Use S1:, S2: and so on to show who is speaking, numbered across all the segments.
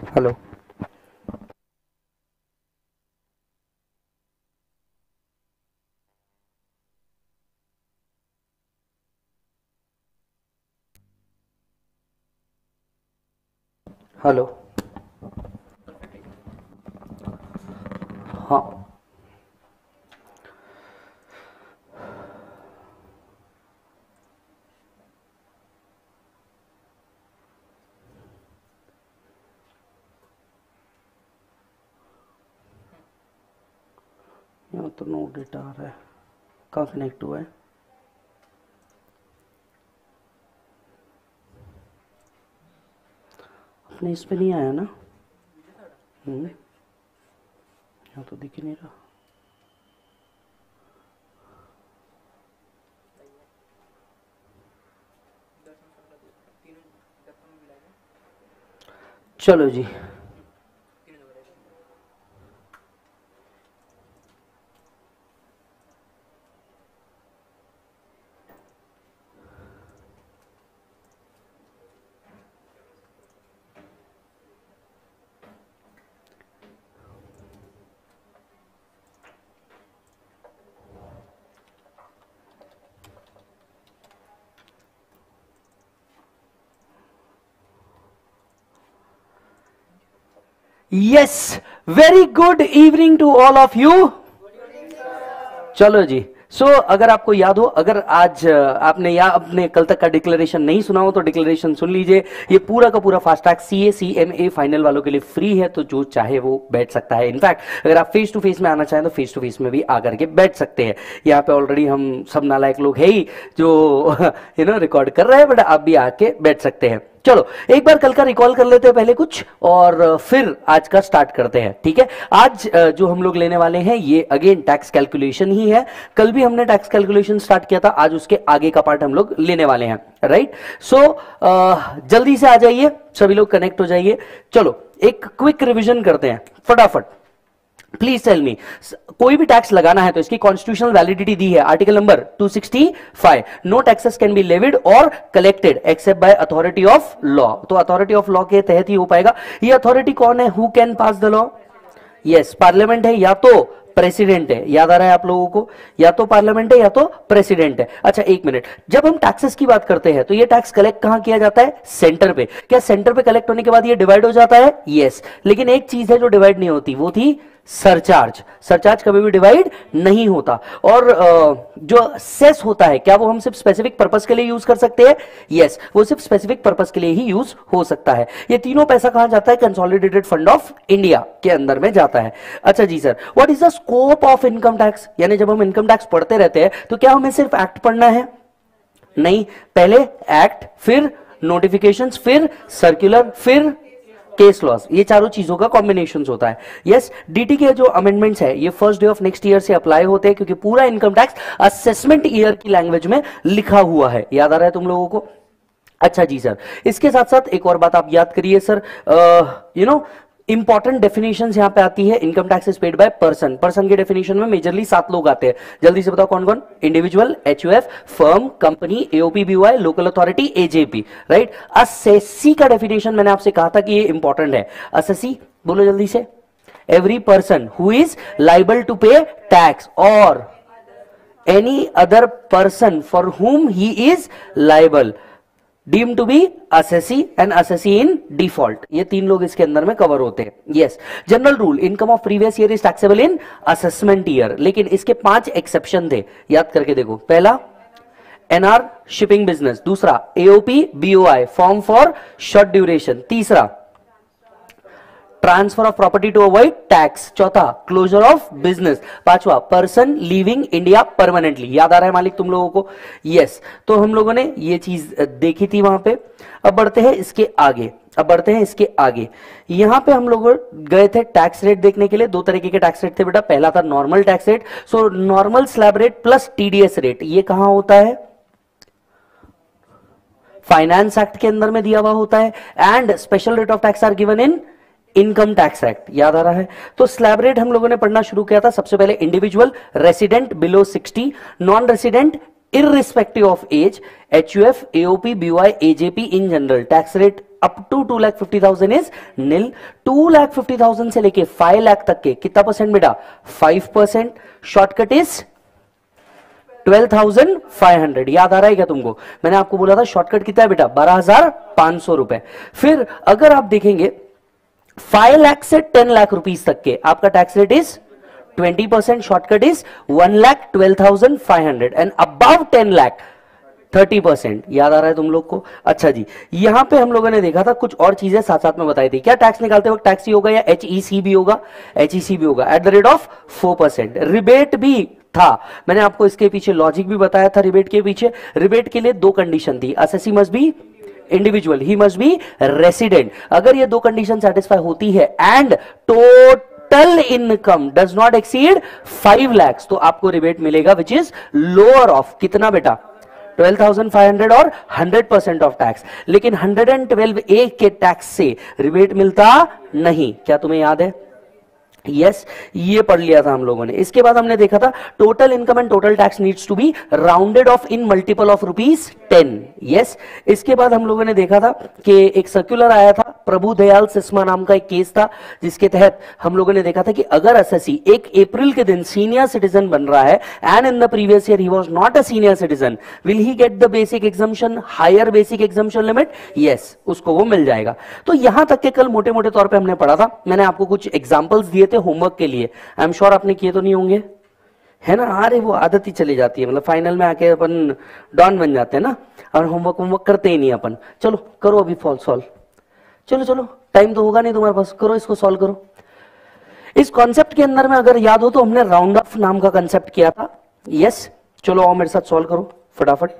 S1: Hello hello. हाँ यहाँ तो नो डेटा आ रहा है, कहाँ कनेक्ट हुआ है? अपने इस पे नहीं आया ना? यहाँ तो दिख ही नहीं रहा। चलो जी, yes, very good evening to all of you. चलो जी, अगर आपको याद हो, अगर आज आपने या अपने कल तक का डिक्लेरेशन नहीं सुना हो तो डिक्लेरेशन सुन लीजिए। ये पूरा का पूरा fast track CA CMA final वालों के लिए फ्री है, तो जो चाहे वो बैठ सकता है। इनफैक्ट अगर आप फेस टू फेस में आना चाहें तो फेस टू फेस में भी आकर के बैठ सकते हैं। यहाँ पे ऑलरेडी हम सब नालायक लोग है ही जो रिकॉर्ड कर रहे हैं, बट आप भी आके बैठ सकते हैं। चलो एक बार कल का रिकॉल कर लेते हैं पहले कुछ, और फिर आज का स्टार्ट करते हैं। ठीक है, आज जो हम लोग लेने वाले हैं ये अगेन टैक्स कैलकुलेशन ही है। कल भी हमने टैक्स कैलकुलेशन स्टार्ट किया था, आज उसके आगे का पार्ट हम लोग लेने वाले हैं। राइट, जल्दी से आ जाइए, सभी लोग कनेक्ट हो जाइए। चलो एक क्विक रिविजन करते हैं फटाफट। प्लीज टेल मी, कोई भी टैक्स लगाना है तो इसकी कॉन्स्टिट्यूशनल वैलिडिटी दी है, article number 265। No taxes can be levied और collected except by authority of law. तो अथॉरिटी ऑफ लॉ के तहत ही हो पाएगा। ये अथॉरिटी कौन है? Who can pass the law? Yes, parliament है या तो प्रेसिडेंट है। याद आ रहा है आप लोगों को? या तो पार्लियामेंट है या तो प्रेसिडेंट है। अच्छा एक मिनट, जब हम टैक्सेस की बात करते हैं तो ये टैक्स कलेक्ट कहां किया जाता है? सेंटर पे। क्या सेंटर पे कलेक्ट होने के बाद ये डिवाइड हो जाता है? यस, लेकिन एक चीज है जो डिवाइड नहीं होती, वो थी सरचार्ज। सरचार्ज कभी भी डिवाइड नहीं होता। और जो सेस होता है, क्या वो हम सिर्फ स्पेसिफिक पर्पस के लिए यूज कर सकते हैं? यस, वो सिर्फ स्पेसिफिक पर्पस के लिए ही यूज हो सकता है। ये तीनों पैसा कहां जाता है? कंसोलिडेटेड फंड ऑफ इंडिया के अंदर में जाता है। अच्छा जी sir, what is the scope of income tax? यानी जब हम इनकम टैक्स पढ़ते रहते हैं तो क्या हमें सिर्फ एक्ट पढ़ना है? नहीं, पहले एक्ट, फिर नोटिफिकेशंस, फिर सर्कुलर, फिर केस लॉस। ये चारों चीजों का कॉम्बिनेशन होता है। यस, डीटी के जो अमेंडमेंट्स है ये first day of next year से अप्लाई होते हैं, क्योंकि पूरा इनकम टैक्स असेसमेंट ईयर की लैंग्वेज में लिखा हुआ है। याद आ रहा है तुम लोगों को? अच्छा जी सर, इसके साथ साथ एक और बात आप याद करिए सर, इंपॉर्टेंट डेफिनेशंस यहां पे आती है। Income tax is paid by person. Person के डेफिनेशन में मेजरली 7 लोग आते हैं। जल्दी से बताओ कौन कौन? Individual, HUF, firm, company, AOP, BOI, local authority, AJP। Right, assessee का डेफिनेशन मैंने आपसे कहा था कि ये इंपॉर्टेंट है। असेसी बोलो जल्दी से। Every person who is liable to pay tax और any other person for whom he is liable, deemed to be assessee and assessee in default। ये 3 लोग इसके अंदर में कवर होते हैं। Yes, general rule, income of previous year is taxable in assessment year, लेकिन इसके 5 एक्सेप्शन थे। याद करके देखो, पहला NR शिपिंग बिजनेस, दूसरा AOP BOI form for short duration, तीसरा transfer of property to avoid tax, चौथा क्लोजर ऑफ बिजनेस, पांचवा पर्सन लीविंग इंडिया परमानेंटली। याद आ रहा है मालिक तुम लोगों को? यस, तो हम लोगों ने ये चीज देखी थी वहां पे। अब बढ़ते हैं इसके आगे। यहां पे हम लोग गए थे टैक्स रेट देखने के लिए। 2 तरीके के टैक्स रेट थे बेटा। पहला था normal tax rate, so normal slab rate plus TDS rate. ये कहां होता है? फाइनेंस एक्ट के अंदर में दिया हुआ होता है। And special rate of tax are given in income tax act. याद आ रहा है? तो स्लैब रेट हम लोगों ने पढ़ना शुरू किया था। सबसे पहले individual, resident below 60, non resident irrespective of age, HUF, AOP, BOI, AJP in general tax rate up to 2,50,000 is nil. 2,50,000 से लेके 5 लाख तक के कितना परसेंट बेटा? 5%। Shortcut is 12,500। याद आ रहा है क्या तुमको? मैंने आपको बोला था शॉर्टकट कितना है बेटा? 12,500 रुपए। फिर अगर आप देखेंगे 5 लाख से 10 लाख रुपीस तक के आपका tax rate is 20%। Shortcut is 1,12,500 and above 10 lakh 30%। याद आ रहा है तुम लोग को? अच्छा जी, यहां पे हम लोगों ने देखा था कुछ और चीजें साथ साथ में बताई थी। क्या टैक्स निकालते वक्त टैक्स ही होगा या HEC भी होगा? HEC भी होगा at the rate of 4%। Rebate भी था, मैंने आपको इसके पीछे लॉजिक भी बताया था। रिबेट के पीछे, रिबेट के लिए दो कंडीशन थी, assessee must be individual, he must be resident. अगर ये दो कंडीशन सेटिस्फाई होती है and total income does not exceed 5 lakh तो आपको रिबेट मिलेगा विच इज लोअर ऑफ कितना बेटा? 12,500 और 100% ऑफ टैक्स। लेकिन 112A के टैक्स से रिबेट मिलता नहीं। क्या तुम्हें याद है? यस, ये पढ़ लिया था हम लोगों ने। इसके बाद हमने देखा था total income and total tax needs to be rounded off in multiple of ₹10। Yes, इसके बाद हम लोगों ने देखा था कि एक सर्कुलर आया था, प्रभु दयाल सिस्मा नाम का एक केस था, जिसके तहत हम लोगों ने देखा था कि अगर एसएससी 1 अप्रैल के दिन सीनियर सिटीजन बन रहा है and in the previous year he was not a senior citizen, will he get the basic exemption, higher basic exemption limit? Yes, उसको वो मिल जाएगा। तो यहां तक के कल मोटे मोटे तौर पे हमने पढ़ा था। मैंने आपको कुछ एग्जांपल्स दिए थे होमवर्क के लिए, आई एम श्योर आपने किए तो नहीं होंगे, है ना? अरे वो आदत ही चली जाती है, मतलब फाइनल में आके अपन डॉन बन जाते हैं ना, और होमवर्क करते ही नहीं अपन। चलो करो अभी सॉल्व, चलो चलो, टाइम तो होगा नहीं तुम्हारे पास, करो इसको, सॉल्व करो। इस कॉन्सेप्ट के अंदर में अगर याद हो तो हमने राउंड ऑफ नाम का कॉन्सेप्ट किया था। यस, चलो आओ मेरे साथ सॉल्व करो फटाफट।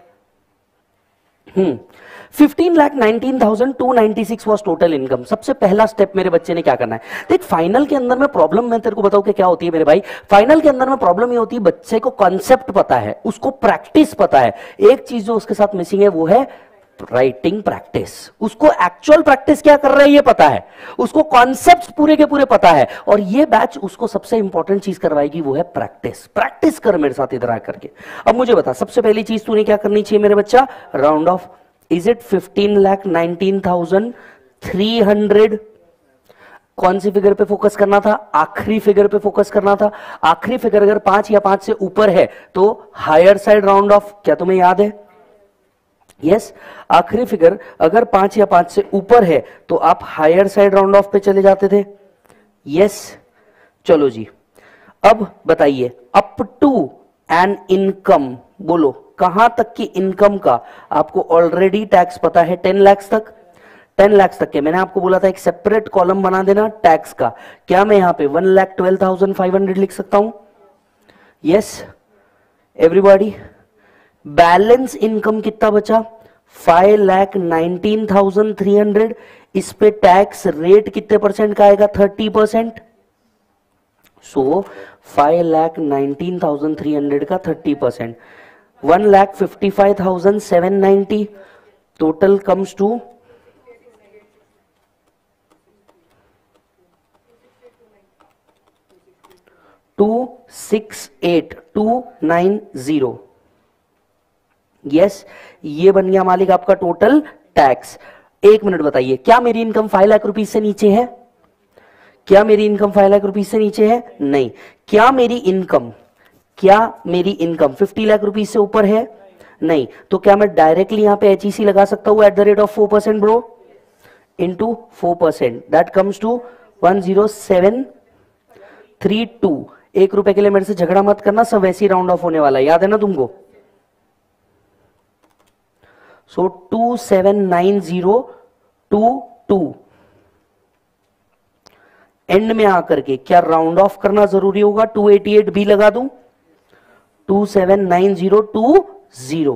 S1: 15,19,296 वॉज टोटल इनकम। सबसे पहला स्टेप मेरे बच्चे ने क्या करना है? देख, फाइनल के अंदर में प्रॉब्लम मैं तेरे को बताऊं कि क्या होती है मेरे भाई। फाइनल के अंदर में प्रॉब्लम ये होती है, बच्चे को कॉन्सेप्ट पता है, उसको प्रैक्टिस पता है। एक चीज जो उसके साथ मिसिंग है वो है राइटिंग प्रैक्टिस। उसको एक्चुअल प्रैक्टिस क्या कर रहा है ये पता है, उसको कॉन्सेप्ट्स पूरे के पूरे पता है, और ये बैच उसको सबसे इंपॉर्टेंट चीज करवाएगी, वो है प्रैक्टिस। प्रैक्टिस कर मेरे साथ इधर आकर के। अब मुझे बता, सबसे पहली चीज तूने क्या करनी चाहिए मेरे बच्चा? Round off. Is it 15,19,300? कौन सी फिगर पे फोकस करना था? आखिरी फिगर पे फोकस करना था। आखिरी फिगर अगर 5 या 5 से ऊपर है तो हायर साइड राउंड ऑफ। क्या तुम्हें याद है? यस, आखिरी फिगर अगर 5 या 5 से ऊपर है तो आप हायर साइड राउंड ऑफ पे चले जाते थे। यस, चलो जी, अब बताइए अप टू एन इनकम, बोलो कहां तक की इनकम का आपको ऑलरेडी टैक्स पता है? 10 लाख तक। 10 लाख तक के मैंने आपको बोला था एक सेपरेट कॉलम बना देना टैक्स का। क्या मैं यहां पे 1,12,500 लिख सकता हूं? Yes everybody. बैलेंस इनकम कितना बचा? 5,19,300। इस पे टैक्स रेट कितने परसेंट का आएगा? 30%। सो 5,19,300 का 30%, 1,55,790 टोटल कम्स टू 268,290। यस, ये बन गया मालिक आपका टोटल टैक्स। एक मिनट बताइए, क्या मेरी इनकम 5 लाख रुपीज से नीचे है? क्या मेरी इनकम 5 लाख रुपीज से नीचे है? नहीं। क्या मेरी इनकम 50 लाख रुपीज से ऊपर है? नहीं। तो क्या मैं डायरेक्टली यहां पे HEC लगा सकता हूं at the rate of 4% bro, into 4%, that comes to 10732। 1 रुपए के लिए मेरे से झगड़ा मत करना, सब वैसे ही राउंड ऑफ होने वाला है, याद है ना तुमको? सो 2,79022 एंड में आकर के क्या राउंड ऑफ करना जरूरी होगा? 288 भी लगा दूं, 2,79020।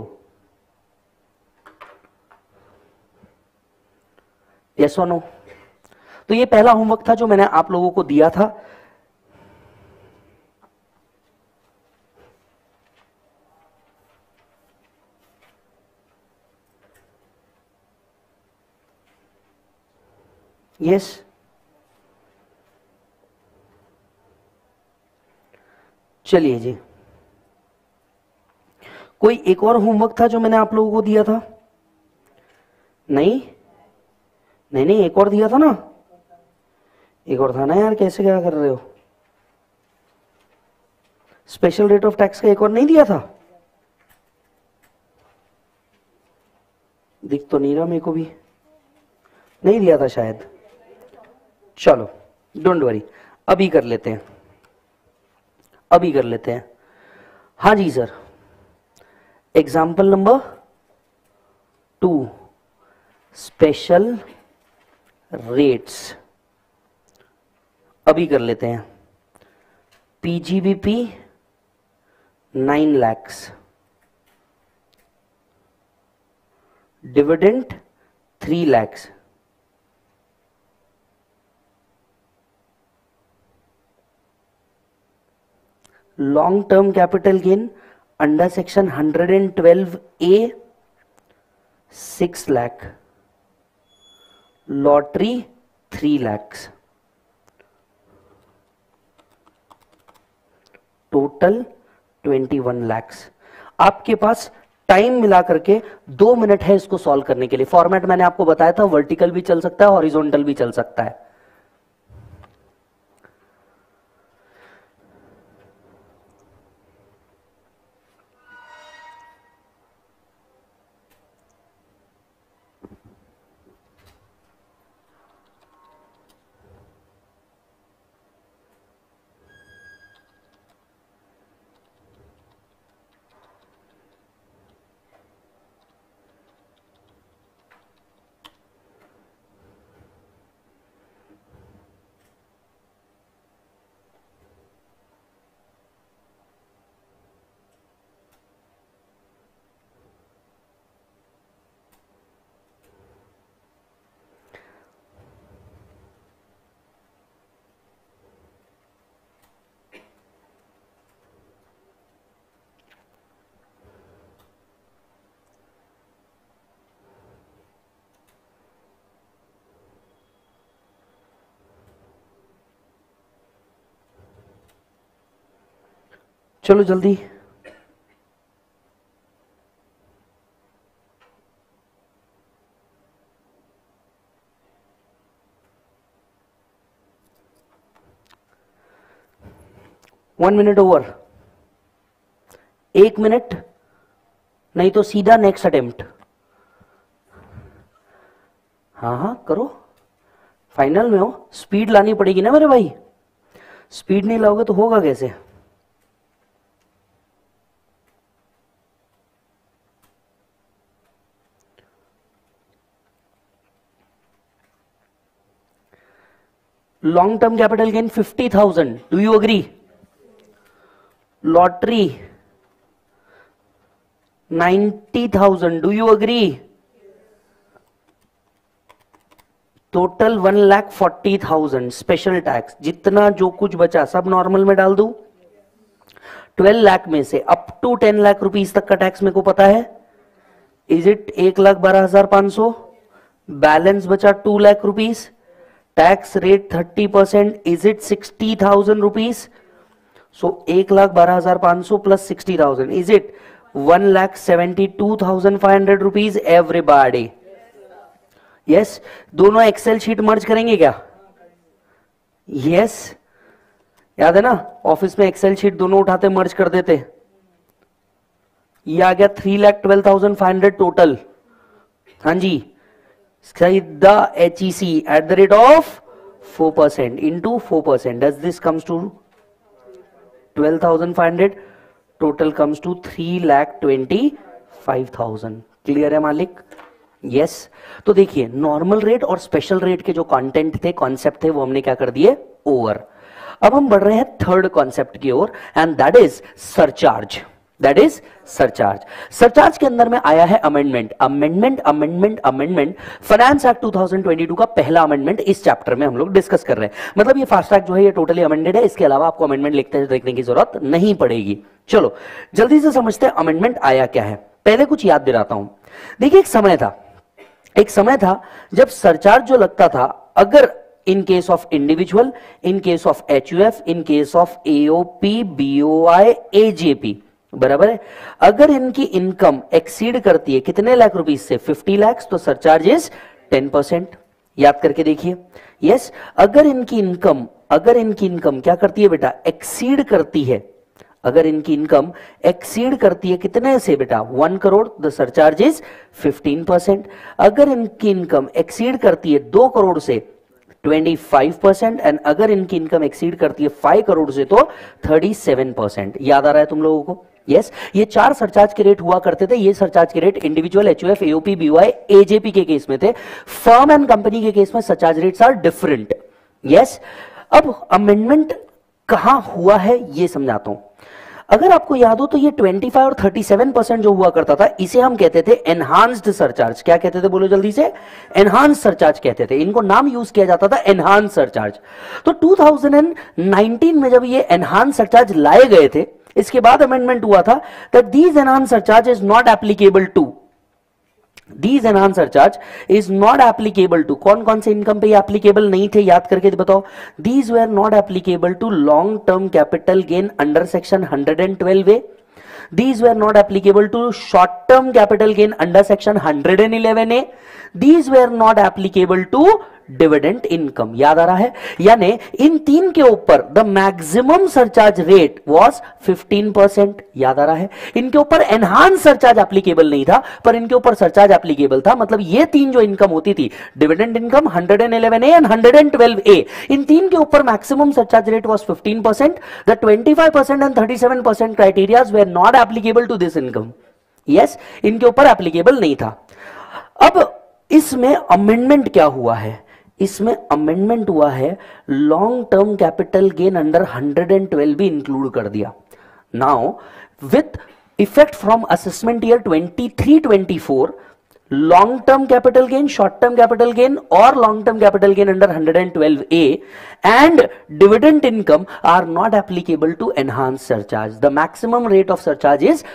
S1: यस और नो? तो ये पहला होमवर्क था जो मैंने आप लोगों को दिया था। यस, चलिए जी, कोई एक और होमवर्क था जो मैंने आप लोगों को दिया था? नहीं? नहीं नहीं, एक और दिया था ना, एक और था ना यार, कैसे क्या कर रहे हो? स्पेशल रेट ऑफ टैक्स का एक और नहीं दिया था? दिख तो नहीं रहा मेरे को भी, नहीं दिया था शायद। चलो डोंट वरी, अभी कर लेते हैं, अभी कर लेते हैं। हाँ जी sir, example number 2, special rates, अभी कर लेते हैं। PGBP 9 lakh, dividend 3 lakh, long term capital gain under section 112A 6 lakh, lottery 3 lakh, total 21 lakh. आपके पास टाइम मिला करके 2 मिनट है इसको सॉल्व करने के लिए। फॉर्मेट मैंने आपको बताया था, वर्टिकल भी चल सकता है, हॉरिजॉन्टल भी चल सकता है। चलो जल्दी, वन मिनट ओवर, 1 मिनट, नहीं तो सीधा नेक्स्ट अटेम्प्ट। हाँ हाँ करो, फाइनल में हो, स्पीड लानी पड़ेगी ना मेरे भाई, स्पीड नहीं लाओगे तो होगा कैसे? Long term capital gain 50,000, do you agree? Lottery 90,000, do you agree? Total 1,40,000, special tax जितना जो कुछ बचा सब नॉर्मल में डाल दूं। 12 लाख में से अप टू 10 लाख रुपीस तक का टैक्स मेरे को पता है, इज इट 1,12,500, बैलेंस बचा 2 lakh rupees, tax rate 30%, is it 60,000 rupees? So 1,12,500 plus 60,000, is it 1,72,500 rupees everybody? Yes, दोनों एक्सेल शीट मर्ज करेंगे क्या? यस, याद है ना, ऑफिस में एक्सेल शीट दोनों उठाते मर्ज कर देते। ये आ गया 3,12,500 टोटल। हाँ जी, the HEC at the rate of 4% into 4%, does this comes to 12,500, total comes to 3,25,000। Clear है मालिक? यस तो देखिए, नॉर्मल रेट और स्पेशल रेट के जो कंटेंट थे, कॉन्सेप्ट थे, वो हमने क्या कर दिए? ओवर। अब हम बढ़ रहे हैं थर्ड कॉन्सेप्ट की ओर, and that is surcharge. That is surcharge. Surcharge के अंदर में आया है amendment, amendment, amendment, amendment. Finance act 2022 का पहला अमेंडमेंट इस चैप्टर में हम लोग डिस्कस कर रहे हैं। मतलब ये फास्ट ट्रैक जो है ये टोटली अमेंडेड है, इसके अलावा आपको अमेंडमेंट लिखते देखने की जरूरत नहीं पड़ेगी। चलो जल्दी से समझते हैं अमेंडमेंट आया क्या है। पहले कुछ याद दिलाता हूं। देखिए एक समय था जब सरचार्ज जो लगता था, अगर in case of individual, in case of HUF, in case of AOP, BOI, AJP, बराबर है, अगर इनकी इनकम एक्सीड करती है कितने लाख रुपीस से? 50 लाख, तो सरचार्ज इज 10%। याद करके देखिए। यस, अगर इनकी इनकम क्या करती है बेटा, एक्सीड करती है, अगर इनकी इनकम एक्सीड करती है कितने से बेटा, 1 करोड़, द सरचार्ज इज 15%। अगर इनकी इनकम एक्सीड करती है 2 करोड़ से 25%, एंड अगर इनकी इनकम एक्सीड करती है 5 करोड़ से तो 37%। याद आ रहा है तुम लोगों को? यस, ये 4 सरचार्ज के रेट हुआ करते थे। ये सरचार्ज के rate individual, HUF, AOP, BOI, AJP के केस में थे। फर्म एंड कंपनी के केस में surcharge rates are different. Yes, अब अमेंडमेंट कहां हुआ है ये समझाता हूं। अगर आपको याद हो तो ये 25 और 37% जो हुआ करता था, इसे हम कहते थे एनहांस्ड सरचार्ज। क्या कहते थे, बोलो जल्दी से? एनहांस सरचार्ज कहते थे। इनको नाम यूज किया जाता था एनहांस सरचार्ज। तो 2019 में जब ये एनहांस सरचार्ज लाए गए थे, इसके बाद अमेंडमेंट हुआ था that these enhance surcharge is not applicable to, These enhanced surcharge is not applicable to, कौन कौन से इनकम पे ये एप्लीकेबल नहीं थे, याद करके बताओ। These were not applicable to long term capital gain under section 112A. These were not applicable to short term capital gain under section 111A. These were not applicable to dividend income. याद आ रहा है? यानी इन तीन के ऊपर the maximum surcharge rate was 15%। याद आ रहा है? इनके ऊपर एनहांस सरचार्ज एप्लीकेबल नहीं था, पर इनके ऊपर सरचार्ज एप्लीकेबल था। मतलब ये तीन जो इनकम होती थी, dividend income 111A and 112A, इन तीन के ऊपर maximum surcharge rate was 15%। The 25% and 37% criterias were not applicable to this income. Yes, इनके ऊपर एप्लीकेबल नहीं था। अब इसमें अमेंडमेंट क्या हुआ है? इसमें अमेंडमेंट हुआ है, long term capital gain under 112 भी इंक्लूड कर दिया। Now with effect from assessment year 23-24, long term capital gain, short term capital gain और long term capital gain under 112A and dividend income are not applicable to enhance surcharge. The maximum rate of surcharge is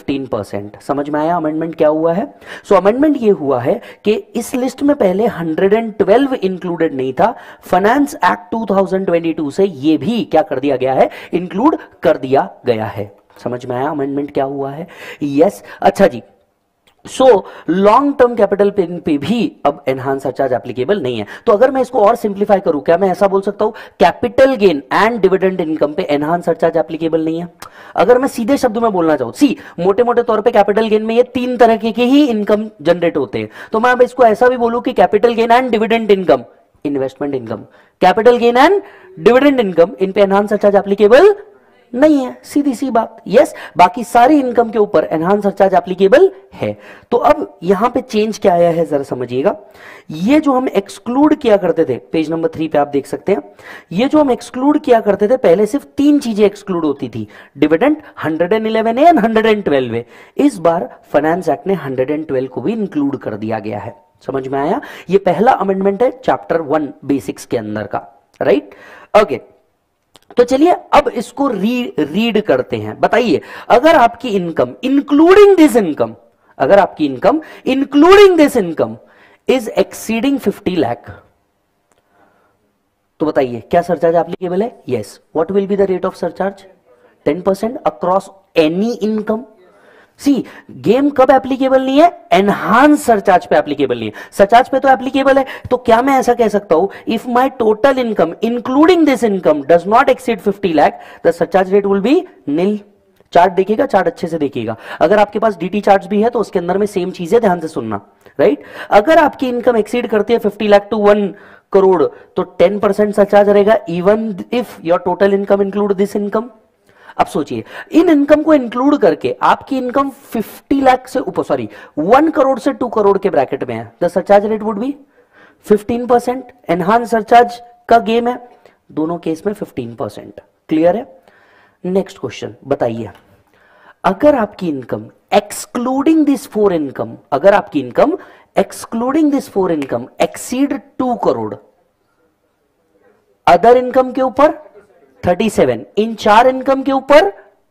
S1: 15%। समझ में आया amendment क्या हुआ है? सो amendment ये हुआ है कि इस लिस्ट में पहले 112 इंक्लूडेड नहीं था, फाइनेंस एक्ट 2022 से ये भी क्या कर दिया गया है, इंक्लूड कर दिया गया है। समझ में आया अमेंडमेंट क्या हुआ है? यस, अच्छा जी। सो लॉन्ग टर्म कैपिटल पे भी अब एनहांस सरचार्ज एप्लीकेबल नहीं है। तो अगर मैं इसको और सिंप्लीफाई करूं, क्या मैं ऐसा बोल सकता हूं, capital gain and dividend income पे एनहांस सरचार्ज एप्लीकेबल नहीं है? अगर मैं सीधे शब्दों में बोलना चाहूं, सी मोटे मोटे तौर पे कैपिटल गेन में ये तीन तरह के ही इनकम जनरेट होते हैं। तो मैं अब इसको ऐसा भी बोलूं कि capital gain and dividend income, investment income, capital gain and dividend income, इन पे एनहांस सरचार्ज एप्लीकेबल नहीं है, सीधी सी बात। यस, बाकी सारी इनकम के ऊपर एनहांस सरचार्ज एप्लीकेबल है। तो अब यहां पे चेंज क्या आया है जरा समझिएगा। ये जो हम एक्सक्लूड किया करते थे, पेज नंबर 3 पे आप देख सकते हैं, ये जो हम एक्सक्लूड किया करते थे, पहले सिर्फ तीन चीजें एक्सक्लूड होती थी, डिविडेंड, 111A एंड 112A। इस बार फाइनेंस एक्ट ने 112 को भी इंक्लूड कर दिया गया है। समझ में आया? ये पहला अमेंडमेंट है चैप्टर 1 बेसिक्स के अंदर का, राइट? ओके, तो चलिए अब इसको रीड करते हैं। बताइए, अगर आपकी इनकम इंक्लूडिंग दिस इनकम, अगर आपकी income including this income is exceeding 50 lakh, तो बताइए क्या सरचार्ज एप्लीकेबल है? Yes. What will be the rate of surcharge? 10% across any income. See, game कब एप्लीकेबल नहीं है? एनहांस सरचार्ज पे एप्लीकेबल नहीं है। सरचार्ज पे तो एप्लीकेबल है। तो क्या मैं ऐसा कह सकता हूं, if my total income including this income does not exceed 50 lakh, the surcharge rate will be nil. Chart देखिएगा, चार्ट अच्छे से देखिएगा। अगर आपके पास डीटी चार्ट भी है तो उसके अंदर में सेम चीज है, ध्यान से सुनना, राइट? अगर आपकी इनकम एक्सीड करती है 50 लाख टू 1 करोड़ तो 10% सरचार्ज रहेगा, even if your total income include this income. अब सोचिए, इन इनकम को इंक्लूड करके आपकी इनकम 50 लाख से ऊपर, सॉरी 1 करोड़ से 2 करोड़ के ब्रैकेट में है, the surcharge rate would be 15%। Enhance surcharge का गेम है, दोनों केस में 15%। क्लियर है? नेक्स्ट क्वेश्चन बताइए, अगर आपकी इनकम एक्सक्लूडिंग दिस 4 इनकम, अगर आपकी income excluding this 4 income exceed 2 crore, other income के ऊपर 37, इन 4 इनकम के ऊपर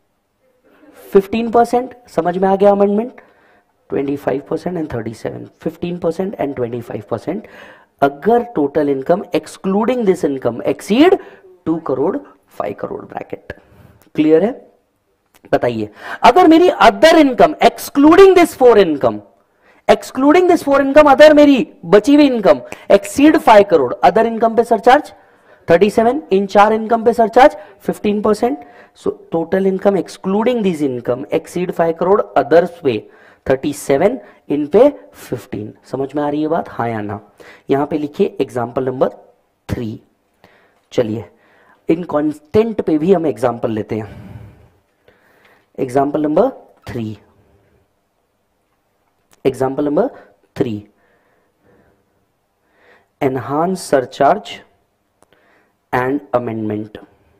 S1: 15%। समझ में आ गया अमेंडमेंट? 25% and 37, 15% and 25%। अगर total income excluding this income exceed 2 crore 5 crore bracket. Clear है? बताइए, अगर मेरी other income excluding this 4 income excluding this four income other, मेरी बची हुई income exceed 5 crore, other income पे सरचार्ज 37, इन 4 इनकम पे surcharge 15%. So total income excluding this income exceed 5 crore, others पे 37, इन पे 15. समझ में आ रही है बात, हाँ या ना? यहां पे लिखिए एग्जाम्पल नंबर 3. चलिए इन कांस्टेंट पे भी हम एग्जाम्पल लेते हैं. Example number 3. Example number 3, enhance surcharge and amendment.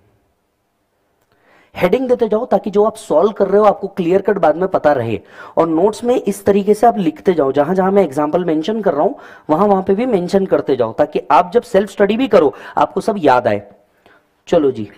S1: Heading देते जाओ ताकि जो आप सॉल्व कर रहे हो आपको क्लियर कट बाद में पता रहे, और नोट्स में इस तरीके से आप लिखते जाओ, जहां जहां मैं एग्जांपल मेंशन कर रहा हूं वहां वहां पे भी मेंशन करते जाओ, ताकि आप जब सेल्फ स्टडी भी करो आपको सब याद आए. चलो जी,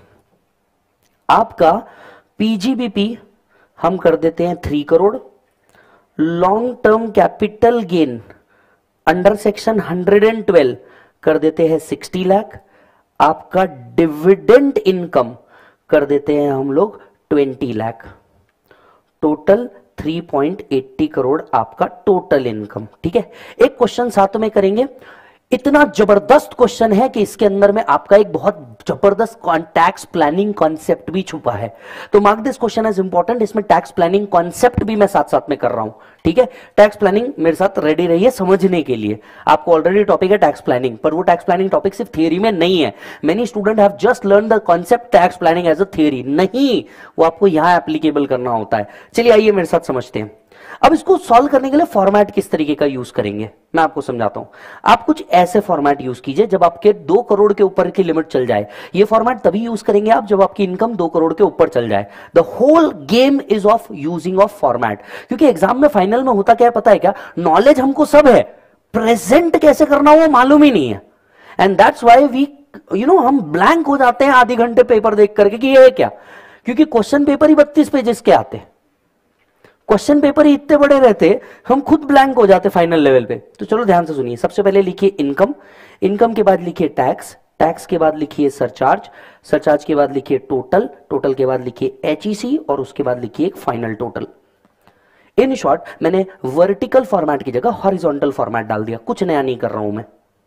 S1: आपका पीजीबीपी हम कर देते हैं 3 crore. Long term capital gain under section 112 कर देते हैं 60 लाख. आपका डिविडेंड इनकम कर देते हैं हम लोग 20 लाख. टोटल 3.80 करोड़ आपका टोटल इनकम. ठीक है, एक क्वेश्चन साथ में करेंगे. इतना जबरदस्त क्वेश्चन है कि इसके अंदर में आपका एक बहुत जबरदस्त टैक्स प्लानिंग कॉन्सेप्ट भी छुपा है. तो mark this question as important. इसमें टैक्स प्लानिंग कॉन्सेप्ट भी मैं साथ साथ में कर रहा हूं. ठीक है, टैक्स प्लानिंग मेरे साथ रेडी रहिए समझने के लिए. आपको ऑलरेडी टॉपिक है टैक्स प्लानिंग, पर वो टैक्स प्लानिंग टॉपिक सिर्फ थियरी में नहीं है. Many student have just learn the concept tax planning as a theory. नहीं, वो आपको यहां एप्लीकेबल करना होता है. चलिए आइए मेरे साथ समझते हैं. अब इसको सॉल्व करने के लिए फॉर्मेट किस तरीके का यूज करेंगे मैं आपको समझाता हूं. आप कुछ ऐसे फॉर्मेट यूज कीजिए जब आपके 2 करोड़ के ऊपर की लिमिट चल जाए. ये फॉर्मेट तभी यूज करेंगे आप जब आपकी इनकम 2 करोड़ के ऊपर चल जाए. The whole game is of using of format. क्योंकि एग्जाम में फाइनल में होता क्या है पता है क्या? नॉलेज हमको सब है, प्रेजेंट कैसे करना वो मालूम ही नहीं है. एंड दैट्स वाई वी हम ब्लैंक हो जाते हैं आधे घंटे पेपर देख करके कि ये है क्या. क्योंकि क्वेश्चन पेपर ही 32 पेजेस के आते हैं, क्वेश्चन पेपर ही इतने बड़े रहते, हम खुद ब्लैंक हो जाते फाइनल लेवल पे. तो चलो ध्यान से सुनिए. सबसे पहले लिखिए इनकम, इनकम के बाद लिखिए टैक्स, टैक्स के बाद लिखिए सरचार्ज, सरचार्ज के बाद लिखिए टोटल, टोटल के बाद लिखिए एचईसी, और उसके बाद लिखिए एक फाइनल टोटल. इन शॉर्ट मैंने वर्टिकल फॉर्मेट की जगह हॉरिजॉन्टल फॉर्मेट डाल दिया. कुछ नया नहीं कर रहा हूं मैं.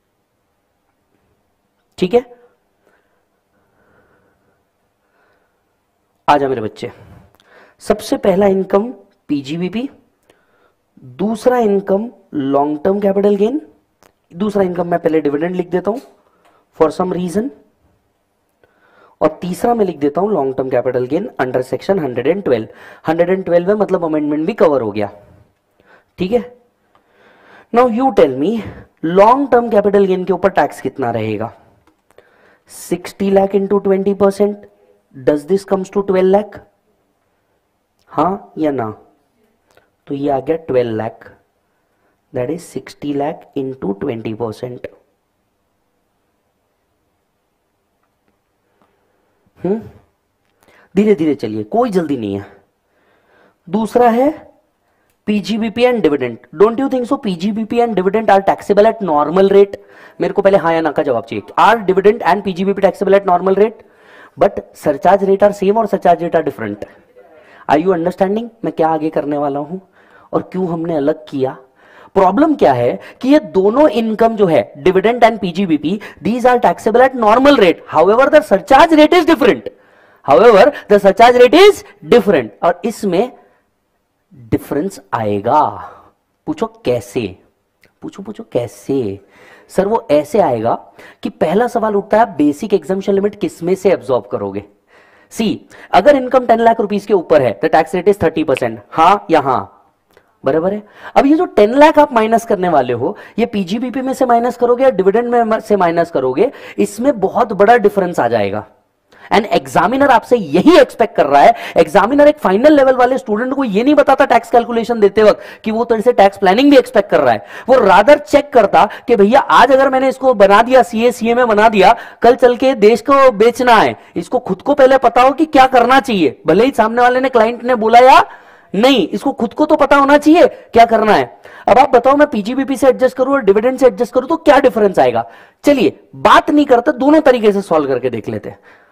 S1: ठीक है, आजा मेरे बच्चे. सबसे पहला इनकम पीजीबीपी, दूसरा income long term capital gain, दूसरा इनकम मैं पहले डिविडेंड लिख देता हूं फॉर सम रीजन, और तीसरा मैं लिख देता हूं long term capital gain under section 112. 112 में मतलब अमेंडमेंट भी कवर हो गया. ठीक है, now you tell me long term capital gain के ऊपर टैक्स कितना रहेगा? 60 lakh into 20%. Does this comes to 12 lakh? हाँ या ना? तो ये आ गया 12 lakh. That is 60 lakh into 20%. धीरे धीरे चलिए, कोई जल्दी नहीं है. दूसरा है PGBP and dividend. Don't you think so PGBP and dividend are taxable at normal rate? मेरे को पहले हाँ या ना का जवाब चाहिए. Are dividend and PGBP taxable at normal rate? But surcharge rate are same और surcharge rate are different. Are you understanding मैं क्या आगे करने वाला हूं और क्यों हमने अलग किया? प्रॉब्लम क्या है कि ये दोनों इनकम जो है dividend and PGBP, these are taxable at normal rate. However the surcharge rate is different. However the surcharge rate is different. और इसमें डिफरेंस आएगा. पूछो कैसे? पूछो कैसे? सर वो ऐसे आएगा कि पहला सवाल उठता है बेसिक एग्जम्पशन लिमिट किसमें से एब्जॉर्ब करोगे. सी, अगर इनकम 10 लाख रुपीस के ऊपर है तो टैक्स रेट इज 30%. हाँ या हाँ? बराबर है. अब ये जो 10 लाख आप माइनस करने वाले हो, ये पीजीबीपी में से माइनस करोगे या डिविडेंड में से माइनस करोगे, इसमें बहुत बड़ा डिफरेंस आ जाएगा. एंड एग्जामिनर आपसे यही एक्सपेक्ट कर रहा है. एग्जामिनर एक फाइनल लेवल वाले स्टूडेंट को ये नहीं बताता टैक्स कैलकुलेशन देते वक्त कि वो तेरे से टैक्स प्लानिंग भी एक्सपेक्ट कर रहा है. वो रादर चेक करता कि भैया आज अगर मैंने इसको बना दिया, सीए सीए में बना दिया, कल चल के देश को बेचना है, इसको खुद को पहले पता हो कि क्या करना चाहिए. भले ही सामने वाले ने, क्लाइंट ने बोला या नहीं, इसको खुद को तो पता होना चाहिए क्या करना है. अब आप बताओ मैं पीजीबीपी से एडजस्ट करूं और डिविडेंड से एडजस्ट करूं तो क्या डिफरेंस आएगा? चलिए बात नहीं करते, दोनों तरीके से सॉल्व करके देख लेते हैं.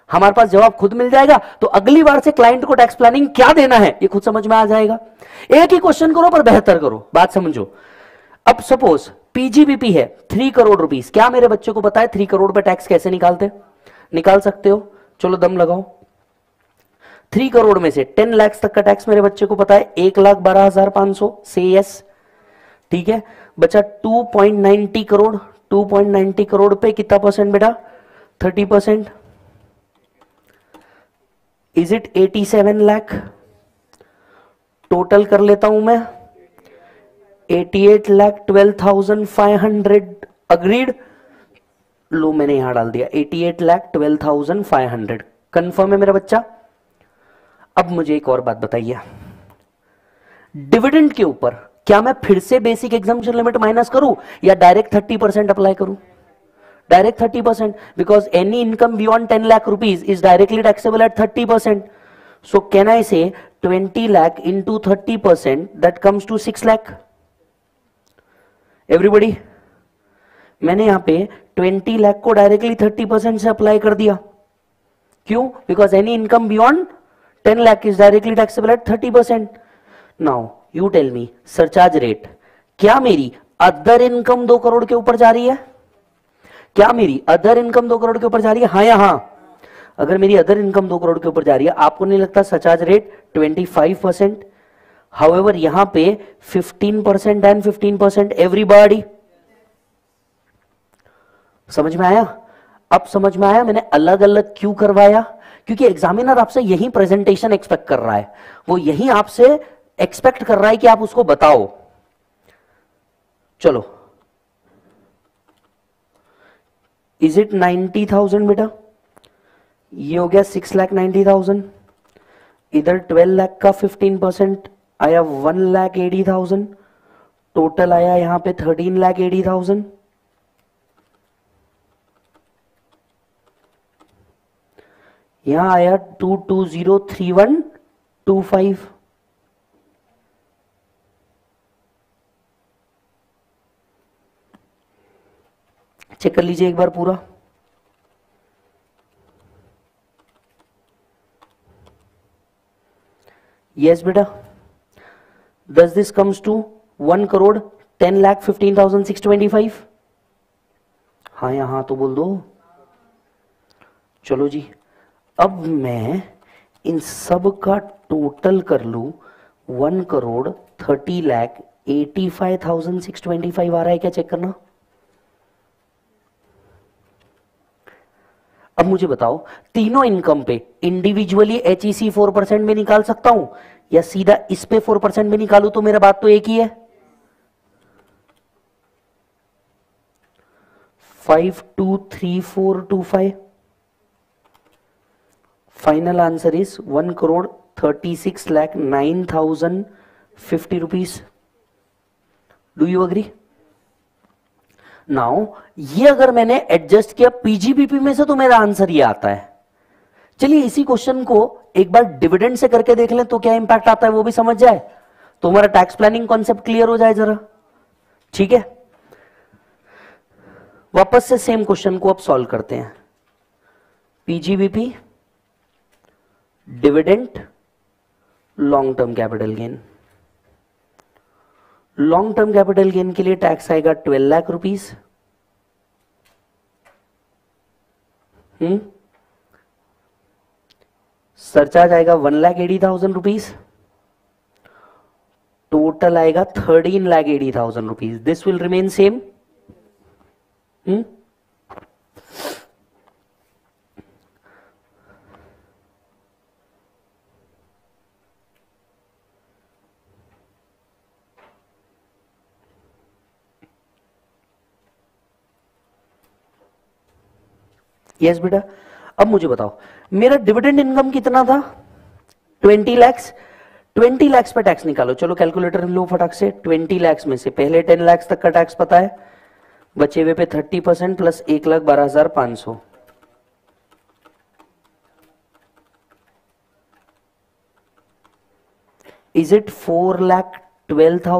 S1: हमारे पास जवाब खुद मिल जाएगा, तो अगली बार से क्लाइंट को टैक्स प्लानिंग क्या देना है ये खुद समझ में आ जाएगा। एक ही क्वेश्चन करो पर बेहतर करो, बात समझो। अब सपोज पीजीबीपी है 3 करोड़ रुपीस, क्या मेरे बच्चे को पता है 3 करोड़ पे टैक्स कैसे निकालते? निकाल सकते हो, चलो दम लगाओ। 3 करोड़ में से 10 लाख तक का टैक्स मेरे बच्चे को पता है 1,12,500 से यस, ठीक है। बचा 2.90 करोड़, 2.90 करोड़ पे कितना परसेंट बेटा? 30%। Is it 87 lakh? टोटल कर लेता हूं मैं, 88,12,500 अग्रीड। लो मैंने यहां डाल दिया 88,12,500। कंफर्म है मेरा बच्चा? अब मुझे एक और बात बताइए, डिविडेंड के ऊपर क्या मैं फिर से बेसिक एग्जाम्पशन लिमिट माइनस करूं या डायरेक्ट 30% अप्लाई करूं? Direct 30%, because any income beyond 10 lakh rupees is directly taxable at 30%. So can I say 20 lakh into 30%, that comes to 6 lakh? Everybody, मैंने यहां पे 20 लाख को डायरेक्टली 30% से अप्लाई कर दिया, क्यों? Because any income beyond 10 lakh is directly taxable at 30%. Now you tell me, surcharge rate, क्या मेरी अदर इनकम 2 करोड़ के ऊपर जा रही है? क्या मेरी अदर इनकम 2 करोड़ के ऊपर जा रही है? हाँ या हाँ? अगर मेरी अदर इनकम 2 करोड़ के ऊपर जा रही है, आपको नहीं लगता सरचार्ज रेट 25%? हाउएवर यहां पे 15% एंड 15% एवरीबॉडी। समझ में आया? अब समझ में आया मैंने अलग अलग क्यों करवाया? क्योंकि एग्जामिनर आपसे यही प्रेजेंटेशन एक्सपेक्ट कर रहा है, वो यही आपसे एक्सपेक्ट कर रहा है कि आप उसको बताओ। चलो, इज इट 90,000 बेटा? ये हो गया 6,90,000, इधर 12 लाख का 15% आया 1,80,000, टोटल आया यहां पे 13,80,000। यहां आया 2203125। चेक कर लीजिए एक बार पूरा। Yes बेटा, does this comes to 1 crore 10,15,625? हाँ या हाँ तो बोल दो। चलो जी, अब मैं इन सब का टोटल कर लू, 1 करोड़ 30,85,625 आ रहा है क्या? चेक करना। अब मुझे बताओ, तीनों इनकम पे इंडिविजुअली एचईसी 4% में निकाल सकता हूं या सीधा इस पे 4% में निकालू? तो मेरा बात तो एक ही है, 523425। Final answer is 1 crore 36,09,050 rupees. Do you agree? Now ये अगर मैंने एडजस्ट किया पीजीबीपी में से तो मेरा आंसर ये आता है। चलिए इसी क्वेश्चन को एक बार डिविडेंड से करके देख लें तो क्या इंपैक्ट आता है वो भी समझ जाए, तो हमारा टैक्स प्लानिंग कॉन्सेप्ट क्लियर हो जाए जरा। ठीक है, वापस से सेम क्वेश्चन को अब सॉल्व करते हैं। PGBP, dividend, long term capital gain. Long term capital gain के लिए टैक्स आएगा 12 लाख रुपीस। सरचार्ज आएगा 1,80,000 रुपीज। टोटल आएगा 13,80,000 rupees. This will remain same. Yes बेटा, अब मुझे बताओ मेरा डिविडेंड इनकम कितना था? 20 लैक्स। 20 लैक्स पे टैक्स निकालो। चलो कैलकुलेटर लो फटाक से। 20 लैक्स में से पहले 10 लैक्स तक का टैक्स पता है, बचे हुए पे 30% प्लस 1,12,500। Is it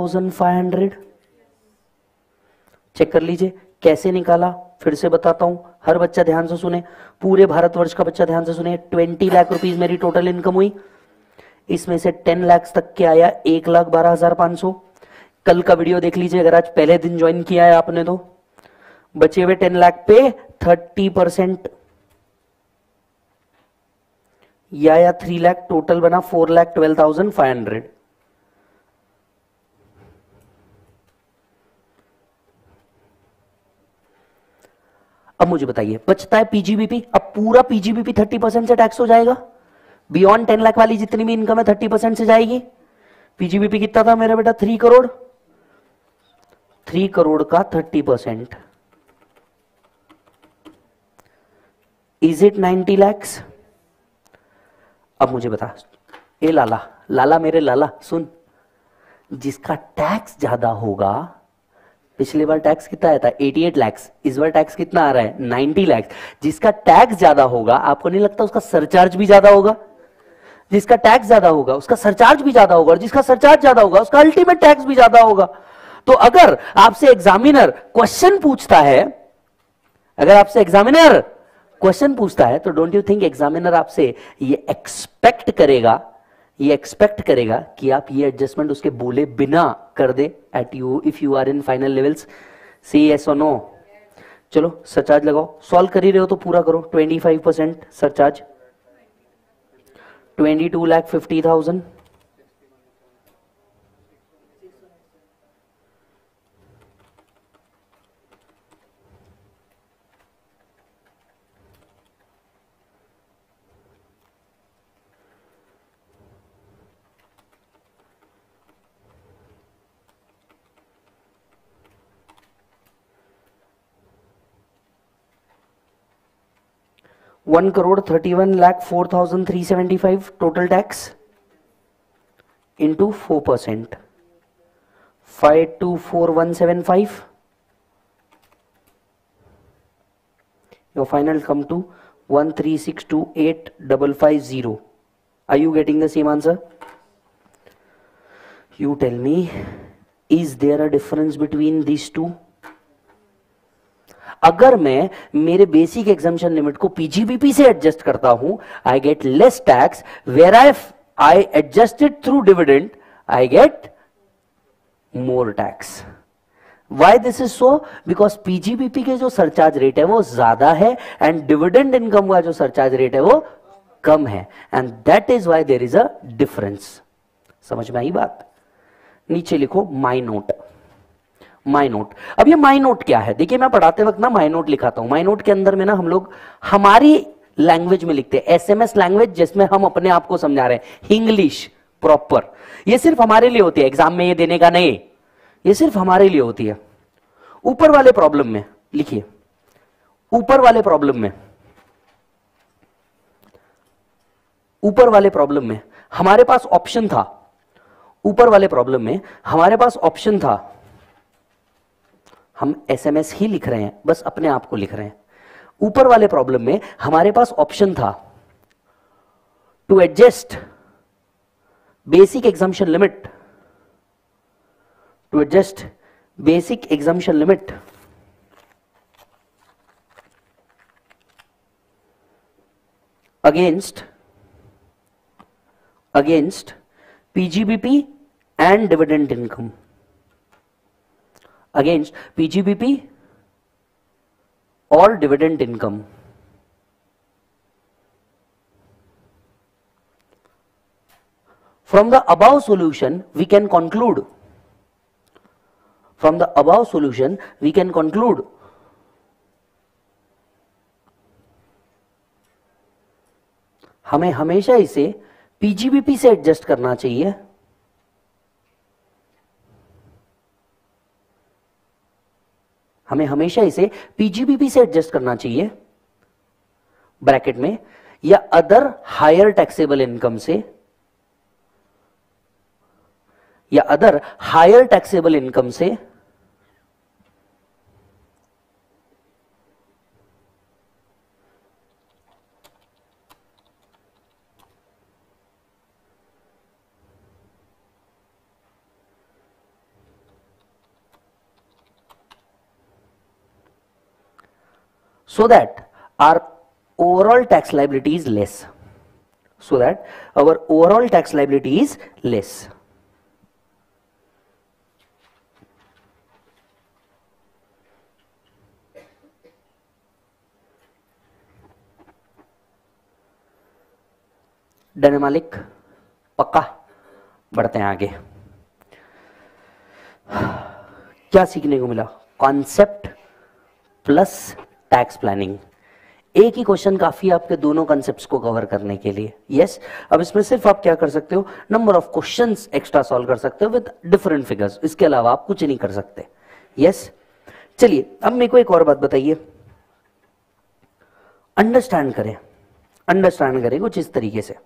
S1: 4,12,500? चेक कर लीजिए कैसे निकाला, फिर से बताता हूं। हर बच्चा ध्यान से सुने, पूरे भारतवर्ष का बच्चा ध्यान से सुने। 20 लाख रुपीज मेरी टोटल इनकम हुई, इसमें से 10 लाख तक के आया 1,12,500। कल का वीडियो देख लीजिए अगर आज पहले दिन ज्वाइन किया है आपने तो। बचे हुए 10 लाख पे 30% या 3 लाख, टोटल बना 4,12,500। अब मुझे बताइए, बचता है पीजीबीपी। अब पूरा पीजीबीपी 30% से टैक्स हो जाएगा। बियॉन्ड 10 लाख वाली जितनी भी इनकम है 30% से जाएगी। पीजीबीपी कितना था मेरा बेटा? 3 करोड़। 3 करोड़ का 30% इज इट 90 लैक्स? अब मुझे बता, ए लाला, लाला मेरे लाला सुन, जिसका टैक्स ज्यादा होगा, पिछली बार टैक्स कितना आया था? 88 लैक्स। इस बार टैक्स कितना आ रहा है? 90 लैक्स। जिसका टैक्स ज्यादा होगा, आपको नहीं लगता उसका सरचार्ज भी ज्यादा होगा? जिसका टैक्स ज्यादा होगा उसका सरचार्ज भी ज्यादा होगा, और जिसका सरचार्ज ज्यादा होगा उसका अल्टीमेट टैक्स भी ज्यादा होगा। तो अगर आपसे एग्जामिनर क्वेश्चन पूछता है, अगर आपसे एग्जामिनर क्वेश्चन पूछता है, तो डोंट यू थिंक एग्जामिनर आपसे ये एक्सपेक्ट करेगा, ये एक्सपेक्ट करेगा कि आप ये एडजस्टमेंट उसके बोले बिना कर दे at you, if you are in final levels? See yes और नो? चलो सरचार्ज लगाओ, सॉल्व कर ही रहे हो तो पूरा करो। 25% surcharge, 22,50,000। One crore 31,04,375 total tax into 4%, 524,175. Your final come to 13628,550. Are you getting the same answer? You tell me, is there a difference between these two? अगर मैं मेरे बेसिक एग्जामिशन लिमिट को पीजीबीपी से एडजस्ट करता हूं, I get less tax, where I adjust it through dividend, I get more tax. Why this is so? Because PGBP के जो surcharge rate है वो ज्यादा है, एंड डिविडेंड इनकम का जो सरचार्ज रेट है वो कम है, and that is why there is a difference. समझ में आई बात? नीचे लिखो माई नोट। माई नोट, अब ये माई नोट क्या है? देखिए मैं पढ़ाते वक्त ना माई नोट लिखाता हूं। माई नोट के अंदर में ना हम लोग हमारी लैंग्वेज में लिखते हैं, एसएमएस लैंग्वेज, जिसमें हम अपने आप को समझा रहे हैं, इंग्लिश प्रॉपर। ये सिर्फ हमारे लिए होती है, एग्जाम में ये देने का नहीं, ये सिर्फ हमारे लिए होती है। ऊपर वाले प्रॉब्लम में लिखिए, ऊपर वाले प्रॉब्लम में, ऊपर वाले प्रॉब्लम में हमारे पास ऑप्शन था, ऊपर वाले प्रॉब्लम में हमारे पास ऑप्शन था, हम एसएमएस ही लिख रहे हैं, बस अपने आप को लिख रहे हैं। ऊपर वाले प्रॉब्लम में हमारे पास ऑप्शन था to adjust basic exemption limit, to adjust basic exemption limit against PGBP and dividend income, against PGBP or dividend income. From the above solution we can conclude, from the above solution we can conclude हमें हमेशा इसे PGBP से adjust करना चाहिए, हमें हमेशा इसे PGBP से एडजस्ट करना चाहिए ब्रैकेट में, या अदर हायर टैक्सेबल इनकम से, या अदर हायर टैक्सेबल इनकम से so that our overall tax liability is less, so that our overall tax liability is less. Done है मालिक? पक्का? बढ़ते हैं आगे। क्या सीखने को मिला? Concept plus tax planning. एक ही क्वेश्चन काफी है आपके दोनों कॉन्सेप्ट्स को कवर करने के लिए। यस अब इसमें सिर्फ आप क्या कर सकते हो, number of questions extra solve कर सकते हो विद डिफरेंट फिगर्स, इसके अलावा आप कुछ नहीं कर सकते। यस चलिए अब मेरे को एक और बात बताइए, अंडरस्टैंड करें कुछ इस तरीके से।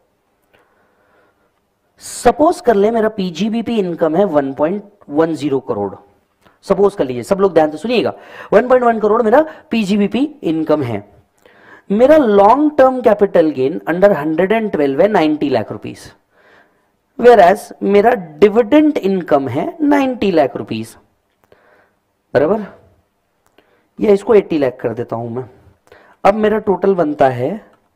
S1: सपोज कर ले मेरा पीजीबीपी इनकम है 1.10 करोड़, सपोज कर लीजिए, सब लोग ध्यान से सुनिएगा, 1.1 करोड़ मेरा पीजीबीपी इनकम है। मेरा long term capital gain under 112 है 90 लाख रुपीस, वेयर एज मेरा डिविडेंड इनकम है 90 लाख रुपीस, बराबर? या इसको 80 लाख कर देता हूं मैं। अब मेरा टोटल बनता है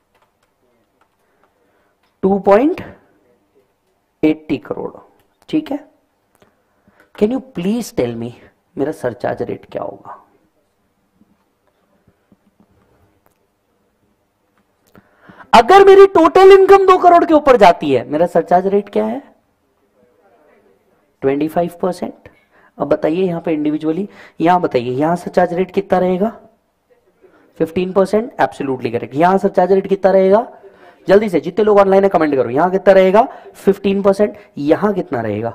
S1: 2.80 करोड़, ठीक है? Can you please tell me मेरा सरचार्ज रेट क्या होगा? अगर मेरी टोटल इनकम 2 करोड़ के ऊपर जाती है, मेरा सरचार्ज रेट क्या है? 25%। अब बताइए यहां पे इंडिविजुअली, यहां बताइए यहां सरचार्ज रेट कितना रहेगा? 15%, एब्सोल्युटली करेक्ट। यहां सरचार्ज रेट कितना रहेगा? जल्दी से जितने लोग ऑनलाइन है कमेंट करो, यहां कितना रहेगा? 15%। यहां कितना रहेगा?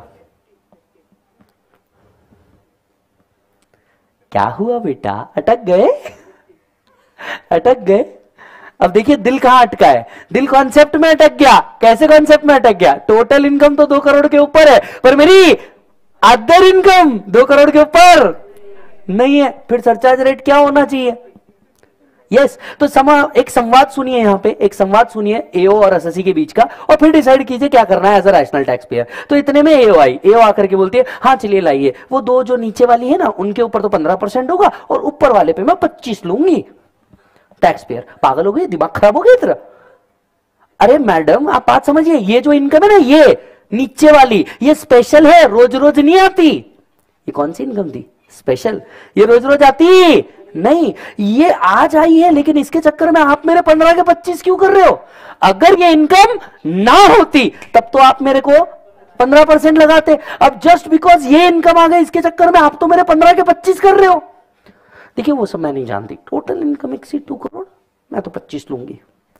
S1: क्या हुआ बेटा, अटक गए? अटक गए? अब देखिए दिल कहां अटका है, दिल कॉन्सेप्ट में अटक गया। कैसे कॉन्सेप्ट में अटक गया? टोटल इनकम तो 2 करोड़ के ऊपर है, पर मेरी अदर इनकम 2 करोड़ के ऊपर नहीं है, फिर सरचार्ज रेट क्या होना चाहिए? यस तो एक संवाद सुनिए, यहां पे एक संवाद सुनिए एओ और एसएससी के बीच का, और फिर डिसाइड कीजिए क्या करना है as a rational tax payer. तो इतने में एओ आकर के बोलती है हाँ चलिए लाइए, वो 2 जो नीचे वाली है ना उनके ऊपर तो 15% होगा और ऊपर वाले पे मैं 25 लूंगी। टैक्स पेयर पागल हो गई, दिमाग खराब हो गया तेरा? अरे मैडम आप बात समझिए, ये जो इनकम है ना, ये नीचे वाली ये स्पेशल है, रोज रोज नहीं आती। ये कौन सी इनकम थी? स्पेशल। ये रोज रोज आती नहीं, ये आज आई है, लेकिन इसके चक्कर में आप मेरे 15 के 25 क्यों कर रहे हो? अगर ये इनकम ना होती तब तो आप मेरे को 15% लगाते। अब जस्ट बिकॉज ये इनकम आ गई, इसके चक्कर में आप तो मेरे 15 के 25 कर रहे हो। देखिए वो सब मैं नहीं जानती, टोटल इनकम एक्सीड 2 करोड़, मैं तो 25 लूंगी।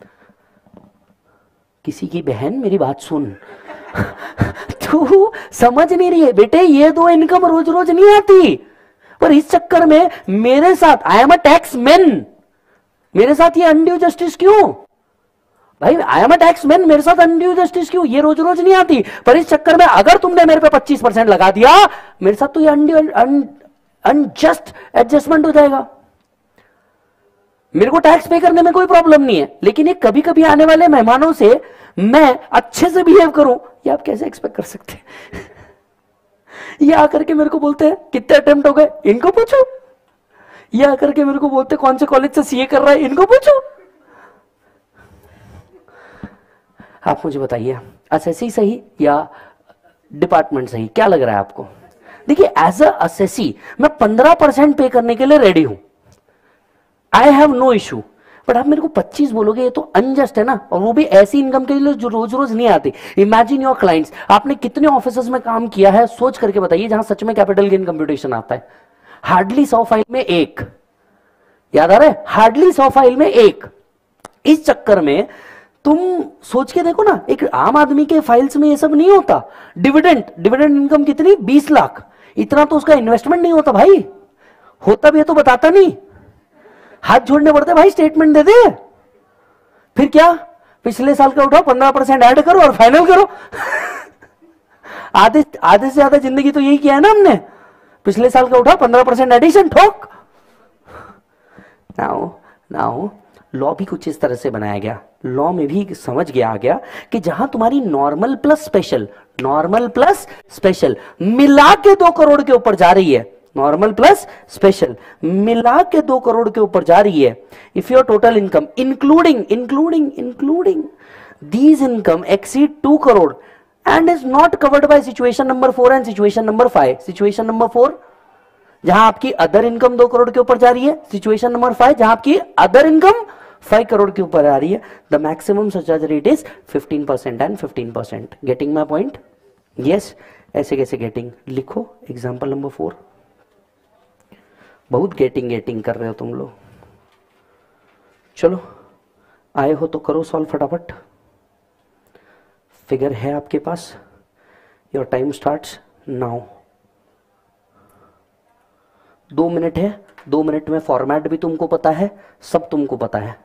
S1: किसी की बहन मेरी बात सुन तू समझ नहीं रही है बेटे, ये 2 इनकम रोज रोज नहीं आती, पर इस चक्कर में मेरे साथ, I am a tax man, मेरे साथ ये अनड्यू जस्टिस क्यों? भाई I am a tax man, मेरे साथ अनड्यू जस्टिस क्यों? ये रोज रोज नहीं आती, पर इस चक्कर में अगर तुमने मेरे पे 25% लगा दिया, मेरे साथ तो ये अनजस्ट एडजस्टमेंट हो जाएगा। मेरे को टैक्स पे करने में कोई प्रॉब्लम नहीं है, लेकिन ये कभी कभी आने वाले मेहमानों से मैं अच्छे से बिहेव करूं, ये आप कैसे एक्सपेक्ट कर सकते हैं? ये आकर के मेरे को बोलते हैं कितने अटेम्प्ट हो गए, इनको पूछो। ये आकर के मेरे को बोलते कौन से कॉलेज से सीए कर रहा है, इनको पूछो। आप मुझे बताइए एसएससी सही या डिपार्टमेंट सही, क्या लग रहा है आपको? देखिए एज अ एसएससी मैं 15% पे करने के लिए रेडी हूं, I have no issue, but आप मेरे को 25 बोलोगे, ये तो अनजस्ट है ना, और वो भी ऐसी इनकम के लिए जो रोज रोज नहीं आती। इमेजिन योर क्लाइंट्स, आपने कितने ऑफिसर्स में काम किया है, सोच करके बताइए जहां सच में कैपिटल गेन कंप्यूटेशन आता है। हार्डली 100 फाइल में 1, याद आ रहा है? हार्डली 100 फाइल में 1। इस चक्कर में तुम सोच के देखो ना, एक आम आदमी के फाइल्स में ये सब नहीं होता। डिविडेंड इनकम कितनी? 20 लाख। इतना तो उसका इन्वेस्टमेंट नहीं होता भाई, होता भी है तो बताता नहीं, हाथ जोड़ने पड़ते भाई, स्टेटमेंट दे दे। फिर क्या, पिछले साल का उठाओ, 15% ऐड करो और फाइनल करो। आधे से ज्यादा जिंदगी तो यही किया है ना हमने, पिछले साल का उठाओ, 15% एडिशन, ठोक। नाउ लॉ भी कुछ इस तरह से बनाया गया, लॉ में भी समझ गया आ गया कि जहां तुम्हारी नॉर्मल प्लस स्पेशल मिला के 2 करोड़ के ऊपर जा रही है, नॉर्मल प्लस स्पेशल मिला के 2 करोड़ के ऊपर जा रही है. If your total income including these income exceed 2 crore and is not covered by situation number 4 and situation number 5. situation number 4 जहां आपकी अदर इनकम 2 करोड़ के ऊपर जा रही है. सिचुएशन नंबर 5 जहां आपकी अदर इनकम 5 करोड़ के ऊपर आ रही है. The maximum surcharge rate is 15% and 15%. Getting my point? Yes. ऐसे कैसे गेटिंग? लिखो एग्जाम्पल नंबर 4. बहुत गेटिंग कर रहे हो तुम लोग. चलो आए हो तो करो सॉल्व फटाफट. फिगर है आपके पास. Your time starts now. 2 minute है. 2 मिनट में फॉर्मेट भी तुमको पता है, सब तुमको पता है.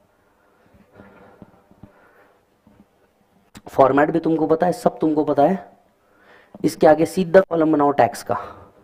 S1: फॉर्मेट भी तुमको पता है, सब तुमको पता है. इसके आगे सीधा कॉलम बनाओ टैक्स का.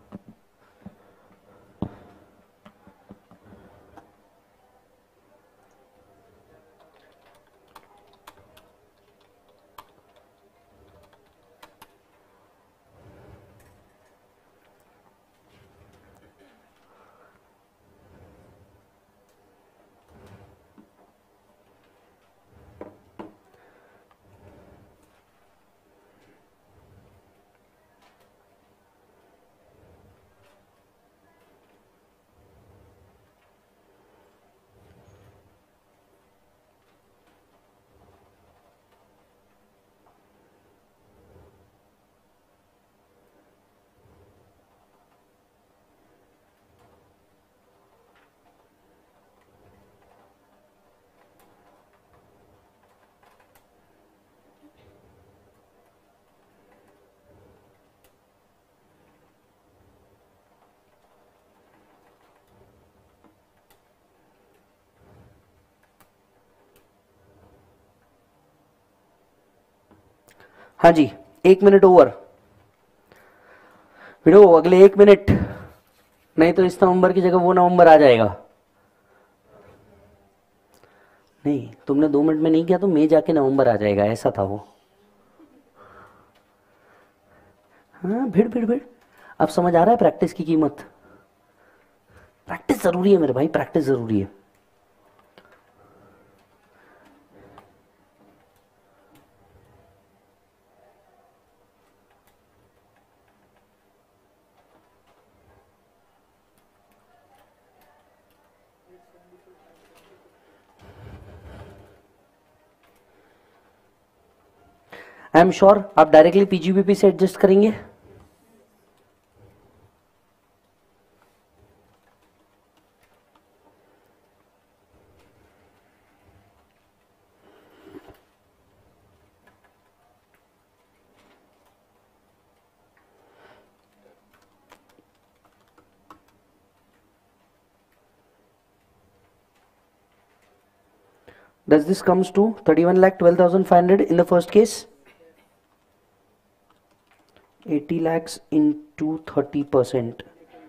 S1: हाँ जी, 1 मिनट ओवर. वीडियो अगले 1 मिनट, नहीं तो इस नवंबर की जगह वो नवंबर आ जाएगा. नहीं, तुमने 2 मिनट में नहीं किया तो मई जाके नवंबर आ जाएगा, ऐसा था वो. हाँ, भिड़. अब समझ आ रहा है प्रैक्टिस की कीमत. प्रैक्टिस जरूरी है मेरे भाई, प्रैक्टिस जरूरी है. आई एम श्योर आप डायरेक्टली पीजीबीपी से एडजस्ट करेंगे. Does this comes to 31,12,500 in the first case? 80 lakhs into 30%,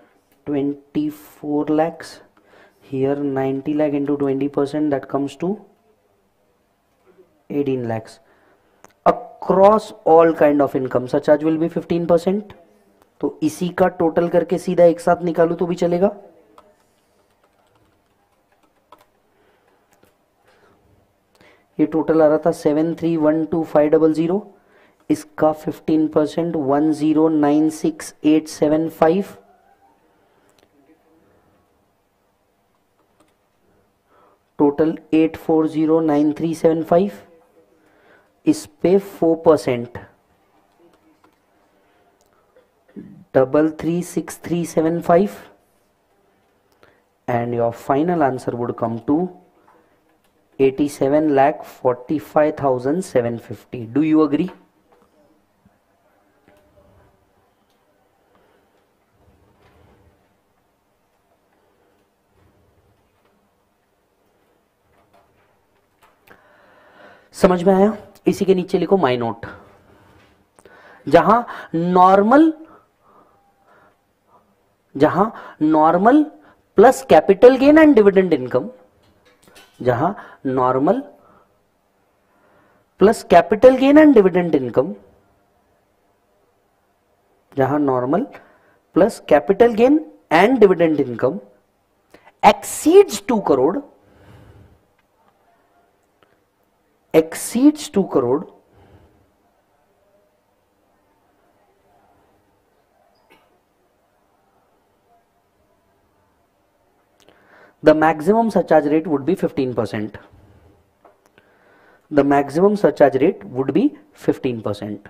S1: 24 lakhs. Here 90 lakh into 20%, that comes to 18 lakhs. Across all kind of income, surcharge will be 15%. तो इसी का total करके सीधा एक साथ निकालू तो भी चलेगा. ये टोटल आ रहा था 7312,500. इसका 15% 1096875. टोटल 8409375. इस पे 4% 336375. and your final answer would come to 87,45,750. Do you agree? समझ में आया? इसी के नीचे लिखो माई नोट. जहां normal plus capital gain and dividend income, जहां normal plus capital gain and dividend income, जहां normal plus capital gain and dividend income exceeds 2 crore, exceeds 2 crore, the maximum surcharge rate would be 15%. The maximum surcharge rate would be 15%.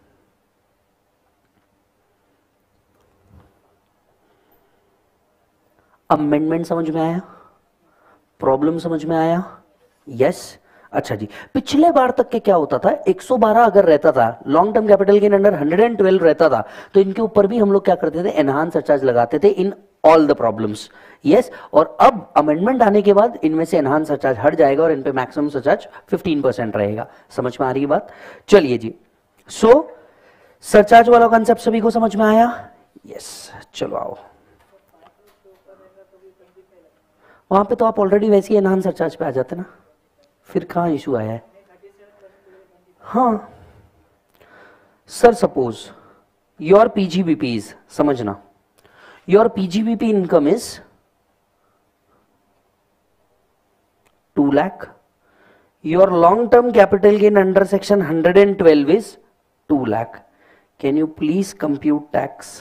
S1: Amendment समझ में आया? Problem समझ में आया? Yes. अच्छा जी, पिछले बार तक के क्या होता था, 112 अगर रहता था, long term capital gain under 112 रहता था, तो इनके ऊपर भी हम लोग क्या करते थे, एनहांस सरचार्ज लगाते थे in all the problems. Yes, और अब अमेंडमेंट आने के बाद इनमें से एनहांस सरचार्ज हट जाएगा और इन पे मैक्सिमम सरचार्ज 15% रहेगा। समझ में आ रही है बात? चलिए जी, सो सरचार्ज वाला कॉन्सेप्ट सभी को समझ में आया? यस, चलो आओ। वहां पे तो आप ऑलरेडी वैसे ही एनहांस सरचार्ज पे आ जाते ना, फिर कहां इशू आया है? हाँ सर, सपोज योर पीजीबीपीज, समझना, your PGBP income is 2 lakh, your long term capital gain under section 112 is 2 lakh. Can you please compute tax?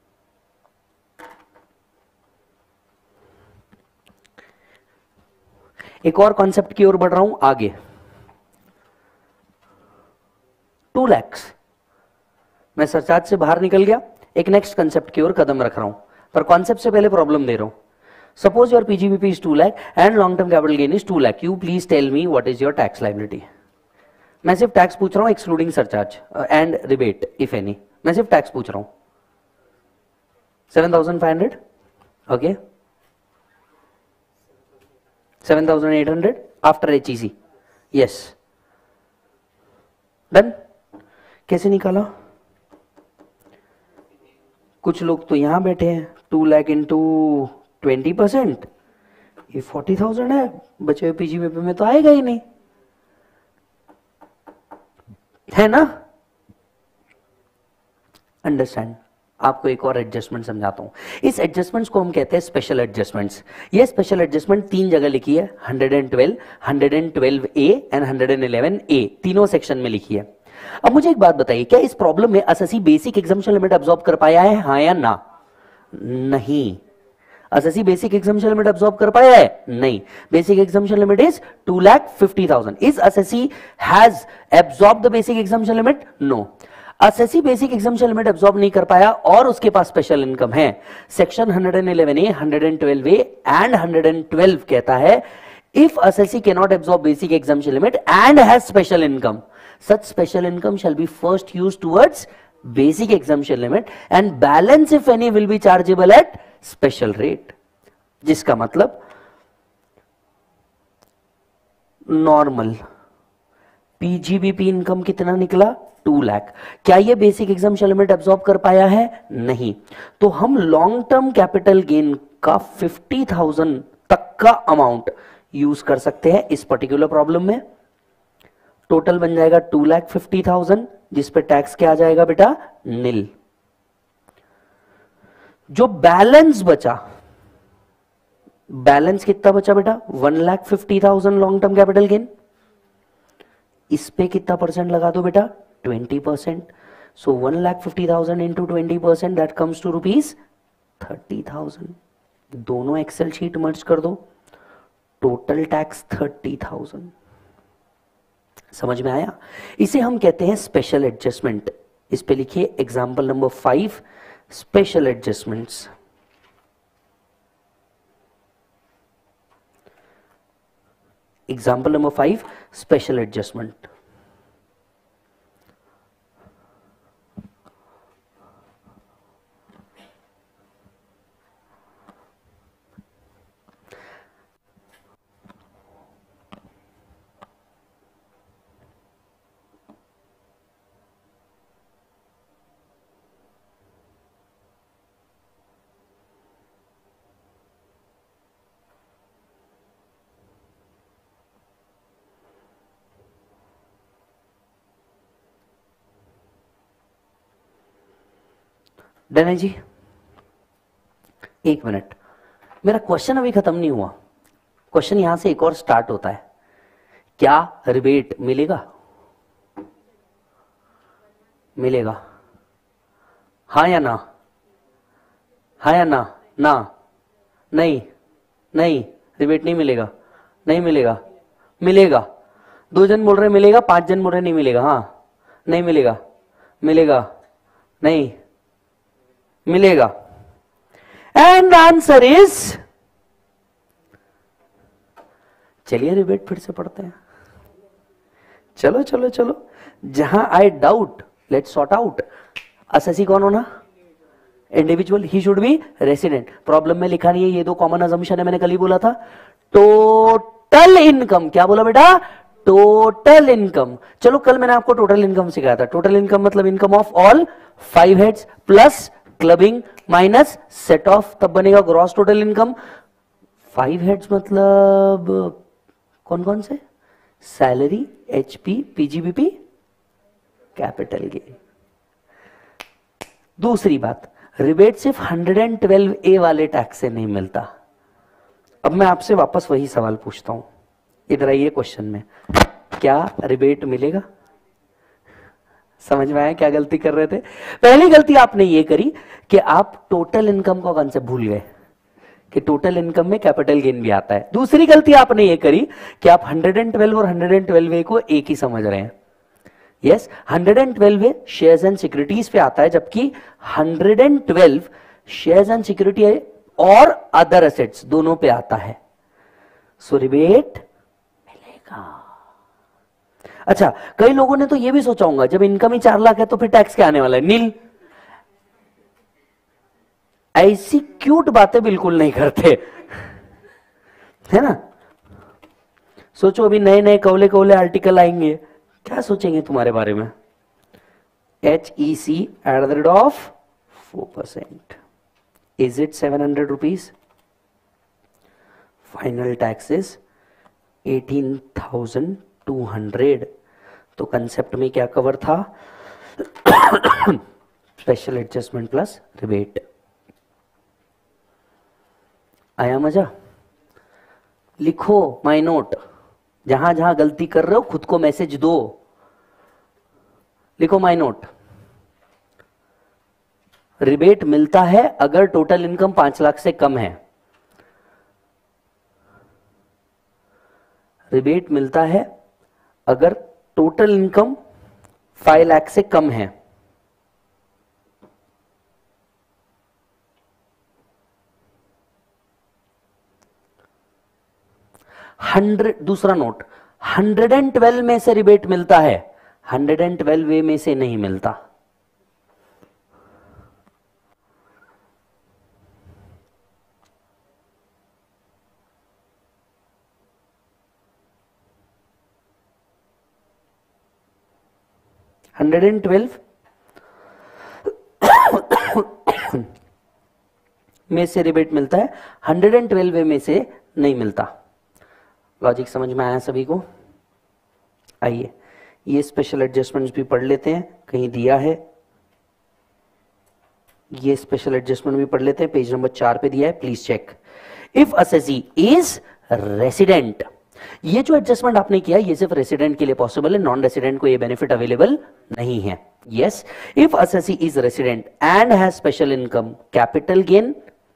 S1: एक और कॉन्सेप्ट की ओर बढ़ रहा हूं आगे। 2 lakhs, मैं सरचार्ज से बाहर निकल गया, एक नेक्स्ट कॉन्सेप्ट की ओर कदम रख रहा हूं, पर कॉन्सेप्ट से पहले प्रॉब्लम दे रहा हूं। Suppose your PGBP is 2 lakh and long term capital gain is 2 lakh, you please tell me what is your tax liability. मैं सिर्फ टैक्स पूछ रहा हूं, excluding surcharge and rebate if any, मैं सिर्फ टैक्स पूछ रहा हूं। 7,500, okay, 7,800 after HEC, yes, done. कैसे निकाला? कुछ लोग तो यहां बैठे हैं, 2 lakh इंटू 20%, ये 40,000 है, बचे हुए पीजीबीपी में तो आएगा ही नहीं, है ना? अंडरस्टैंड? आपको एक और एडजस्टमेंट समझाता हूं। इस एडजस्टमेंट्स को हम कहते हैं स्पेशल एडजस्टमेंट्स। ये स्पेशल एडजस्टमेंट 3 जगह लिखी है, 112, 112A एंड 111A, तीनों सेक्शन में लिखी है। अब मुझे एक बात बताइए, क्या इस प्रॉब्लम में SSC basic exemption limit absorb कर पाया है, हाँ या ना? नहीं। SSC basic exemption limit absorb कर पाया है? नहीं। Basic exemption limit is 2,50,000। Is SSC has absorb the basic exemption limit? No. SSC basic exemption limit absorb नहीं कर पाया और उसके पास स्पेशल इनकम है। सेक्शन 111A, 112A एंड 112 कहता है, if SSC cannot absorb basic exemption limit and has special income, such special income shall be first used towards basic exemption limit and balance if any will be chargeable at special rate. जिसका मतलब normal PGBP income कितना निकला? 2 लाख। क्या ये basic exemption limit absorb कर पाया है? नहीं। तो हम लॉन्ग टर्म कैपिटल गेन का 50,000 तक का अमाउंट यूज कर सकते हैं इस पर्टिकुलर प्रॉब्लम में। टोटल बन जाएगा 2,50,000, जिस पे टैक्स क्या आ जाएगा बेटा? नील। जो बैलेंस बचा, बैलेंस कितना बचा बेटा? 1,50,000 लॉन्ग टर्म कैपिटल गेन। इस पे कितना परसेंट लगा दो बेटा? 20%। So 1,50,000 into 20%, that comes to rupees 30,000। दोनों एक्सेल शीट मर्ज कर दो, टोटल टैक्स 30,000। समझ में आया? इसे हम कहते हैं स्पेशल एडजस्टमेंट। इस पे लिखिए example number 5, special adjustments. Example number 5, special adjustment. Done है जी? एक मिनट, मेरा क्वेश्चन अभी खत्म नहीं हुआ। क्वेश्चन यहां से एक और स्टार्ट होता है, क्या रिबेट मिलेगा? मिलेगा, हाँ या ना? हाँ या ना? ना, नहीं, नहीं, रिबेट नहीं मिलेगा, नहीं मिलेगा, मिलेगा। 2 जन बोल रहे मिलेगा, 5 जन बोल रहे नहीं मिलेगा। हाँ, नहीं मिलेगा, मिलेगा, नहीं मिलेगा। एंड आंसर इज, चलिए रिबेट फिर से पढ़ते हैं। चलो चलो चलो, जहां आई doubt let's sort out. Assessee कौन होना? Individual, he should be resident. Problem में लिखा नहीं है, ये दो कॉमन अजम्पशन है, मैंने कल ही बोला था। टोटल इनकम, क्या बोला बेटा? Total income. चलो कल मैंने आपको टोटल इनकम सिखाया था। टोटल इनकम मतलब income of all 5 heads plus clubbing minus set off, तब बनेगा ग्रॉस टोटल इनकम। 5 हेड्स मतलब कौन कौन से? Salary, HP, PGBP, capital gain. दूसरी बात, रिबेट सिर्फ 112A वाले टैक्स से नहीं मिलता। अब मैं आपसे वापस वही सवाल पूछता हूं, इधर आइए क्वेश्चन में, क्या रिबेट मिलेगा? समझ में आया क्या गलती कर रहे थे? पहली गलती आपने ये करी कि आप टोटल इनकम का कॉन्सेप्ट भूल गए कि टोटल इनकम में कैपिटल गेन भी आता है। दूसरी गलती आपने ये करी कि आप 112 और 112A को एक ही समझ रहे हैं। Yes, 112A shares and securities पे आता है, जबकि 112 शेयर्स एंड सिक्योरिटी और अदर एसेट्स दोनों पे आता है। सो रिबेट मिलेगा। अच्छा, कई लोगों ने तो ये भी सोचा होगा जब इनकम ही 4 लाख है तो फिर टैक्स क्या आने वाला है? नील। ऐसी क्यूट बातें बिल्कुल नहीं करते, है ना? सोचो अभी नए नए कौले कौले आर्टिकल आएंगे, क्या सोचेंगे तुम्हारे बारे में? HEC@4%. Is it 700 rupees? Final tax is 18,200. तो कंसेप्ट में क्या कवर था? Special adjustment plus rebate. आया मजा? लिखो माय नोट, जहां जहां गलती कर रहे हो खुद को मैसेज दो। लिखो माय नोट, रिबेट मिलता है अगर टोटल इनकम 5 लाख से कम है। रिबेट मिलता है अगर टोटल इनकम 5 लाख से कम है। दूसरा नोट, 112 में से रिबेट मिलता है, 112 में से नहीं मिलता। में से रिबेट मिलता है, 112 में से नहीं मिलता। लॉजिक समझ में आया सभी को? आइए ये स्पेशल एडजस्टमेंट्स भी पढ़ लेते हैं, कहीं दिया है। ये स्पेशल एडजस्टमेंट भी पढ़ लेते हैं, पेज नंबर 4 पे दिया है, please check. If assessee is resident, ये जो एडजस्टमेंट आपने किया ये सिर्फ रेसिडेंट के लिए पॉसिबल है, नॉन रेसिडेंट को ये बेनिफिट अवेलेबल नहीं है। Yes, if assessee is resident and has special income, capital gain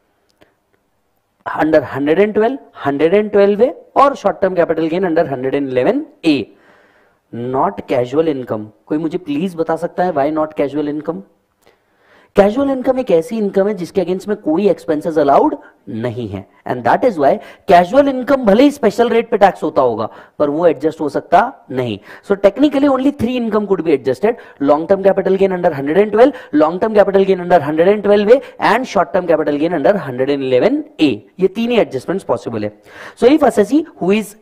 S1: under 112, 112A और short term capital gain under 111A। Not casual income, कोई मुझे प्लीज बता सकता है why not casual income? Casual income एक ऐसी इनकम है जिसके अगेंस्ट में कोई एक्सपेंसेस अलाउड नहीं है, and that is why casual income भले ही स्पेशल रेट पे टैक्स होता होगा पर वो एडजस्ट हो सकता नहीं। So technically only 3 income could be adjusted, long term capital gain under 112, long term capital gain under 112A and short term capital gain under 111A। ये 3 ही एडजस्टमेंट्स पॉसिबल है। So if assessee who is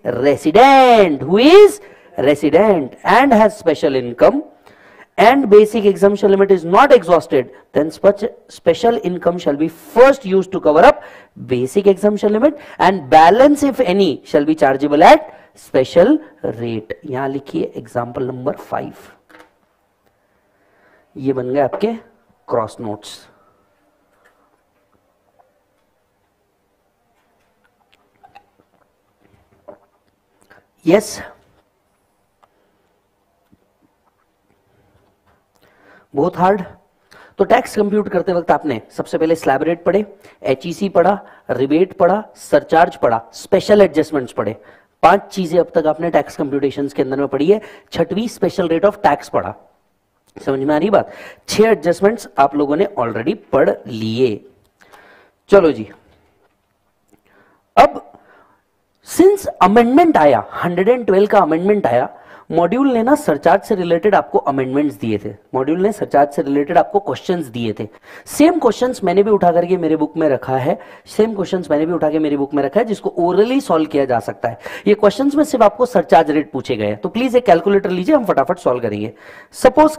S1: resident and has special income and basic exemption limit is not exhausted, then special income shall be first used to cover up basic exemption limit and balance if any shall be chargeable at special rate। यहां लिखिए example number 5, ये बन गए आपके cross notes. Yes, बहुत hard. तो tax compute करते वक्त आपने सबसे पहले स्लैब रेट पढ़े, एचईसी पढ़ा, रिबेट पढ़ा, सरचार्ज पढ़ा, स्पेशल एडजस्टमेंट्स पढ़े। 5 चीजें अब तक आपने टैक्स कंप्यूटेशंस के अंदर में पढ़ी है। 6वीं स्पेशल रेट ऑफ टैक्स पढ़ा। समझ में आ रही बात? 6 एडजस्टमेंट्स आप लोगों ने ऑलरेडी पढ़ लिए। चलो जी, अब सिंस अमेंडमेंट आया, 112 का अमेंडमेंट आया, मॉड्यूल ने ना सरचार्ज से रिलेटेड आपको अमेंडमेंट्स दिए थे, मॉड्यूल ने सरचार्ज से रिलेटेड आपको क्वेश्चंस दिए थे। सेम क्वेश्चंस मैंने भी उठा करके मेरे बुक में रखा है, सेम क्वेश्चंस मैंने भी उठा के मेरी बुक में रखा है, जिसको ओरली सॉल्व किया जा सकता है। ये क्वेश्चंस में सिर्फ आपको सरचार्ज रेट पूछे गए हैं, तो प्लीज एक कैलकुलेटर लीजिए, हम फटाफट सॉल्व करेंगे। सपोज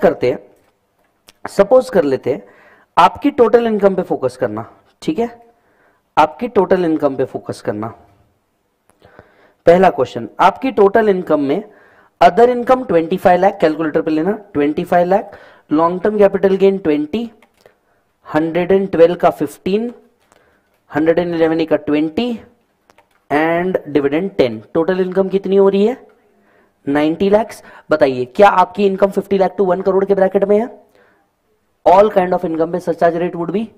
S1: कर लेते हैं आपकी टोटल इनकम पे फोकस करना, ठीक है, आपकी टोटल इनकम पे फोकस करना। पहला क्वेश्चन, आपकी टोटल इनकम में अदर इनकम 25 लाख, कैलकुलेटर पे लेना, 25 lakh, long term capital gain 20, 112 का 15, 111 का 20 एंड डिविडेंड 10। टोटल इनकम कितनी हो रही है? 90 लाख। बताइए क्या आपकी इनकम 50 लाख टू 1 करोड़ के ब्रैकेट में है? ऑल काइंड ऑफ इनकम पे surcharge rate would be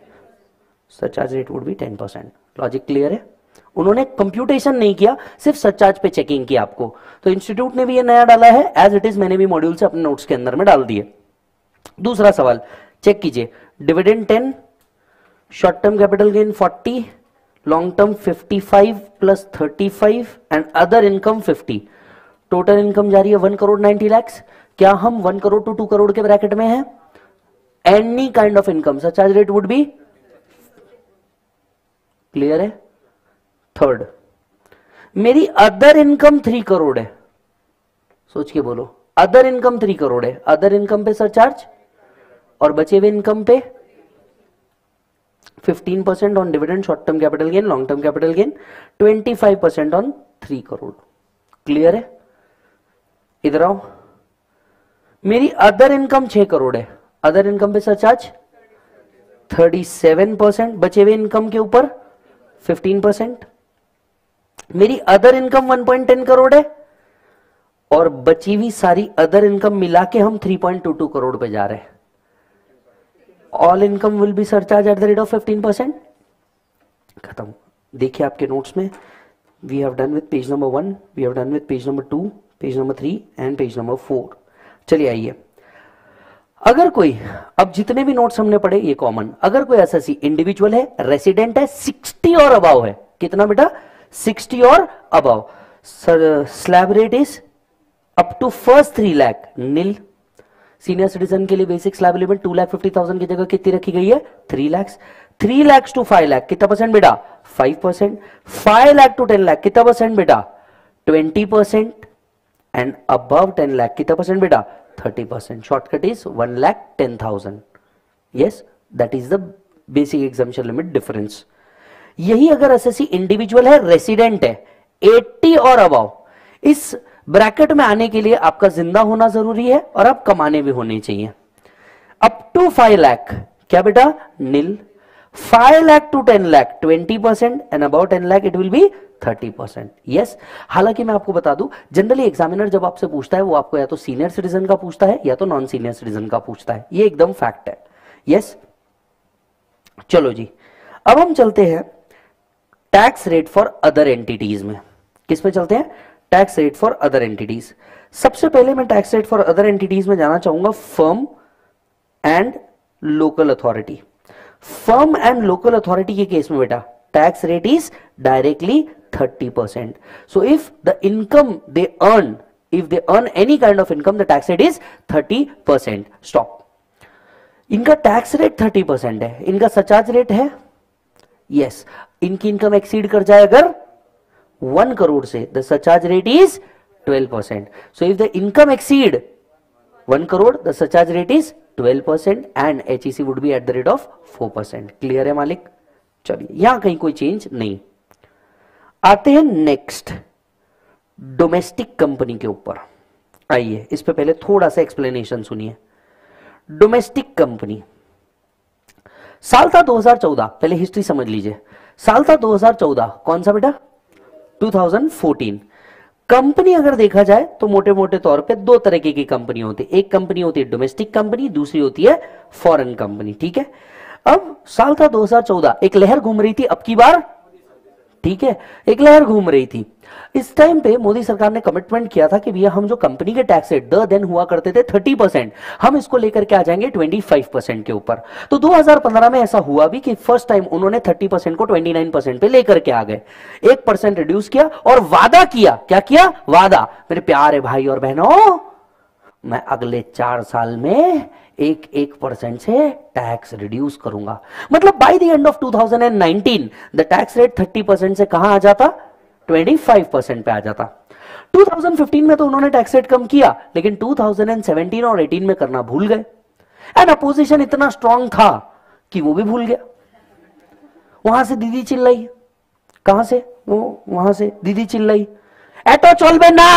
S1: 10%। Logic clear है? उन्होंने कंप्यूटेशन नहीं किया, सिर्फ सरचार्ज पे चेकिंग किया आपको। तो इंस्टीट्यूट ने भी ये नया डाला है, एज इट इज मैंने भी मॉड्यूल से अपने नोट्स के अंदर में डाल दिए। दूसरा सवाल चेक कीजिए, dividend 10, short term capital gain 40, long term 55 plus 35 and other income 50। Total income जा रही है 1 करोड़ 90 लाख। क्या हम 1 करोड़ टू 2 करोड़ के ब्रैकेट में हैं? Any kind of income surcharge rate would be, clear है? थर्ड, मेरी अदर इनकम 3 करोड़ है, सोच के बोलो, अदर इनकम 3 करोड़ है, अदर इनकम पे सरचार्ज और बचे हुए इनकम पे 15% on dividend, short term capital gain, long term capital gain, 25% on 3 crore. Clear है? इधर आओ, मेरी अदर इनकम 6 करोड़ है, अदर इनकम पे सरचार्ज 37%, बचे हुए इनकम के ऊपर 15%। मेरी अदर इनकम 1.10 करोड़ है और बची हुई सारी अदर इनकम मिला के हम 3.22 करोड़ पे जा रहे हैं। All income will be surcharge at the rate of 15%। खत्म। देखिए आपके नोट्स में, we have done with page number 1, we have done with page number 2, page number 3 and page number 4। चलिए आइए, अगर कोई, अब जितने भी नोट्स हमने पढ़े ये कॉमन, अगर कोई एसएससी इंडिविजुअल है, रेसिडेंट है, 60 और अबाव है, कितना बेटा? 60 और above, slab rate is up to first 3 lakh nil. Senior citizen के लिए बेसिक स्लैब लिमिट 2,50,000 की जगह कितनी रखी गई है? 3 लाख। 3 लाख टू 5 लाख कितना परसेंट बेटा? 5%। 5 लाख टू 10 लाख कितना परसेंट बेटा? 20%। एंड अबव 10 लाख कितना परसेंट बेटा? 30%। Shortcut is 1,10,000। Yes, that is the basic examination limit difference. यही अगर एसएससी इंडिविजुअल है, रेसिडेंट है, 80 और अबव, इस ब्रैकेट में आने के लिए आपका जिंदा होना जरूरी है और आप कमाने भी होने चाहिए। अप टू 5 लाख क्या बेटा? Nil. 5 lakh to 10 lakh 20% and about 10 lakh it will be 30%। Yes, हालांकि मैं आपको बता दूं, जनरली एग्जामिनर जब आपसे पूछता है वो आपको या तो सीनियर सिटीजन का पूछता है या तो नॉन सीनियर सिटीजन का पूछता है, ये एकदम फैक्ट है। यस, चलो जी, अब हम चलते हैं tax rate for other entities में। किस पे चलते हैं? Tax rate for other entities. सबसे पहले मैं tax rate for other entities में जाना चाहूंगा firm and local authority. Firm and local authority के केस में बेटा tax rate is directly 30%. So if the income they earn, if they earn any kind of income, the tax rate is 30%. Stop. इनका tax rate 30% है, इनका surcharge rate है yes. इनकी income exceed कर जाए अगर 1 करोड़ से, the surcharge rate is 12%. So if the income exceed 1 crore, the surcharge rate is 12% and HEC would be at the rate of 4%. Clear है मालिक? चलिए यहां कहीं कोई चेंज नहीं. आते हैं नेक्स्ट डोमेस्टिक कंपनी के ऊपर. आइए इस पे पहले थोड़ा सा एक्सप्लेनेशन सुनिए. डोमेस्टिक कंपनी साल था 2014. पहले हिस्ट्री समझ लीजिए. साल था 2014. कौन सा बेटा? 2014. कंपनी अगर देखा जाए तो मोटे मोटे तौर पे दो तरीके की कंपनी होती है, एक कंपनी होती है डोमेस्टिक कंपनी, दूसरी होती है फॉरेन कंपनी, ठीक है। अब साल था 2014, एक लहर घूम रही थी अब की बार, ठीक है, एक लहर घूम रही थी। इस टाइम पे मोदी सरकार ने कमिटमेंट किया था कि भैया हम जो कंपनी के टैक्स रेट देन हुआ करते थे 30%, हम इसको लेकर के आ जाएंगे 25% के ऊपर। तो 2015 में ऐसा हुआ भी कि फर्स्ट टाइम उन्होंने 30% को 29% पे लेकर के आ गए, 1% रिड्यूस किया और वादा किया, क्या किया, वादा, मेरे प्यारे भाई और बहनों, मैं अगले 4 साल में 1% से टैक्स रिड्यूस करूंगा। मतलब by the end of 2019 the tax rate 30% से कहां आ जाता, 25% पे आ जाता। 2015 में तो उन्होंने टैक्स रेट कम किया, लेकिन 2017 और 18 में करना भूल गए। एंड अपोजिशन इतना स्ट्रांग था कि वो भी भूल गया। वहां से दीदी चिल्लाई, कहां से, वो वहां से दीदी चिल्लाई, एटो चलबे ना,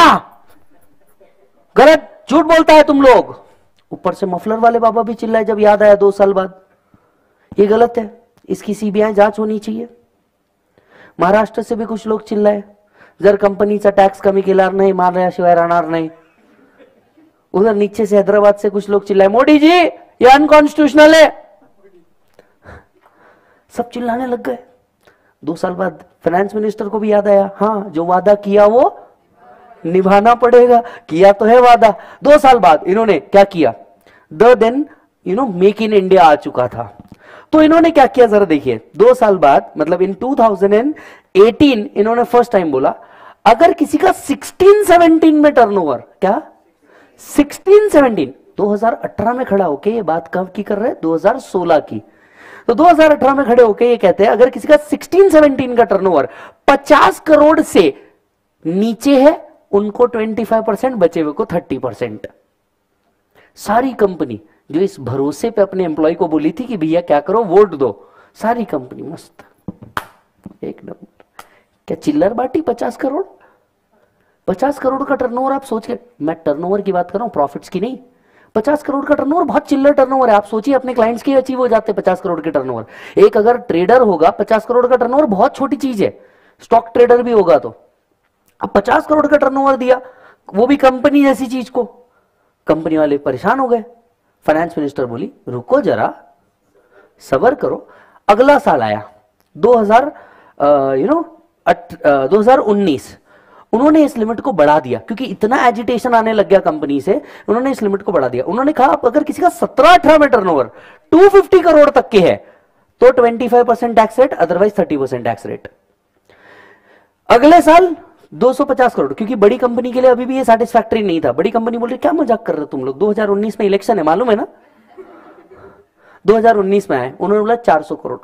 S1: गलत, झूठ बोलता है तुम लोग। ऊपर से मफलर वाले बाबा भी चिल्लाए जब याद आया 2 साल बाद, ये गलत है, इसकी सीबीआई जांच होनी चाहिए। महाराष्ट्र से भी कुछ लोग चिल्लाए, जर कंपनीचा टॅक्स कमी केला नाही मारल्याशिवाय राहणार नाही। उधर नीचे से हैदराबाद से कुछ लोग चिल्लाए, मोदी जी ये अनकॉन्स्टिट्यूशनल है। सब चिल्लाने लग गए। 2 साल बाद फाइनेंस मिनिस्टर को भी याद आया, हाँ जो वादा किया वो निभाना पड़ेगा, किया तो है वादा। 2 साल बाद इन्होंने क्या किया, देन मेक इन इंडिया आ चुका था। तो इन्होंने क्या किया जरा देखिए, 2 साल बाद मतलब इन 2018 इन्होंने फर्स्ट टाइम बोला, अगर किसी का 16-17 में टर्नओवर, क्या 16-17, 2018 में खड़ा होके ये बात कब की कर रहे हैं, 2016 की। तो 2018 में खड़े होके ये कहते हैं अगर किसी का 16-17 का टर्नओवर 50 करोड़ से नीचे है उनको 25%, बचे हुए को 30%। सारी कंपनी जो इस भरोसे पे अपने एम्प्लॉय को बोली थी कि भैया क्या करो वोट दो, सारी कंपनी मस्त, एक नंबर। क्या चिल्लर बाटी 50 करोड़, 50 करोड़ का टर्नओवर। आप सोच के, मैं टर्नओवर की बात कर रहा हूं, प्रॉफिट्स की नहीं। 50 करोड़ का टर्नओवर बहुत चिल्लर टर्नओवर है। आप सोचिए अपने क्लाइंट्स के अचीव हो जाते हैं 50 करोड़ के टर्नओवर। एक अगर ट्रेडर होगा 50 करोड़ का टर्नओवर बहुत छोटी चीज है, स्टॉक ट्रेडर भी होगा तो। अब 50 करोड़ का टर्नओवर दिया, वो भी कंपनी जैसी चीज को। कंपनी वाले परेशान हो गए। फाइनेंस मिनिस्टर बोली रुको जरा, सबर करो। अगला साल आया 2019, उन्होंने इस लिमिट को बढ़ा दिया क्योंकि इतना एजिटेशन आने लग गया कंपनी से। उन्होंने इस लिमिट को बढ़ा दिया। उन्होंने कहा अगर किसी का 17-18 में टर्नओवर 250 करोड़ तक के है तो 25% tax rate, otherwise 30% tax rate. अगले साल 250 करोड़, क्योंकि बड़ी कंपनी के लिए अभी भी ये सैटिस्फैक्टरी नहीं था। बड़ी कंपनी बोल रही क्या मजाक कर रहे हो तुम लोग, 2019 में इलेक्शन है मालूम है ना। 2019 में आए, उन्होंने बोला 400 करोड़।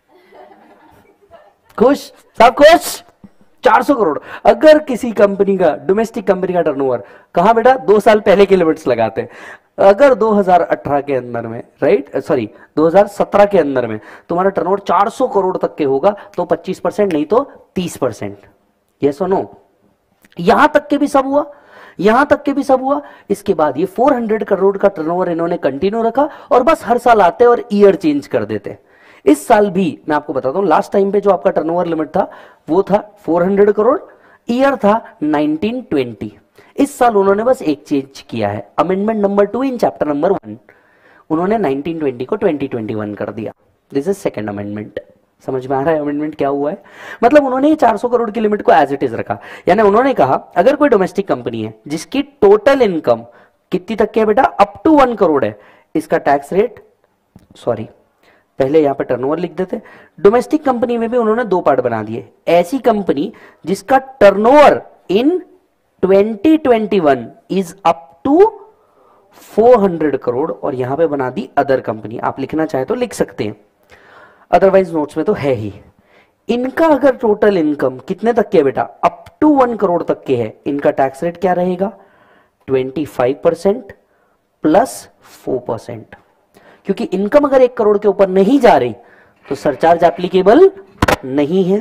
S1: खुश, सब खुश, 400 करोड़। अगर किसी कंपनी का, डोमेस्टिक कंपनी का टर्नओवर, कहां बेटा 2 साल पहले के लिमिट्स लगाते हैं। अगर 2018 के अंदर में, राइट, सॉरी 2017 के अंदर में तुम्हारा टर्नओवर 400 करोड़ तक के होगा तो 25%, नहीं तो 30%। यस और नो। यहां तक के भी सब हुआ, यहां तक के भी सब हुआ। इसके बाद ये 400 करोड़ का टर्नओवर इन्होंने कंटिन्यू रखा और बस हर साल आते और ईयर चेंज कर देते। इस साल भी मैं आपको बताता हूं, लास्ट टाइम पे जो आपका टर्नओवर लिमिट था वो था 400 करोड़, ईयर था 1920। इस साल उन्होंने बस एक चेंज किया है, amendment number 2 in chapter number 1। उन्होंने 1920 को 2021 कर दिया। This is second amendment. समझ में आ रहा है अमेंडमेंट क्या हुआ है? मतलब उन्होंने ये 400 करोड़ की लिमिट को एज इट इज रखा। यानी उन्होंने कहा अगर कोई डोमेस्टिक कंपनी है जिसकी टोटल इनकम कितनी तक की है बेटा, अप टू 1 करोड़ है, इसका टैक्स रेट, सॉरी पहले यहां पे टर्नओवर लिख देते। डोमेस्टिक कंपनी में भी उन्होंने 2 पार्ट बना दिए। ऐसी कंपनी जिसका turnover in 2021 is up to 400 crore, और यहां पे बना दी अदर कंपनी। आप लिखना चाहे तो लिख सकते हैं, अदरवाइज नोट्स में तो है ही। इनका अगर टोटल इनकम कितने तक के है बेटा, अप टू 1 करोड़ तक के है, इनका टैक्स रेट क्या रहेगा, 25% प्लस 4%। क्योंकि इनकम अगर 1 करोड़ के ऊपर नहीं जा रही तो सरचार्ज एप्लीकेबल नहीं है,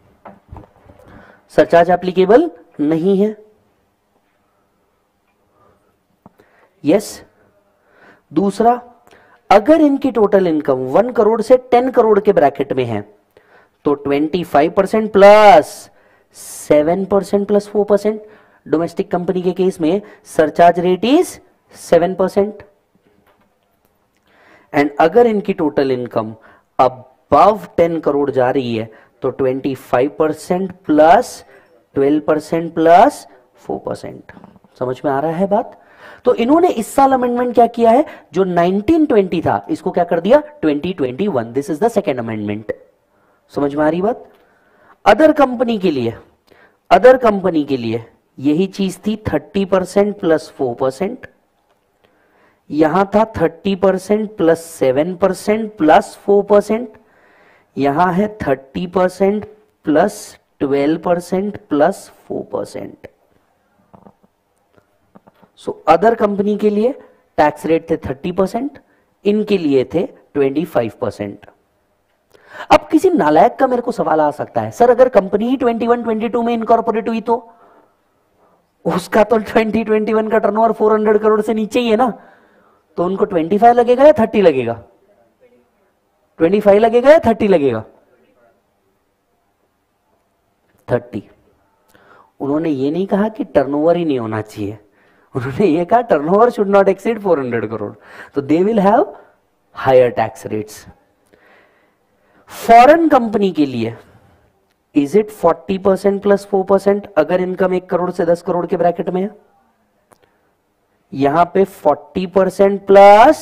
S1: सरचार्ज एप्लीकेबल नहीं है। यस। दूसरा, अगर इनकी टोटल इनकम 1 करोड़ से 10 करोड़ के ब्रैकेट में है तो 25% प्लस 7% प्लस 4%। डोमेस्टिक कंपनी के केस में सरचार्ज रेट इज 7%। एंड अगर इनकी टोटल इनकम अबव 10 करोड़ जा रही है तो 25% प्लस 12% प्लस 4%। समझ में आ रहा है बात? तो इन्होंने इस साल अमेंडमेंट क्या किया है, जो 1920 था इसको क्या कर दिया 2021। This is the second amendment. समझ में आ रही बात? अदर कंपनी के लिए यही चीज थी 30% प्लस 4%, यहां था 30% प्लस 7% प्लस 4%, यहां है 30% plus 12% plus 4%। So other company के लिए टैक्स रेट थे 30%, इनके लिए थे 25%। अब किसी नालायक का मेरे को सवाल आ सकता है, सर अगर कंपनी ही 21-22 में इनकॉर्पोरेट हुई तो उसका तो 2021 का टर्नओवर 400 करोड़ से नीचे ही है ना, तो उनको 25 लगेगा या 30 लगेगा? 25 लगेगा या 30 लगेगा? 30। उन्होंने ये नहीं कहा कि टर्नओवर ही नहीं होना चाहिए, उन्होंने ये कहा turnover should not exceed 400 crore, तो they will have higher tax rates. Foreign company के लिए इज इट 40% प्लस 4% अगर इनकम 1 करोड़ से 10 करोड़ के ब्रैकेट में है? यहां पे 40% प्लस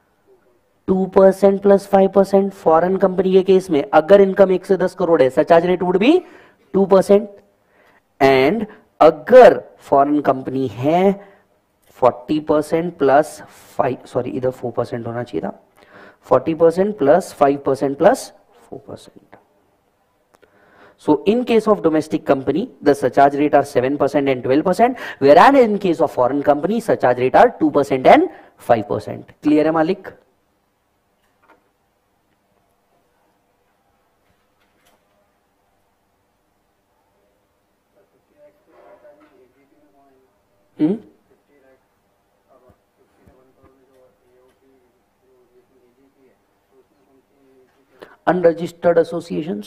S1: 2% प्लस 5%। फॉरेन कंपनी के केस में अगर इनकम 1 से 10 करोड़ है, surcharge rate would be 2%। And अगर फॉरेन कंपनी है 40% प्लस 5, सॉरी इधर 4% होना चाहिए था, 40% plus 5% plus 4%. So in case of domestic company, the surcharge rate are 7% and 12%, whereas in case of foreign company, surcharge rate are 2% and 5%. Clear है मालिक? Unregistered associations,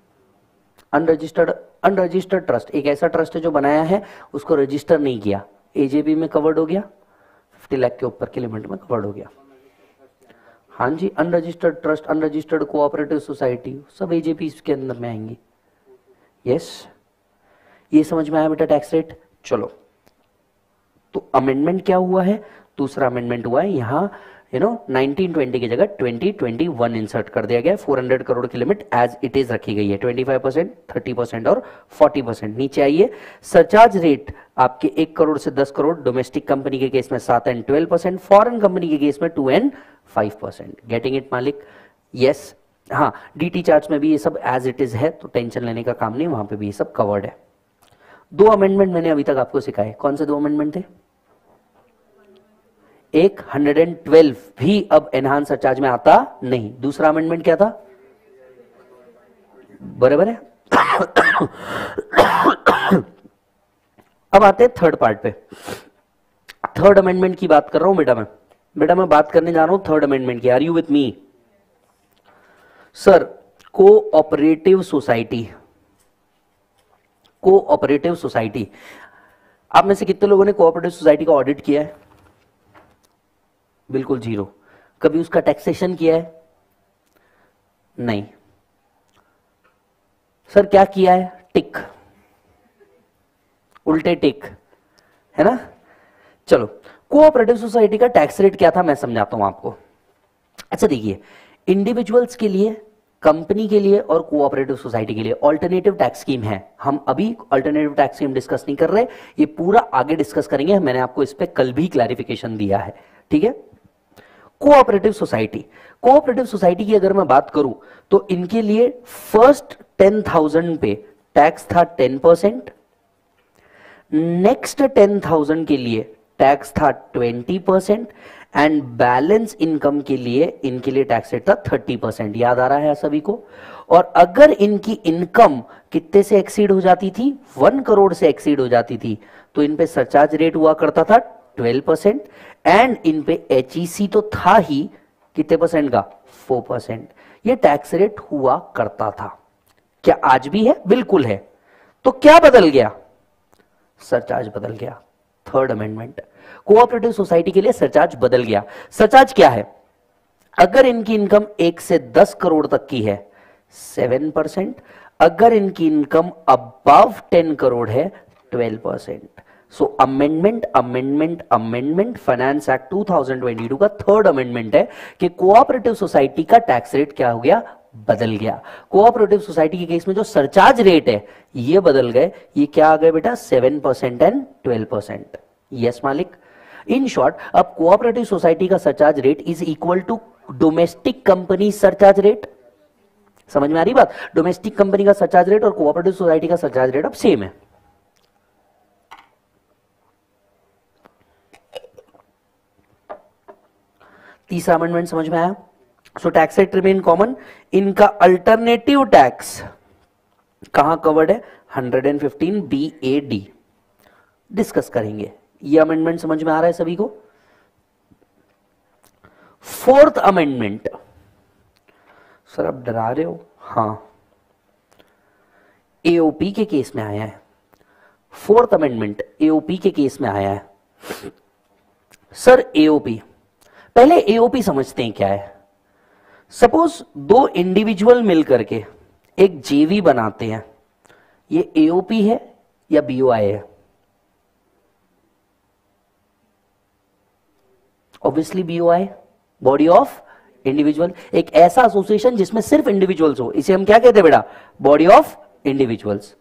S1: unregistered trust एक ऐसा trust है जो बनाया है उसको रजिस्टर नहीं किया, एजेबी में कवर्ड हो गया, 50 लाख के ऊपर के लिमिट में कवर्ड हो गया। हाँ जी, unregistered trust, unregistered cooperative society सब एजेपी के अंदर में आएंगी। यस, ये समझ में आया बेटा टैक्स रेट? चलो, तो अमेंडमेंट क्या हुआ है? दूसरा अमेंडमेंट हुआ है, यहां 1920 की जगह 2021 इंसर्ट कर दिया गया। 400 करोड़ की लिमिट एज इट इज रखी गई है, 25%, 30% और 40%। नीचे आइए, सरचार्ज रेट आपके 1 करोड़ से 10 करोड़ डोमेस्टिक कंपनी के केस में 7 एंड 12%, फॉरेन कंपनी के केस में 2 एंड 5%। गेटिंग इट मालिक? यस। हाँ, डीटी चार्ज में भी ये सब एज इट इज है, तो टेंशन लेने का काम नहीं, वहां पे भी ये सब कवर्ड है। 2 अमेंडमेंट मैंने अभी तक आपको सिखाए, कौन से 2 अमेंडमेंट थे? एक 112 भी अब एनहांस सरचार्ज में आता नहीं। दूसरा अमेंडमेंट क्या था? बराबर है। अब आते हैं थर्ड पार्ट पे। थर्ड अमेंडमेंट की बात कर रहा हूं बेटा मैं बात करने जा रहा हूं थर्ड अमेंडमेंट की। Are you with me? Sir, cooperative society, आप में से कितने लोगों ने कोऑपरेटिव सोसाइटी का ऑडिट किया है? बिल्कुल जीरो। कभी उसका टैक्सेशन किया है? नहीं। सर क्या किया है? टिक, उल्टे टिक, है ना? चलो, कोऑपरेटिव सोसाइटी का टैक्स रेट क्या था मैं समझाता हूं आपको। अच्छा देखिए, इंडिविजुअल्स के लिए, कंपनी के लिए और कोऑपरेटिव सोसाइटी के लिए ऑल्टरनेटिव टैक्स स्कीम है। हम अभी ऑल्टरनेटिव टैक्स स्कीम डिस्कस नहीं कर रहे, ये पूरा आगे डिस्कस करेंगे। मैंने आपको इस पे कल भी क्लैरिफिकेशन दिया है, ठीक है? कोऑपरेटिव सोसाइटी की अगर मैं बात करूं तो इनके लिए फर्स्ट 10,000 पे टैक्स था 10%, नेक्स्ट 10,000 के लिए टैक्स था 20% एंड बैलेंस इनकम के लिए इनके लिए टैक्स रेट था 30%। याद आ रहा है सभी को? और अगर इनकी इनकम कितने से एक्सीड हो जाती थी? 1 करोड़ से एक्सीड हो जाती थी, तो इन पे सरचार्ज रेट हुआ करता था 12% एंड इन पे एचईसी तो था ही, कितने परसेंट का? 4%। ये टैक्स रेट हुआ करता था। क्या आज भी है? बिल्कुल है। तो क्या बदल गया? सरचार्ज बदल गया। थर्ड अमेंडमेंट, कोऑपरेटिव सोसाइटी के लिए सरचार्ज बदल गया। सरचार्ज क्या है? अगर इनकी इनकम 1 से 10 करोड़ तक की है 7%, अगर इनकी इनकम अबव 10 करोड़ है 12%। So amendment amendment amendment finance act 2022 का थर्ड अमेंडमेंट है कि कोऑपरेटिव सोसाइटी का टैक्स रेट क्या हो गया? बदल गया। कोऑपरेटिव सोसाइटी के केस में जो सरचार्ज रेट है ये बदल गए। ये क्या आ गए बेटा? 7% एंड 12%। यस मालिक। इन शॉर्ट, अब कोऑपरेटिव सोसाइटी का surcharge rate is equal to domestic company surcharge rate. समझ में आ रही बात? डोमेस्टिक कंपनी का सरचार्ज रेट और कोऑपरेटिव सोसाइटी का सरचार्ज रेट अब सेम है। तीसरा अमेंडमेंट समझ में आया? So tax rate remain common. इनका अल्टरनेटिव टैक्स कहां कवर्ड है? 115 BAD डिस्कस करेंगे। ये अमेंडमेंट समझ में आ रहा है सभी को? फोर्थ अमेंडमेंट, सर आप डरा रहे हो? हां, एओपी के केस में आया है। फोर्थ अमेंडमेंट एओपी के केस में आया है। सर एओपी, पहले एओपी समझते हैं क्या है। सपोज दो इंडिविजुअल मिलकर के एक जेवी बनाते हैं, ये एओपी है या बीओआई है? Obviously BOI, body of individual. एक ऐसा एसोसिएशन जिसमें सिर्फ इंडिविजुअल्स हो, इसे हम क्या कहते हैं बेटा? Body of individuals.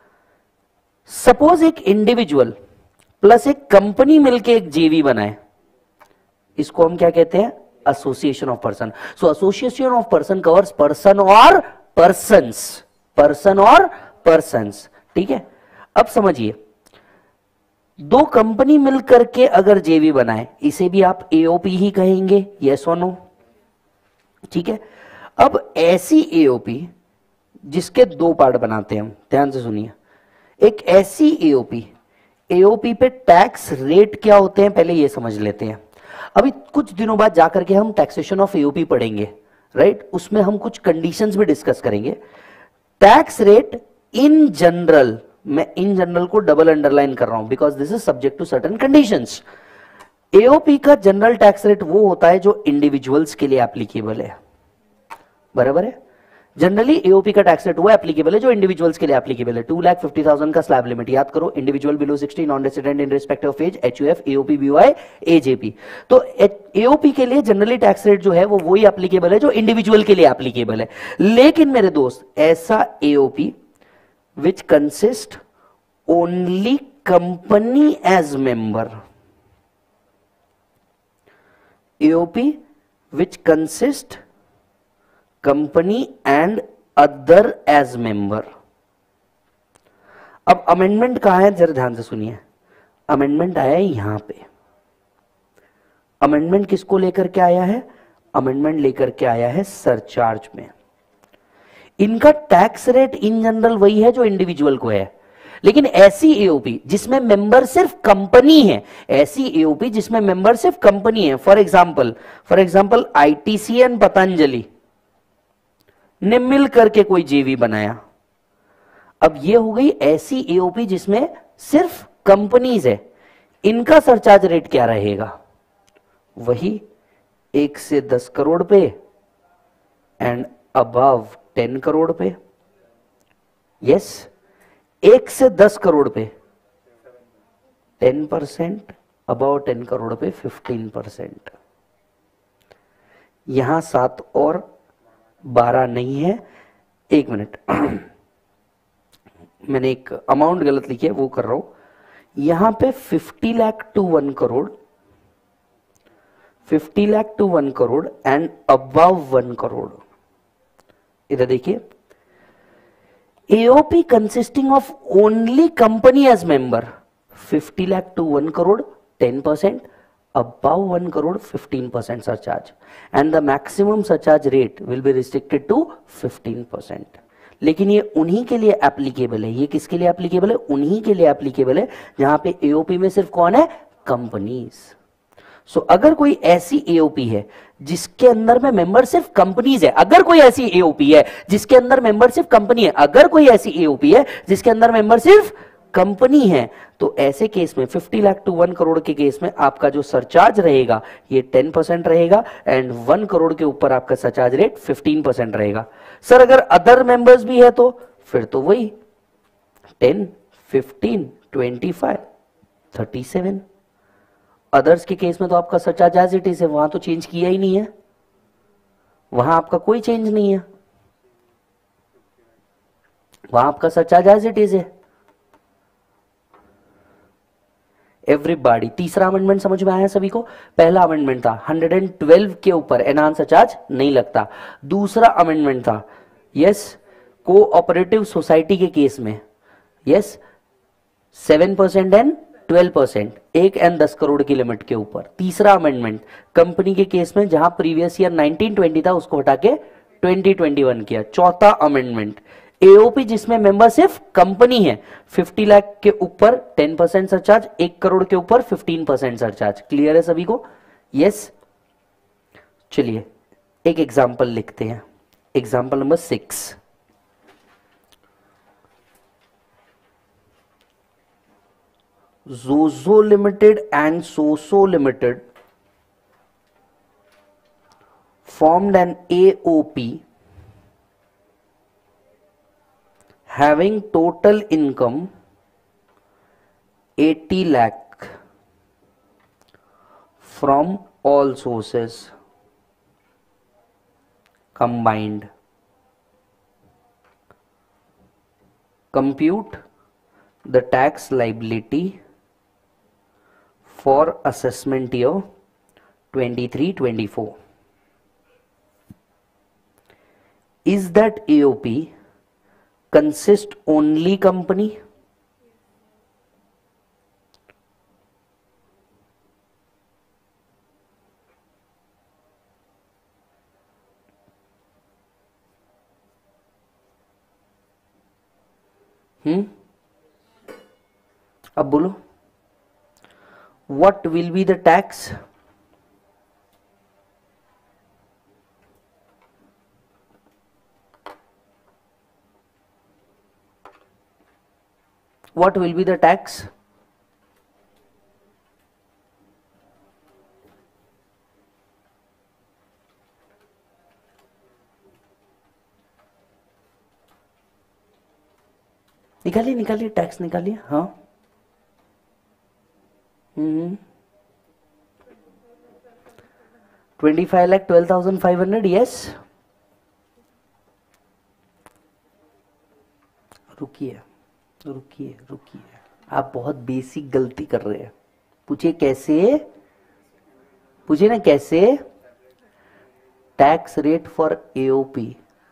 S1: सपोज एक इंडिविजुअल प्लस एक कंपनी मिलकर एक जेवी बनाए, इसको हम क्या कहते हैं? Association of person. So association of person covers person और पर्संस, पर्सन और पर्संस। ठीक है, अब समझिए, दो कंपनी मिलकर के अगर जेवी बनाए, इसे भी आप एओपी ही कहेंगे, यस और नो? ठीक है, अब ऐसी एओपी जिसके दो पार्ट बनाते हैं हम, ध्यान से सुनिए। एक ऐसी एओपी, एओपी पे टैक्स रेट क्या होते हैं पहले ये समझ लेते हैं। अभी कुछ दिनों बाद जाकर के हम टैक्सेशन ऑफ एओपी पढ़ेंगे, राइट? उसमें हम कुछ कंडीशंस भी डिस्कस करेंगे। टैक्स रेट इन जनरल, मैं इन जनरल को डबल अंडरलाइन कर रहा हूं because this is subject to certain conditions. AOP का जनरल टैक्स रेट वो होता है जो इंडिविजुअल्स के लिए एप्लीकेबल है, बराबर है? जनरली एओपी का टैक्स रेट वो एप्लीकेबल है जो इंडिविजुअल्स के लिए एप्लीकेबल है। 2,50,000 का स्लैब लिमिट, याद करो, individual below 60, non resident in respect of age, HUF, AOP, BOI, AJP. तो एओपी के लिए जनरली टैक्स रेट जो है वो वही एप्लीकेबल है जो इंडिविजुअल के लिए एप्लीकेबल है। लेकिन मेरे दोस्त, ऐसा AOP which consist only company as member, AOP which consist company and other as member. अब अमेंडमेंट कहां है? जरा ध्यान से सुनिए। अमेंडमेंट आया है यहां पे। अमेंडमेंट किसको लेकर के आया है? अमेंडमेंट लेकर के आया है सरचार्ज में। इनका टैक्स रेट इन जनरल वही है जो इंडिविजुअल को है, लेकिन ऐसी एओपी जिसमें मेंबर सिर्फ कंपनी है, ऐसी एओपी जिसमें मेंबर सिर्फ कंपनी है, for example ITC and Patanjali ने मिल करके कोई जेवी बनाया। अब ये हो गई ऐसी एओपी जिसमें सिर्फ कंपनीज है। इनका सरचार्ज रेट क्या रहेगा? वही 1 से 10 करोड़ पे एंड अबव 10 करोड़ पे। यस, 1 से 10 करोड़ पे 10%, अबव 10 करोड़ पे 15%। यहां 7 और 12 नहीं है। एक मिनट मैंने एक अमाउंट गलत लिखी है, वो कर रहा हूं। यहां पे 50 lakh to 1 crore, 50 lakh to 1 crore and above 1 crore. इधर देखिए, AOP consisting of only company as member 50 lakh to 1 crore 10%, above 1 crore 15% surcharge, and the maximum surcharge rate will be restricted to 15%। लेकिन ये उन्हीं के लिए एप्लीकेबल है। ये किसके लिए एप्लीकेबल है? उन्हीं के लिए एप्लीकेबल है जहां पे एओपी में सिर्फ कौन है? कंपनीज। सो अगर कोई ऐसी एओपी है जिसके अंदर में मेंबर सिर्फ कंपनीज है, अगर कोई ऐसी एओपी है जिसके अंदर मेंबर सिर्फ कंपनी है, अगर कोई ऐसी एओपी है जिसके अंदर मेंबर सिर्फ कंपनी है तो ऐसे केस में 50 लाख टू 1 करोड़ के केस में आपका जो सरचार्ज रहेगा ये 10% रहेगा एंड 1 करोड़ के ऊपर आपका सरचार्ज रेट 15% रहेगा। सर अगर अदर मेंबर्स भी है तो फिर तो वही 10, 15, 25, 37। अदर्स के केस में तो आपका सरचार्ज एज इट इज है, वहां तो चेंज किया ही नहीं है, वहां आपका कोई चेंज नहीं है, वहां आपका सरचार्ज एज इट इज है। एवरीबॉडी, तीसरा अमेंडमेंट समझ में आया सभी को? पहला अमेंडमेंट था 112 के ऊपर एनहांस सरचार्ज नहीं लगता। दूसरा अमेंडमेंट था यस कोऑपरेटिव सोसाइटी के केस में यस 7% एंड 12%, 1 एंड 10 करोड़ की लिमिट के ऊपर। तीसरा अमेंडमेंट कंपनी के केस में जहां प्रीवियस ईयर 1920 था उसको हटा के 2021 किया। चौथा अमेंडमेंट एओपी जिसमें मेंबर सिर्फ कंपनी है, 50 लाख के ऊपर 10% सरचार्ज, 1 करोड़ के ऊपर 15% सरचार्ज। क्लियर है सभी को? यस। चलिए एक एग्जांपल लिखते हैं, example number 6। Zozo Limited and Soso Limited formed an AOP having total income 80 lakh from all sources combined. Compute the tax liability for assessment year 23-24. Is that AOP consist only company? अब बोलो what will be the tax? What will be the tax? निकालिए निकालिए, tax निकालिए। हाँ 25,12,500। Yes. रुकिए रुकिए रुकिए, आप बहुत बेसिक गलती कर रहे हैं। पूछिए कैसे, पूछिए ना कैसे। Tax rate for AOP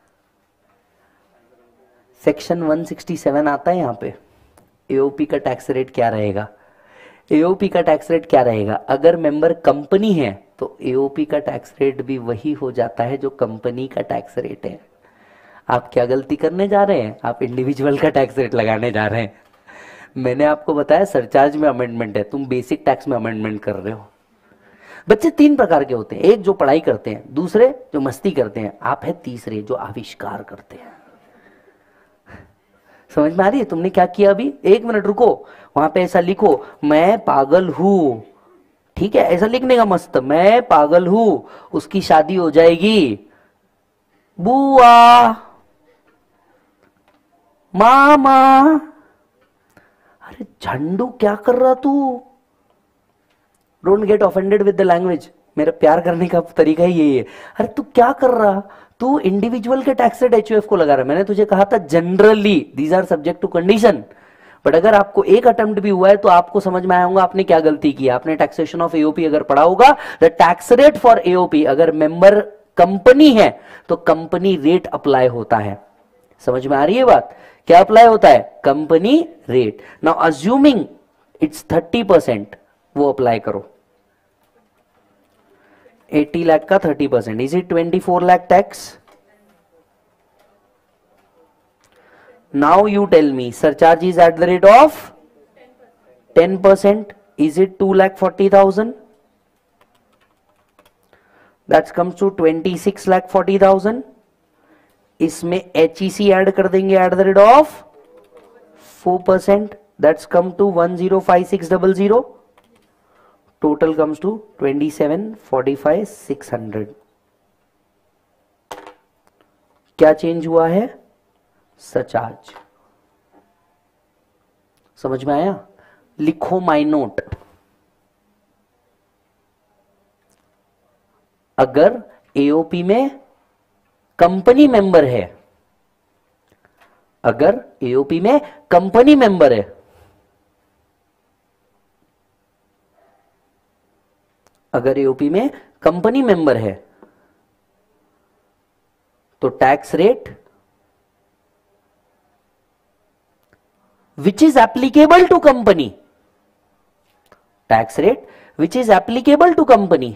S1: section 167 आता है यहाँ पे। एओपी का टैक्स रेट क्या रहेगा? एओपी का टैक्स रेट क्या रहेगा? अगर मेंबर कंपनी है तो एओपी का टैक्स रेट भी वही हो जाता है जो कंपनी का टैक्स रेट है। आप क्या गलती करने जा रहे हैं? आप इंडिविजुअल का टैक्स रेट लगाने जा रहे हैं। मैंने आपको बताया सरचार्ज में अमेंडमेंट है, तुम बेसिक टैक्स में अमेंडमेंट कर रहे हो। बच्चे 3 प्रकार के होते हैं, एक जो पढ़ाई करते हैं, दूसरे जो मस्ती करते हैं, आप है तीसरे जो आविष्कार करते हैं। समझ में आ रही है? तुमने क्या किया अभी? 1 मिनट रुको, वहां पे ऐसा लिखो मैं पागल हूं, ठीक है? ऐसा लिखने का मस्त, मैं पागल हूं, उसकी शादी हो जाएगी, बुआ, मामा। अरे झंडू क्या कर रहा तू? Don't get offended with the language, मेरा प्यार करने का तरीका ही यही है। अरे तू क्या कर रहा? तू इंडिविजुअल के टैक्स रेट एचयूएफ को लगा रहा है। मैंने तुझे कहा था generally these are subject to condition, but अगर आपको एक अटेम्प्ट भी हुआ है तो आपको समझ में आया होगा आपने क्या गलती की। आपने टैक्सेशन ऑफ एओपी अगर पढ़ा होगा, the tax rate for AOP, अगर मेंबर कंपनी है तो कंपनी रेट अप्लाई होता है। समझ में आ रही है बात? क्या अप्लाई होता है? Company rate. Now assuming it's 30%, वो अप्लाई करो। 80 लाख का 30%, is it 24 lakh tax? Now you tell me, surcharge is at the rate of 10%. Is it 2,40,000? That comes to 26,40,000. इसमें HEC ऐड कर देंगे at the rate of 4%. That's come to 105600. Total comes to 2745,600. क्या change हुआ है? Surcharge. समझ में आया? लिखो माय नोट. अगर एओपी में कंपनी मेंबर है, अगर एओपी में कंपनी मेंबर है, अगर एओपी में कंपनी मेंबर है तो tax rate which is applicable to company, tax rate which is applicable to company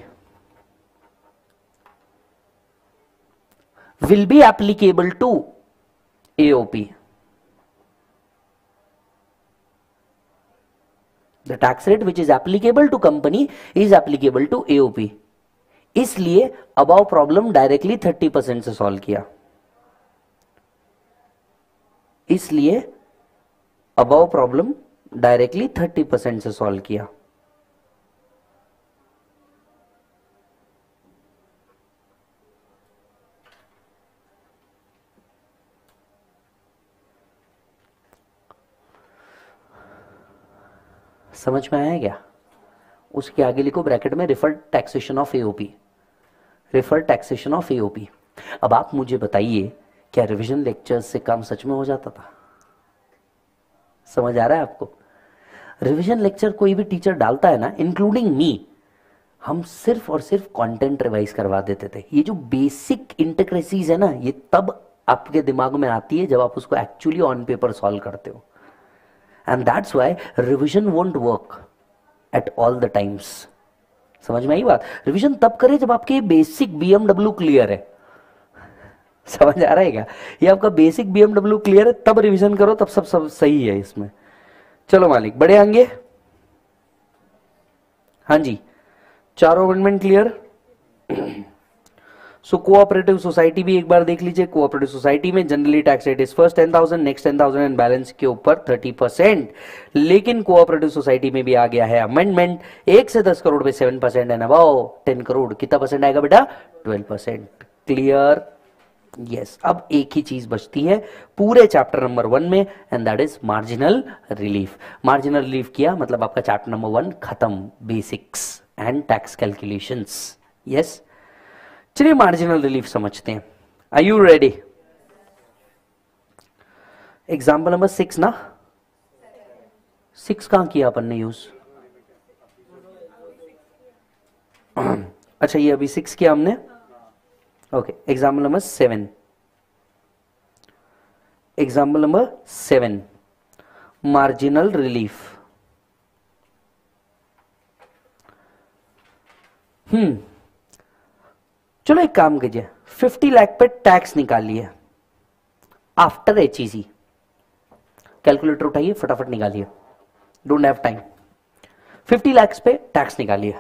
S1: will be applicable to AOP. The tax rate which is applicable to company is applicable to AOP. इसलिए above problem directly 30% से solve किया. इसलिए above problem directly 30% से solve किया. समझ में आया क्या? उसके आगे लिखो ब्रैकेट में referred taxation of AOP, referred taxation of AOP. अब आप मुझे बताइए, क्या रिवीजन लेक्चर्स से काम सच में हो जाता था? समझ आ रहा है आपको? रिवीजन लेक्चर कोई भी टीचर डालता है ना, इंक्लूडिंग मी, हम सिर्फ और सिर्फ कंटेंट रिवाइज करवा देते थे. ये जो बेसिक इंटरक्रेसीज है ना, ये तब आपके दिमाग में आती है जब आप उसको एक्चुअली ऑन पेपर सॉल्व करते हो. And that's why revision won't work at all the times. समझ में आई बात? रिवीजन तब करे जब आपके बेसिक बीएमडब्ल्यू क्लियर है. समझ आ रहा है क्या? ये आपका बेसिक बीएमडब्ल्यू क्लियर है, तब रिवीजन करो, तब सब सही है इसमें. चलो मालिक, बड़े आएंगे. हाँ जी, चारों amendment clear. So cooperative society भी एक बार देख लीजिए. कोऑपरेटिव सोसाइटी में generally tax rate is first 10,000, next 10,000 and balance के ऊपर 30%. लेकिन कोऑपरेटिव सोसाइटी में भी आ गया है अमेंडमेंट, 1 से 10 करोड़ पे 7% एंड अबाउ 10 करोड़ कितना परसेंट आएगा बेटा? 12%. क्लियर? यस. अब एक ही चीज बचती है पूरे चैप्टर नंबर 1 में, and that is marginal relief. Marginal relief किया मतलब आपका चैप्टर नंबर 1 खत्म, basics and tax calculations. Yes, चलिए मार्जिनल रिलीफ समझते हैं. Are you ready? Example number 6 ना, 6 कहां किया अपन ने यूज? अच्छा, ये अभी 6 किया हमने. Okay, example number 7. Example number 7, marginal relief. चलो एक काम कीजिए, 50 लाख पे टैक्स निकालिए आफ्टर एचईसी. कैलकुलेटर उठाइए, फटाफट निकालिए, डोंट हैव टाइम. 50 लाख पे टैक्स निकालिए.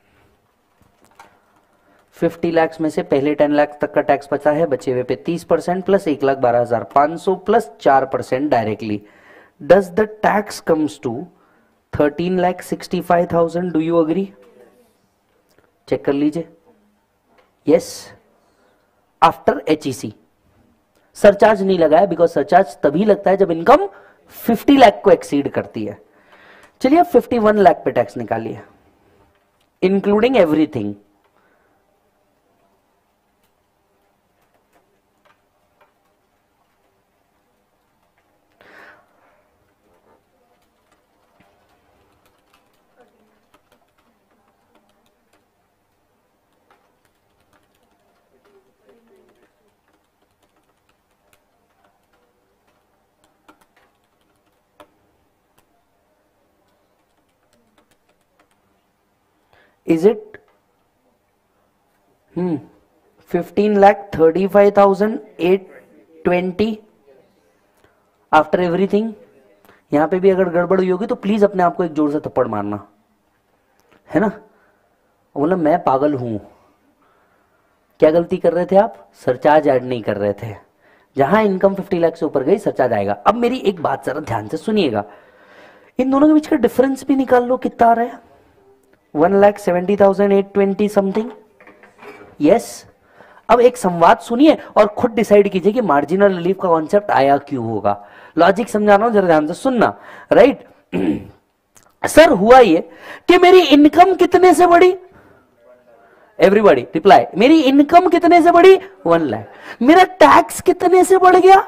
S1: 50 लाख में से पहले 10 लाख तक का टैक्स बचा है, बचे हुए पे 30% plus 1,12,500 plus 4% directly. Does the tax comes to 13,65,000. Do you agree? Check कर लीजिए. Yes, after HEC. सरचार्ज नहीं लगाया, बिकॉज सरचार्ज तभी लगता है जब इनकम 50 लाख को एक्सीड करती है. चलिए अब 51 लाख पे टैक्स निकालिए, including everything. Is it 15,35,820 after everything? यहां पे भी अगर गड़बड़ हुई होगी तो प्लीज अपने आप को एक जोर से थप्पड़ मारना, है ना? बोला मैं पागल हूं. क्या गलती कर रहे थे आप? सरचार्ज ऐड नहीं कर रहे थे. जहां इनकम 50 लाख से ऊपर गई सरचार्ज आएगा. अब मेरी एक बात जरा ध्यान से सुनिएगा. इन दोनों के बीच का डिफरेंस भी निकाल लो, कितना आ रहा है? 1,70,820 समथिंग। यस। अब एक संवाद सुनिए और खुद डिसाइड कीजिए कि मार्जिनल रिलीफ का कॉन्सेप्ट आया क्यों होगा। लॉजिक समझा रहा हूं, जरा ध्यान से सुनना। राइट सर, हुआ ये कि मेरी इनकम कितने से बढ़ी? एवरीबॉडी रिप्लाई, मेरी इनकम कितने से बढ़ी? 1 लाख। मेरा टैक्स कितने से बढ़ गया?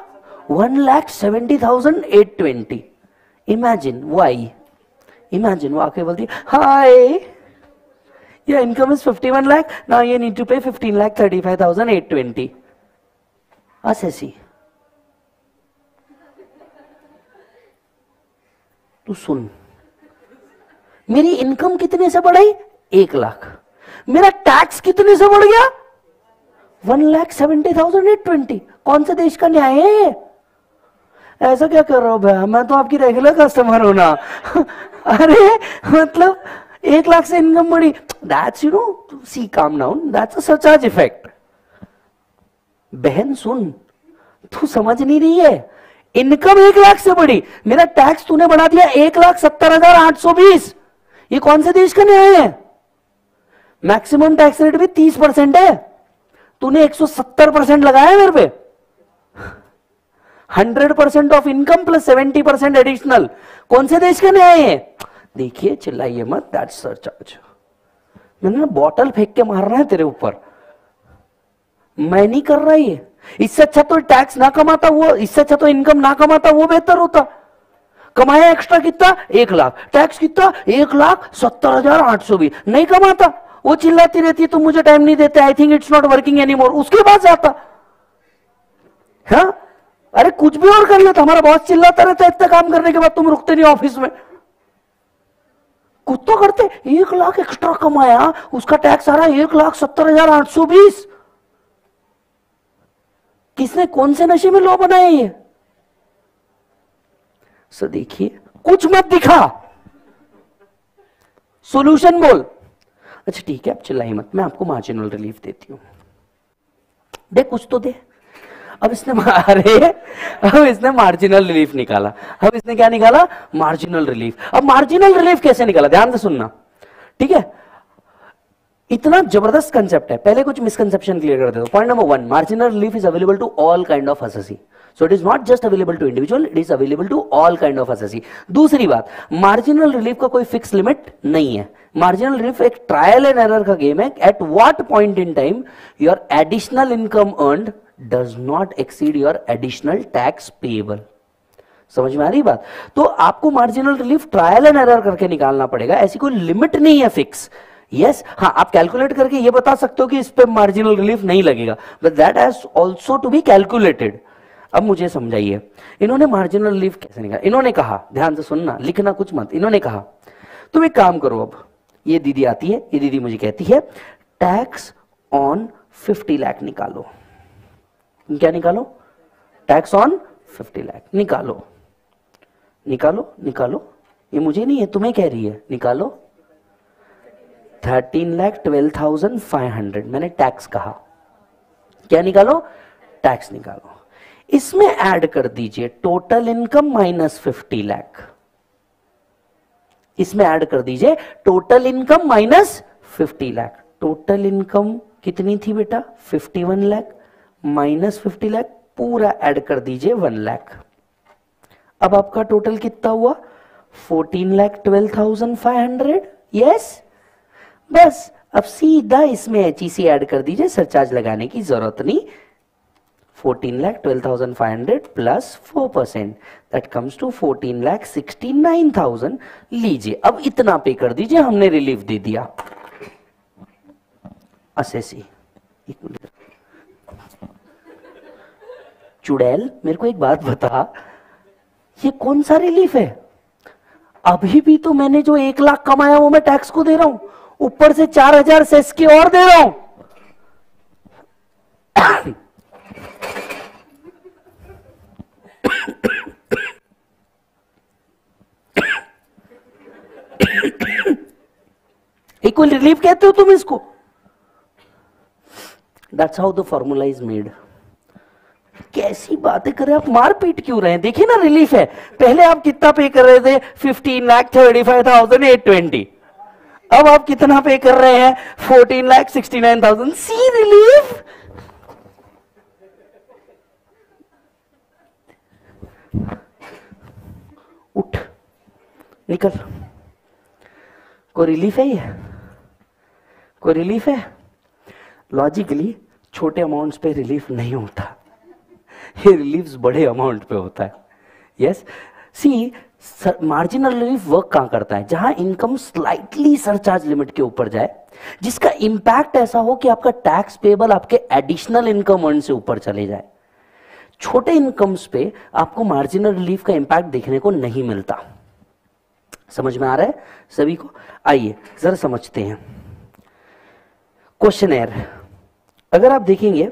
S1: 1,70,820। इमेजिन वो आई, इमेजिन वो आके बोलती, हाय your income is 51 lakh, now you need to pay 15,35,820। ऐसी तू सुन, मेरी इनकम कितने से बढ़ी? 1 लाख। मेरा टैक्स कितने से बढ़ गया? 1,70,820। कौन से देश का न्याय है ये? ऐसा क्या कर रहा हूं भैया, मैं तो आपकी रेगुलर कस्टमर हूं ना। अरे मतलब 1 लाख से इनकम बढ़ी, that's you know, see calm down, that's a surcharge effect. बहन सुन, तू समझ नहीं रही है, इनकम 1 लाख से बढ़ी, मेरा टैक्स तूने बढ़ा दिया 1,70,820। ये कौन से देश का न्याय है? मैक्सिमम टैक्स रेट भी 30% है, तूने 170% लगाया मेरे पे। 100% ऑफ इनकम प्लस 70% एडिशनल, कौन से देश का न्याय है? देखिए चिल्लाइए मत, दैट्स सरचार्ज। मैंने ना बॉटल फेंक के मारना है तेरे ऊपर, मैं नहीं कर रहा ये। इससे अच्छा तो टैक्स ना कमाता वो, इससे अच्छा तो इनकम ना कमाता वो बेहतर होता। कमाया एक्स्ट्रा कितना? 1 लाख, टैक्स कितना? 1,70,820। नहीं कमाता, वो चिल्लाती रहती तुम मुझे टाइम नहीं देते, I think it's not working any more, उसके पास जाता। हाँ अरे कुछ भी और कर लेता, हमारा बॉस चिल्लाता रहता है इतना काम करने के बाद तुम रुकते नहीं ऑफिस में। कुछ तो करते, 1 लाख एक्स्ट्रा कमाया, उसका टैक्स आ रहा है 1,70,820। किसने, कौन से नशे में लॉ बनाया ये? सो देखिए, कुछ मत दिखा, सॉल्यूशन बोल। अच्छा ठीक है, अब चिल्लाई मत, मैं आपको मार्जिनल रिलीफ देती हूं। दे कुछ तो दे। अब इसने मार्जिनल रिलीफ निकाला। अब इसने क्या निकाला? Marginal relief. अब मार्जिनल रिलीफ कैसे निकाला, ध्यान से सुनना, ठीक है? इतना जबरदस्त कंसेप्ट है, पहले कुछ मिसकंसेप्शन क्लियर कर देता हूं। Point number 1, marginal relief is available to all kind of assessee. So it is not just available to individual, it is available to all kind of assessee. दूसरी बात, मार्जिनल रिलीफ का कोई fix limit नहीं है। Marginal relief एक trial and error का game है। At what point in time your additional income earned does not exceed your additional tax payable। समझ में आ रही बात? तो आपको marginal relief trial and error करके निकालना पड़ेगा, ऐसी कोई लिमिट नहीं है फिक्स। यस हाँ, आप कैलकुलेट करके ये बता सकते हो कि इस पे मार्जिनल रिलीफ नहीं लगेगा, but that has also to be calculated. अब मुझे समझाइए, इन्होंने मार्जिनल रिलीफ कैसे निकाला? इन्होंने कहा, ध्यान से सुनना, लिखना कुछ मत, इन्होंने कहा तुम एक काम करो, अब ये दीदी आती है, ये दीदी मुझे कहती है टैक्स ऑन 50 लाख निकालो। क्या निकालो? टैक्स ऑन 50 लाख निकालो। निकालो निकालो, ये मुझे नहीं है, तुम्हें कह रही है, निकालो। 13,12,500 मैंने टैक्स कहा, क्या निकालो? टैक्स निकालो। इसमें ऐड कर दीजिए टोटल इनकम माइनस 50 लाख। इसमें ऐड कर दीजिए total income minus 50 lakh. Total income कितनी थी बेटा? 51 लाख माइनस 50 लाख, पूरा ऐड कर दीजिए 1 लाख। अब आपका टोटल कितना हुआ? 14,12,500। यस, बस अब सीधा इसमें HEC ऐड कर दीजिए, सरचार्ज लगाने की जरूरत नहीं। 14,12,500 प्लस 4%, दैट कम्स टू 14,69,000। लीजिए, अब इतना पे कर दीजिए, हमने रिलीफ दे दिया। असेसी चुड़ैल, मेरे को एक बात बता, ये कौन सा रिलीफ है? अभी भी तो मैंने जो 1 लाख कमाया वो मैं टैक्स को दे रहा हूं, ऊपर से 4,000 सेस की और दे रहा हूं। इक्वल रिलीफ कहते हो तुम इसको। That's how the formula is made. कैसी बातें कर रहे हैं आप, मार पीट क्यों रहे हैं? देखिए ना रिलीफ है। पहले आप कितना पे कर रहे थे? 15,35,820। अब आप कितना पे कर रहे हैं? 14,69,000। See relief. उठ, निकल। कोई रिलीफ है? ये कोई रिलीफ है? लॉजिकली छोटे अमाउंट्स पे रिलीफ नहीं होता, ये रिलीफ बड़े अमाउंट पे होता है। Yes, see marginal relief work कहां करता है? जहां इनकम स्लाइटली सरचार्ज लिमिट के ऊपर जाए, जिसका इंपैक्ट ऐसा हो कि आपका टैक्स पेबल आपके एडिशनल इनकम अर्न से ऊपर चले जाए। छोटे इनकम्स पे आपको मार्जिनल रिलीफ का इंपैक्ट देखने को नहीं मिलता। समझ में आ रहा है सभी को? आइए जरा समझते हैं। क्वेश्चनर अगर आप देखेंगे,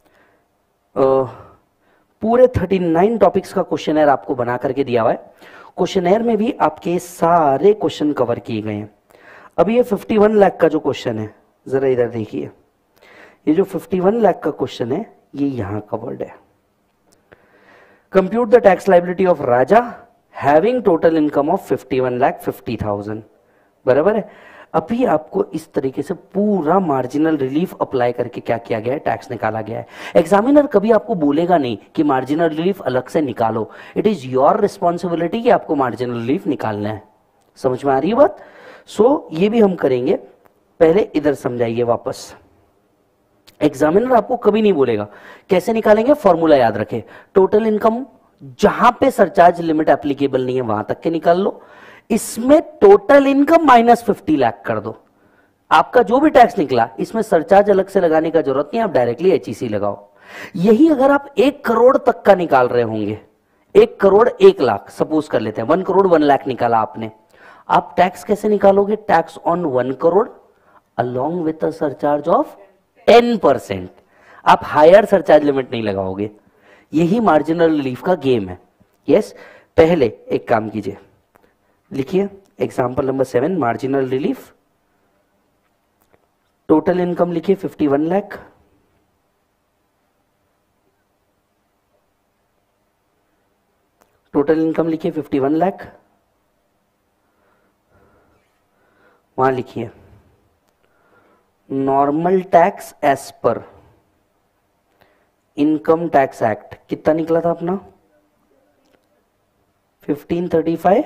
S1: पूरे 39 टॉपिक्स का क्वेश्चनर आपको बना करके दिया हुआ है। क्वेश्चनर में भी आपके सारे क्वेश्चन कवर किए गए हैं। अभी ये 51 लाख का जो क्वेश्चन है, जरा इधर देखिए, ये जो 51 लाख का क्वेश्चन है ये यहां कवर्ड है। Compute the tax liability of Raja having total income of 51,50,000। बराबर है। अभी आपको इस तरीके से पूरा मार्जिनल रिलीफ अप्लाई करके क्या किया गया है? टैक्स निकाला गया है। एग्जामिनर कभी आपको बोलेगा नहीं कि मार्जिनल रिलीफ अलग से निकालो। इट इज योर रिस्पॉन्सिबिलिटी कि आपको मार्जिनल रिलीफ निकालना है। समझ में आ रही है बात? सो ये भी हम करेंगे। पहले इधर समझाइए वापस। एग्जामिनर आपको कभी नहीं बोलेगा। कैसे निकालेंगे? फॉर्मूला याद रखें। टोटल इनकम जहां पे सरचार्ज लिमिट एप्लीकेबल नहीं है वहां तक के निकाल लो। इसमें टोटल इनकम माइनस 50 लाख कर दो। आपका जो भी टैक्स निकला इसमें सरचार्ज अलग से लगाने का जरूरत नहीं, आप डायरेक्टली एचईसी लगाओ। यही अगर आप 1 करोड़ तक का निकाल रहे होंगे, 1 करोड़ 1 लाख सपोज कर लेते हैं, 1 करोड़ 1 लाख निकाला आपने, आप टैक्स कैसे निकालोगे? Tax on 1 crore along with a surcharge of 10%। आप हायर सरचार्ज लिमिट नहीं लगाओगे। यही मार्जिनल रिलीफ का गेम है। यस, पहले एक काम कीजिए, लिखिए example number 7, marginal relief. Total income लिखिए 51 लाख। टोटल इनकम लिखिए 51 लाख। वहां लिखिए normal tax as per income tax act. कितना निकला था अपना? 1535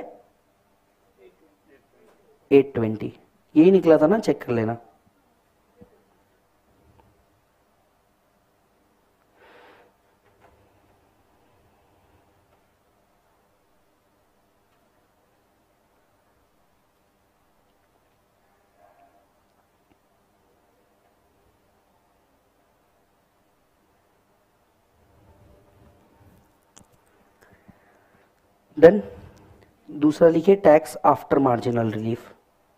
S1: 820। यही निकला था ना? चेक कर लेना। डन। दूसरा लिखिए tax after marginal relief.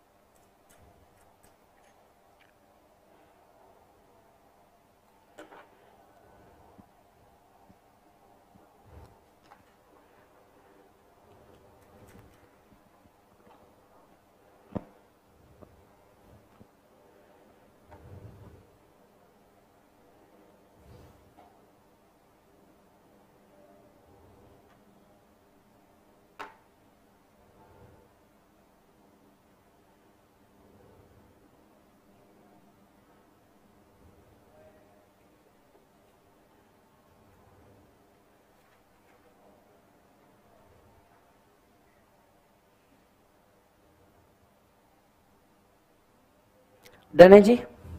S1: Done है जी।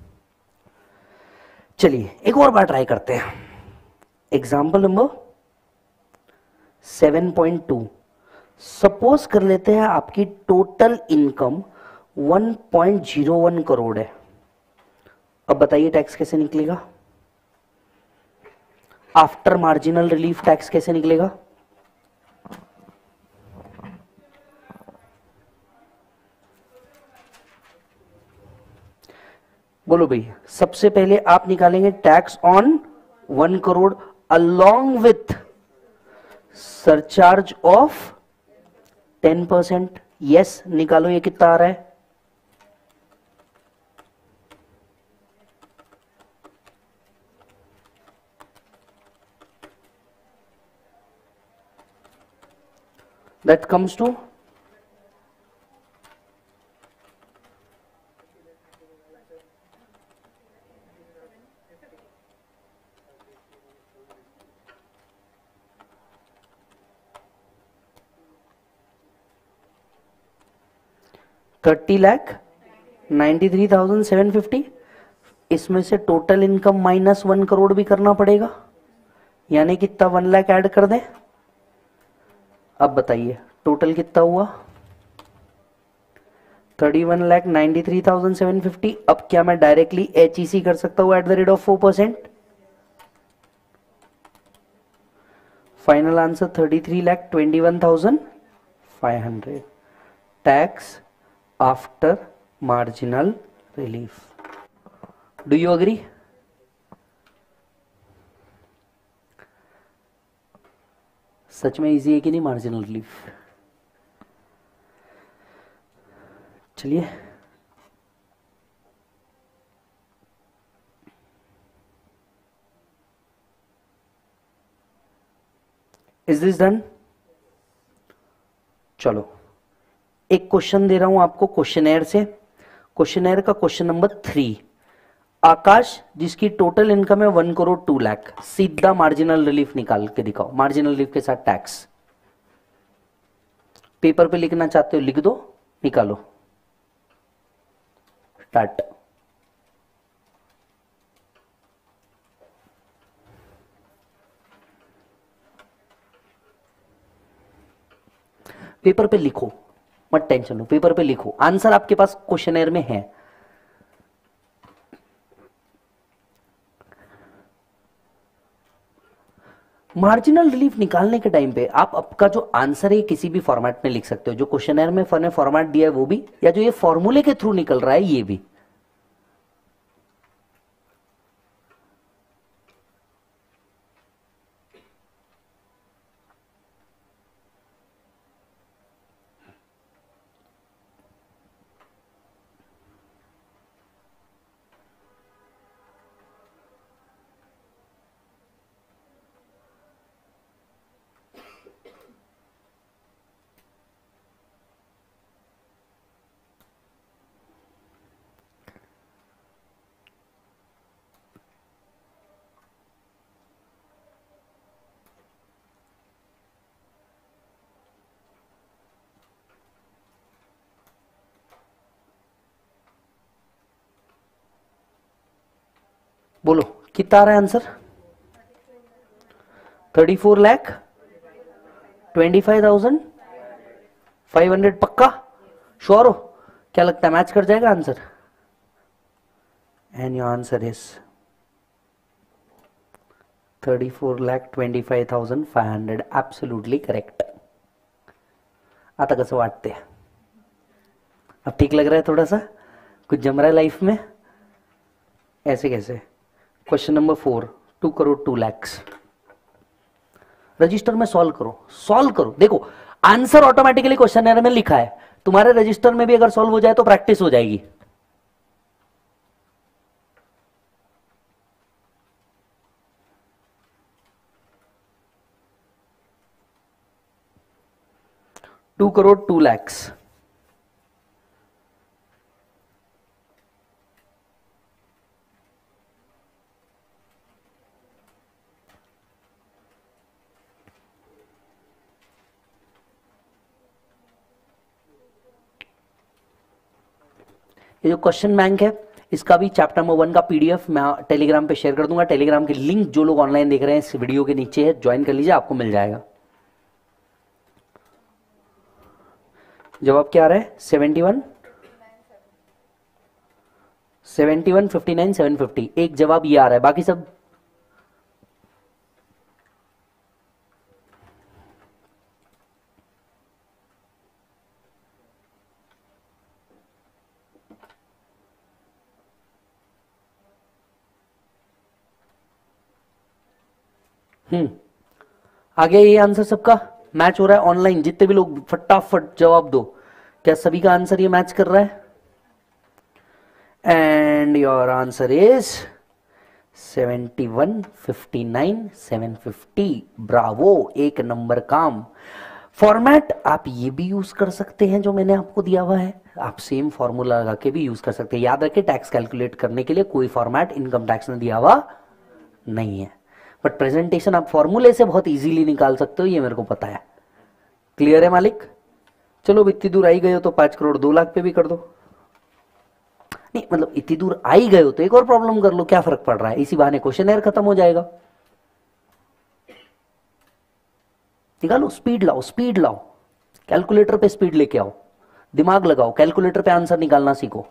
S1: चलिए एक और बार ट्राई करते हैं। Example number 7.2। सपोज कर लेते हैं आपकी टोटल इनकम 1.01 करोड़ है। अब बताइए टैक्स कैसे निकलेगा? आफ्टर मार्जिनल रिलीफ टैक्स कैसे निकलेगा? बोलो भाई। सबसे पहले आप निकालेंगे tax on 1 crore along with surcharge of 10%। Yes, निकालो ये कितना आ रहा है? That comes to 30,93,750। इसमें से टोटल इनकम -1 करोड़ भी करना पड़ेगा, यानी कितना 1 लाख ऐड कर दें। अब बताइए टोटल कितना हुआ, 31,93,750। अब क्या मैं डायरेक्टली HEC कर सकता हूं @4%? Final answer 33,21,500 tax after marginal relief. Do you agree? सच में इजी है कि नहीं मार्जिनल रिलीफ? चलिए इज दिस डन? चलो एक क्वेश्चन दे रहा हूं आपको क्वेश्चनएयर से। क्वेश्चनएयर का क्वेश्चन नंबर 3। आकाश जिसकी टोटल इनकम है 1 करोड़ 2 लाख, सीधा मार्जिनल रिलीफ निकाल के दिखाओ, मार्जिनल रिलीफ के साथ टैक्स। पेपर पे लिखना चाहते हो लिख दो, निकालो, स्टार्ट। पेपर पे लिखो, मत टेंशन लो, पेपर पे लिखो, आंसर आपके पास क्वेश्चनएयर में है। मार्जिनल रिलीफ निकालने के टाइम पे आप आपका जो आंसर है किसी भी फॉर्मेट में लिख सकते हो, जो क्वेश्चनएयर में फन फॉर्मेट दिया है वो भी, या जो ये फॉर्मूले के थ्रू निकल रहा है ये भी। बोलो कितना आ रहा है आंसर? 34,25,500। पक्का? श्योर हो? क्या लगता है मैच कर जाएगा answer? And your answer is 34,25,500। Absolutely correct. आता कसं वाटते? अब ठीक लग रहा है थोड़ा सा? कुछ जम रहा है लाइफ में? ऐसे कैसे? Question number 4, 2 crore 2 lakh. Register में सॉल्व करो, सॉल्व करो। देखो आंसर ऑटोमेटिकली क्वेश्चन में लिखा है, तुम्हारे रजिस्टर में भी अगर सॉल्व हो जाए तो प्रैक्टिस हो जाएगी। टू करोड़ 2 लाख। ये जो क्वेश्चन बैंक है इसका भी चैप्टर नंबर 1 का पीडीएफ मैं टेलीग्राम पे शेयर कर दूंगा। टेलीग्राम की लिंक जो लोग ऑनलाइन देख रहे हैं इस वीडियो के नीचे है, ज्वाइन कर लीजिए, आपको मिल जाएगा। जवाब क्या आ रहा है? 71 59 750। एक जवाब ये आ रहा है, बाकी सब आ गया। ये आंसर सबका मैच हो रहा है ऑनलाइन? जितने भी लोग फटाफट जवाब दो, क्या सभी का आंसर ये मैच कर रहा है? And your answer is 71 59 750। Bravo, एक नंबर काम। फॉर्मेट आप ये भी यूज कर सकते हैं जो मैंने आपको दिया हुआ है, आप सेम फॉर्मूला लगा के भी यूज कर सकते हैं। याद रखें टैक्स कैलकुलेट करने के लिए कोई फॉर्मेट इनकम टैक्स ने दिया हुआ नहीं है, बट प्रेजेंटेशन आप फॉर्मूले से बहुत इजीली निकाल सकते हो, ये मेरे को पता है। क्लियर है मालिक? चलो इतनी दूर आई गए हो तो 5 करोड़ 2 लाख पे भी कर दो। नहीं मतलब इतनी दूर आई गए हो तो एक और प्रॉब्लम कर लो, क्या फर्क पड़ रहा है, इसी बहाने क्वेश्चनर खत्म हो जाएगा। निकालो, स्पीड लाओ, स्पीड लाओ, कैलकुलेटर पे स्पीड लेके आओ, दिमाग लगाओ, कैलकुलेटर पे आंसर निकालना सीखो।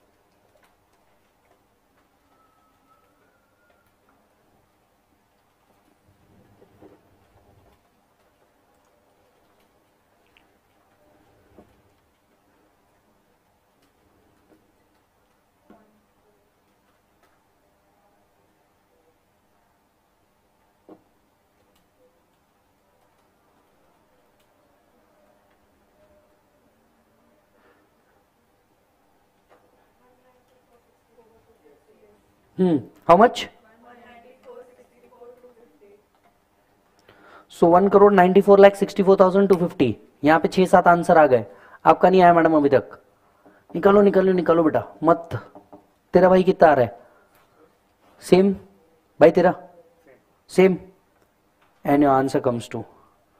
S1: How much? सो 1,94,64,250। यहां पे 6-7 आंसर आ गए, आपका नहीं आया मैडम अभी तक। निकालो निकालो निकालो बेटा, मत। तेरा भाई कितना आ रहा है? सेम भाई, तेरा same, and your answer comes to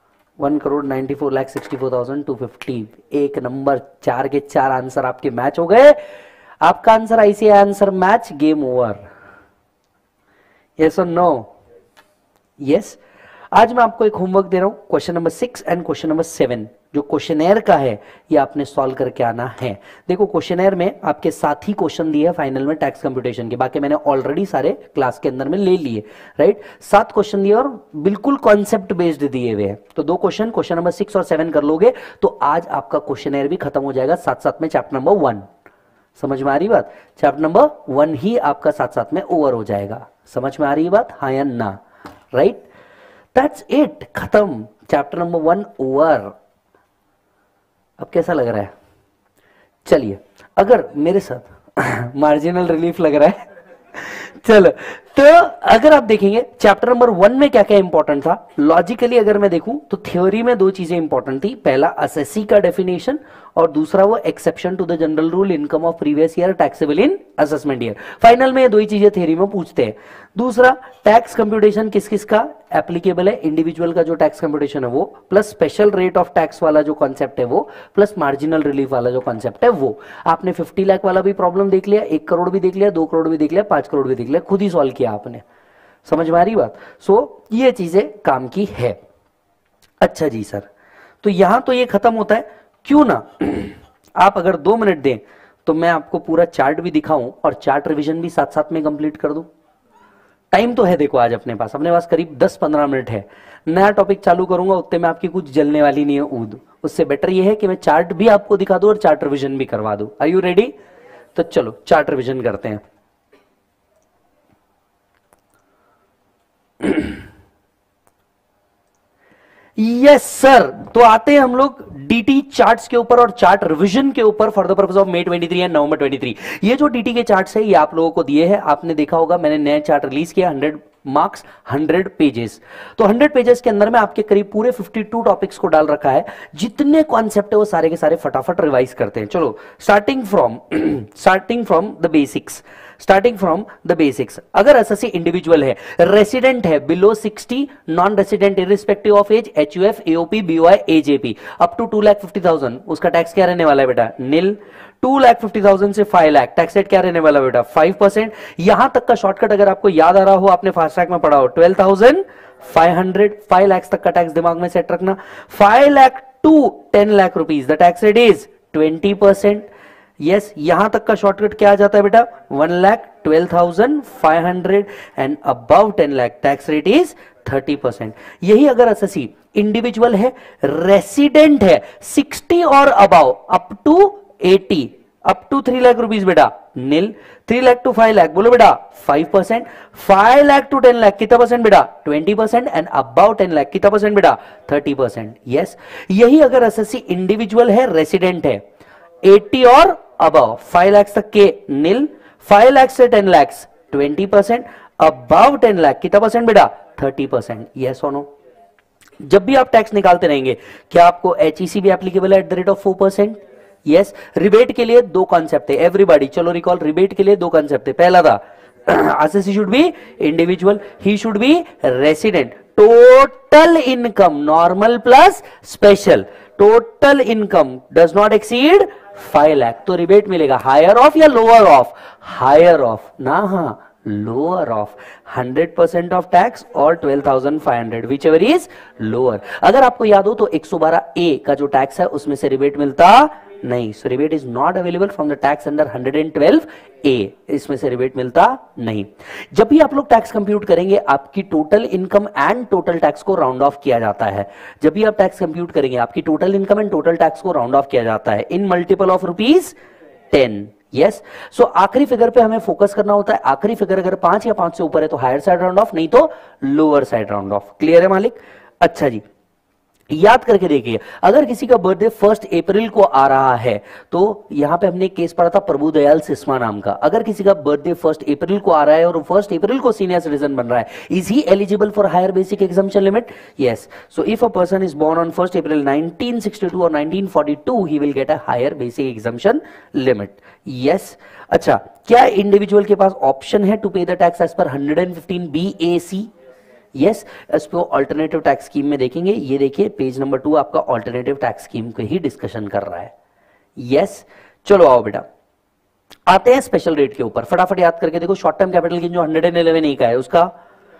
S1: 1,94,64,250। एक नंबर, 4 के 4 आंसर आपके मैच हो गए। आपका आंसर ऐसे answer match, game over. Yes और नो? यस। आज मैं आपको एक होमवर्क दे रहा हूं, question number 6 and question number 7 जो क्वेश्चनर का है, ये आपने सॉल्व करके आना है। देखो क्वेश्चनर में आपके साथ ही क्वेश्चन दिए फाइनल में टैक्स कंप्यूटेशन के, बाकी मैंने ऑलरेडी सारे क्लास के अंदर में ले लिए, राइट। 7 क्वेश्चन दिए और बिल्कुल कॉन्सेप्ट बेस्ड दिए हुए हैं। तो 2 क्वेश्चन, क्वेश्चन नंबर 6 और 7 कर लोगे तो आज आपका क्वेश्चनर भी खत्म हो जाएगा, साथ साथ में चैप्टर नंबर 1। समझ में आ रही बात? चैप्टर नंबर 1 ही आपका साथ साथ में ओवर हो जाएगा। समझ में आ रही है बात? हाँ या ना? राइट, दैट्स इट, खत्म, चैप्टर नंबर 1 ओवर। अब कैसा लग रहा है? चलिए, अगर मेरे साथ मार्जिनल रिलीफ लग रहा है चलो, तो अगर आप देखेंगे चैप्टर नंबर 1 में क्या क्या इंपॉर्टेंट था, लॉजिकली अगर मैं देखूं तो थ्योरी में 2 चीजें इंपॉर्टेंट थी। पहला असेसी का डेफिनेशन और दूसरा वो exception to the general rule, income of previous year taxable in assessment year. Final में ये 2 ही चीजें थ्योरी में पूछते हैं। दूसरा, टैक्स कंप्यूटेशन किस किस का एप्लीकेबल है, इंडिविजुअल का जो टैक्स कंप्यूटेशन है वो, plus special rate of tax वाला जो कॉन्सेप्ट है वो, प्लस मार्जिनल रिलीफ वाला जो कॉन्सेप्ट है वो। आपने 50 लाख वाला भी प्रॉब्लम देख लिया, 1 करोड़ भी देख लिया, 2 करोड़ भी देख लिया, 5 करोड़ भी देख लिया, खुद ही सॉल्व किया आपने। समझ में आ रही बात? सो ये चीजें काम की है। अच्छा जी सर, तो यहां तो ये खत्म होता है, क्यों ना आप अगर 2 मिनट दें तो मैं आपको पूरा चार्ट भी दिखाऊं और चार्ट रिवीजन भी साथ साथ में कंप्लीट कर दूं। टाइम तो है, देखो आज अपने पास करीब 10-15 मिनट है। नया टॉपिक चालू करूंगा उतने में आपकी कुछ जलने वाली नहीं है ऊद। उससे बेटर ये है कि मैं चार्ट भी आपको दिखा दूं और चार्ट रिवीजन भी करवा दूं। Are you ready? तो चलो चार्ट रिवीजन करते हैं। यस सर, तो आते हैं हम लोग डीटी चार्ट्स के ऊपर और चार्ट रिवीजन के ऊपर for the purpose of May 23 and November 23। ये जो डीटी के चार्ट्स है ये आप लोगों को दिए हैं, आपने देखा होगा मैंने नया चार्ट रिलीज किया, 100 मार्क्स 100 पेजेस। तो 100 पेजेस के अंदर में आपके करीब पूरे 52 टॉपिक्स को डाल रखा है। जितने कॉन्सेप्ट है वो सारे के सारे फटाफट रिवाइज करते हैं। चलो स्टार्टिंग फ्रॉम द बेसिक्स। अगर एसएससी इंडिविजुअल है, रेसिडेंट है, below 60, non resident irrespective of age, HUF, AOP, BOI, AJP, up to 2,50,000, उसका टैक्स क्या रहने वाला है बेटा? निल। 2,50,000 से 5 लाख टैक्स रेट क्या रहने वाला बेटा? 5%। यहां तक का शॉर्टकट अगर आपको याद आ रहा हो, आपने फास्ट ट्रैक में पढ़ा हो, 12,500, 5 लाख तक का टैक्स दिमाग में सेट रखना। 5 lakh to 10 lakh rupees, the tax rate is 20%। Yes, यहां तक का शॉर्टकट क्या आ जाता है बेटा? 1,12,500 and above 10 lakh tax rate is 30%। यही अगर एसएससी इंडिविजुअल है, रेसिडेंट है, 60 और above, up to 80, up to 3 lakh rupees बेटा निल। 3 लाख टू 5 लाख बोलो बेटा 5%। 5 लाख टू 10 लाख कितना परसेंट बेटा? 20%। एंड अबाउ 10 लाख कितना परसेंट बेटा? 30%। यस, यही अगर एसएससी इंडिविजुअल है, रेसिडेंट है, 80 और अबव, 5 लाख तक के निल, 5 लाख से 10 लाख 20%, अबव 10 लाख कितना परसेंट बेटा? 30%। यस और नो? जब भी आप टैक्स निकालते रहेंगे, क्या आपको HEC भी एप्लीकेबल है @4%? यस। रिबेट के लिए दो कॉन्सेप्ट है एवरीबॉडी, चलो रिकॉल, रिबेट के लिए दो कॉन्सेप्ट है। पहला था assessee should be individual, he should be resident, total income normal plus special, total income does not exceed 5 lakh, तो रिबेट मिलेगा हायर ऑफ या लोअर ऑफ? हायर ऑफ ना, हाँ लोअर ऑफ 100% ऑफ टैक्स और 12,500 which ever is lower. अगर आपको याद हो तो 112A का जो टैक्स है उसमें से रिबेट मिलता नहीं, so rebate is not available from the tax under 112A, इसमें से रिबेट मिलता नहीं। जब भी आप लोग टैक्स कंप्यूट करेंगे आपकी total income and total tax को राउंड ऑफ किया जाता है। जब भी आप टैक्स कंप्यूट करेंगे आपकी total income and total tax को राउंड ऑफ किया जाता है in multiple of ₹10। Yes, so आखिरी फिगर पे हमें फोकस करना होता है। आखिरी फिगर अगर 5 या 5 से ऊपर है तो हायर साइड राउंड ऑफ, नहीं तो lower side round off. Clear है मालिक? अच्छा जी, याद करके देखिए, अगर किसी का बर्थडे 1 अप्रैल को आ रहा है तो यहां पे हमने केस पढ़ा था प्रभुदयाल सिस्मा नाम का। अगर किसी का बर्थडे 1 अप्रैल को आ रहा है और 1 अप्रैल को सीनियर सिटीजन बन रहा है, is he eligible for higher basic exemption limit? Yes. So if a person is born on 1 April 1962 और 1942 he will get a higher basic exemption limit. Yes. अच्छा, क्या इंडिविजुअल के पास ऑप्शन है to pay the tax as per 115BAC? Yes, इसको alternative tax scheme में देखेंगे। ये देखिए पेज नंबर 2 आपका अल्टरनेटिव टैक्स स्कीम को ही डिस्कशन कर रहा है। यस, चलो आओ बेटा, आते हैं स्पेशल रेट के ऊपर। फटाफट याद करके देखो, शॉर्ट टर्म कैपिटल गेन जो 111A का है उसका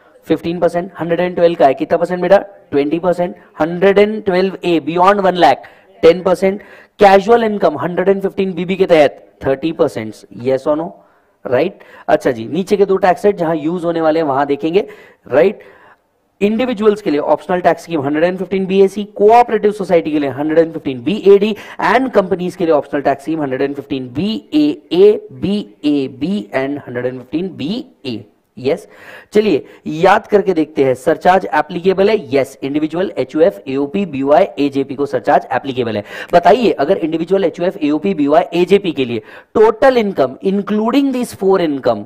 S1: 15%, 112 का है कितना परसेंट बेटा? 20%, 112A beyond 1 lakh 10%, casual income 115BB के तहत 30%। यस और नो? राइट। अच्छा जी, नीचे के दो टैक्स रेट जहां यूज होने वाले हैं वहां देखेंगे। राइट, इंडिविजुअल्स के लिए optional tax scheme 115BAC, cooperative society के लिए 115BAD एंड कंपनीज के लिए optional tax scheme 115BAA, BAB and 115BA। Yes, चलिए याद करके देखते हैं। सरचार्ज एप्लीकेबल है? Yes, individual, HUF, AOP, BOI, AJP को सरचार्ज एप्लीकेबल है। बताइए, अगर individual, HUF, AOP, BOI, AJP के लिए total income including this 4 income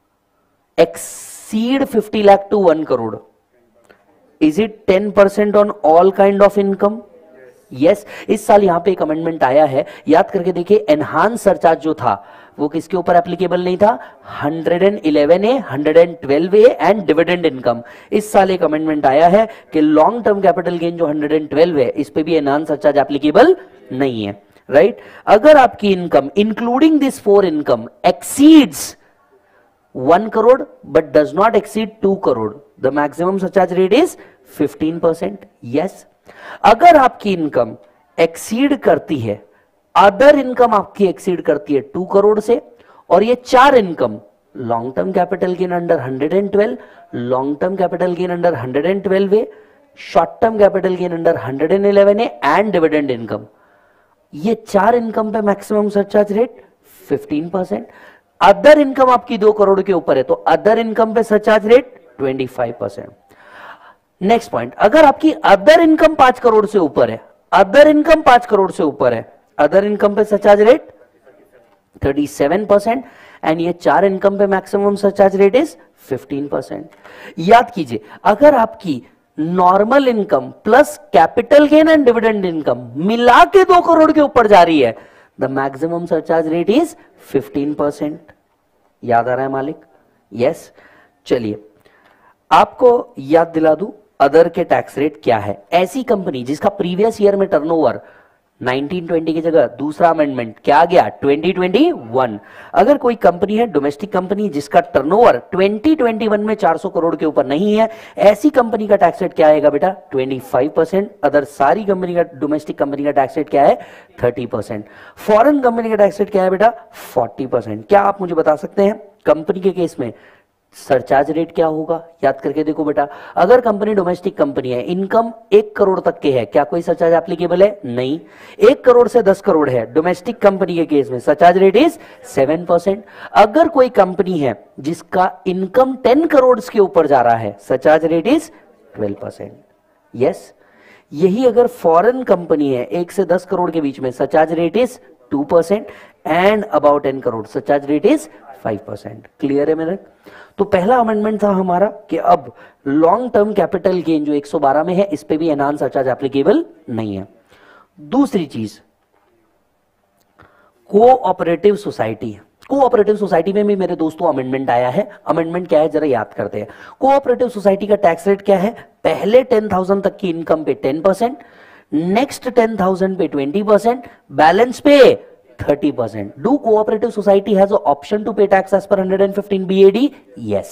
S1: exceed 50 lakh to 1 crore, is it 10% on all kind of income? Yes. इस साल यहां पे एक अमेंडमेंट आया है, याद करके देखिए। एनहांस सरचार्ज जो था वो किसके ऊपर एप्लीकेबल नहीं था? 111A, 112A and dividend income. इस साल एक अमेंडमेंट आया है कि लॉन्ग टर्म कैपिटल गेन जो 112 है इस पे भी एनहांस सरचार्ज एप्लीकेबल नहीं है। राइट, अगर आपकी income including this 4 income exceeds 1 crore but does not exceed 2 crore, the maximum surcharge rate is 15%। Yes. अगर आपकी इनकम एक्सीड करती है, अदर इनकम आपकी एक्सीड करती है 2 करोड़ से, और ये 4 income long term capital gain under 112, long term capital gain under 112A, short term capital gain under 111A and dividend income, ये 4 इनकम पे maximum surcharge rate 15%। Other income आपकी 2 करोड़ के ऊपर है तो अदर इनकम पे सरचार्ज रेट 25%। नेक्स्ट पॉइंट, अगर आपकी अदर इनकम 5 करोड़ से ऊपर है, अदर इनकम 5 करोड़ से ऊपर है, अदर इनकम पे सरचार्ज रेट 37% एंड ये 4 इनकम पे मैक्सिमम सरचार्ज रेट इज 15%। याद कीजिए, अगर आपकी normal income plus capital gain and dividend income मिला के 2 करोड़ के ऊपर जा रही है, the maximum surcharge rate is 15%। याद आ रहा है मालिक? यस। चलिए आपको याद दिला दूं अदर के टैक्स रेट क्या है। ऐसी कंपनी जिसका प्रीवियस ईयर में टर्नओवर 1920 की जगह दूसरा अमेंडमेंट क्या आ गया 2021। अगर कोई कंपनी है डोमेस्टिक कंपनी जिसका टर्नओवर 2021 में 400 करोड़ के ऊपर नहीं है, ऐसी कंपनी का टैक्स रेट क्या आएगा बेटा 25%। अदर सारी कंपनी का, डोमेस्टिक कंपनी का टैक्स रेट क्या है 30%। फॉरेन कंपनी का टैक्स रेट क्या है बेटा 40%। क्या आप मुझे बता सकते हैं कंपनी के केस में सरचार्ज रेट क्या होगा? याद करके देखो बेटा, अगर कंपनी डोमेस्टिक कंपनी है, इनकम 1 करोड़ तक के है, क्या कोई सरचार्ज एप्लीकेबल है? नहीं। 1 करोड़ से 10 करोड़ है, डोमेस्टिक कंपनी के केस में सरचार्ज रेट इज 7%। अगर कोई कंपनी है जिसका इनकम 10 करोड़ के ऊपर जा रहा है, सरचार्ज रेट इज 12%। यस। यही अगर फॉरेन कंपनी है 1 से 10 करोड़ के बीच में, surcharge rate is 2%। And about 10 crore surcharge rate is 5%। Clear है मेरे? तो पहला अमेंडमेंट था हमारा कि अब लॉन्ग टर्म कैपिटल गेन जो 112 में है इस पे भी एनहांस सरचार्ज एप्लीकेबल नहीं है। दूसरी चीज, कोऑपरेटिव सोसाइटी। कोऑपरेटिव सोसाइटी में भी मेरे दोस्तों अमेंडमेंट आया है। अमेंडमेंट क्या है जरा याद करते हैं। कोऑपरेटिव सोसाइटी का टैक्स रेट क्या है? पहले 10,000 तक की इनकम पे 10%, नेक्स्ट 10,000 पे 20%, बैलेंस पे 30%. Do cooperative society has an option to pay tax as per 115 BAD? Yes.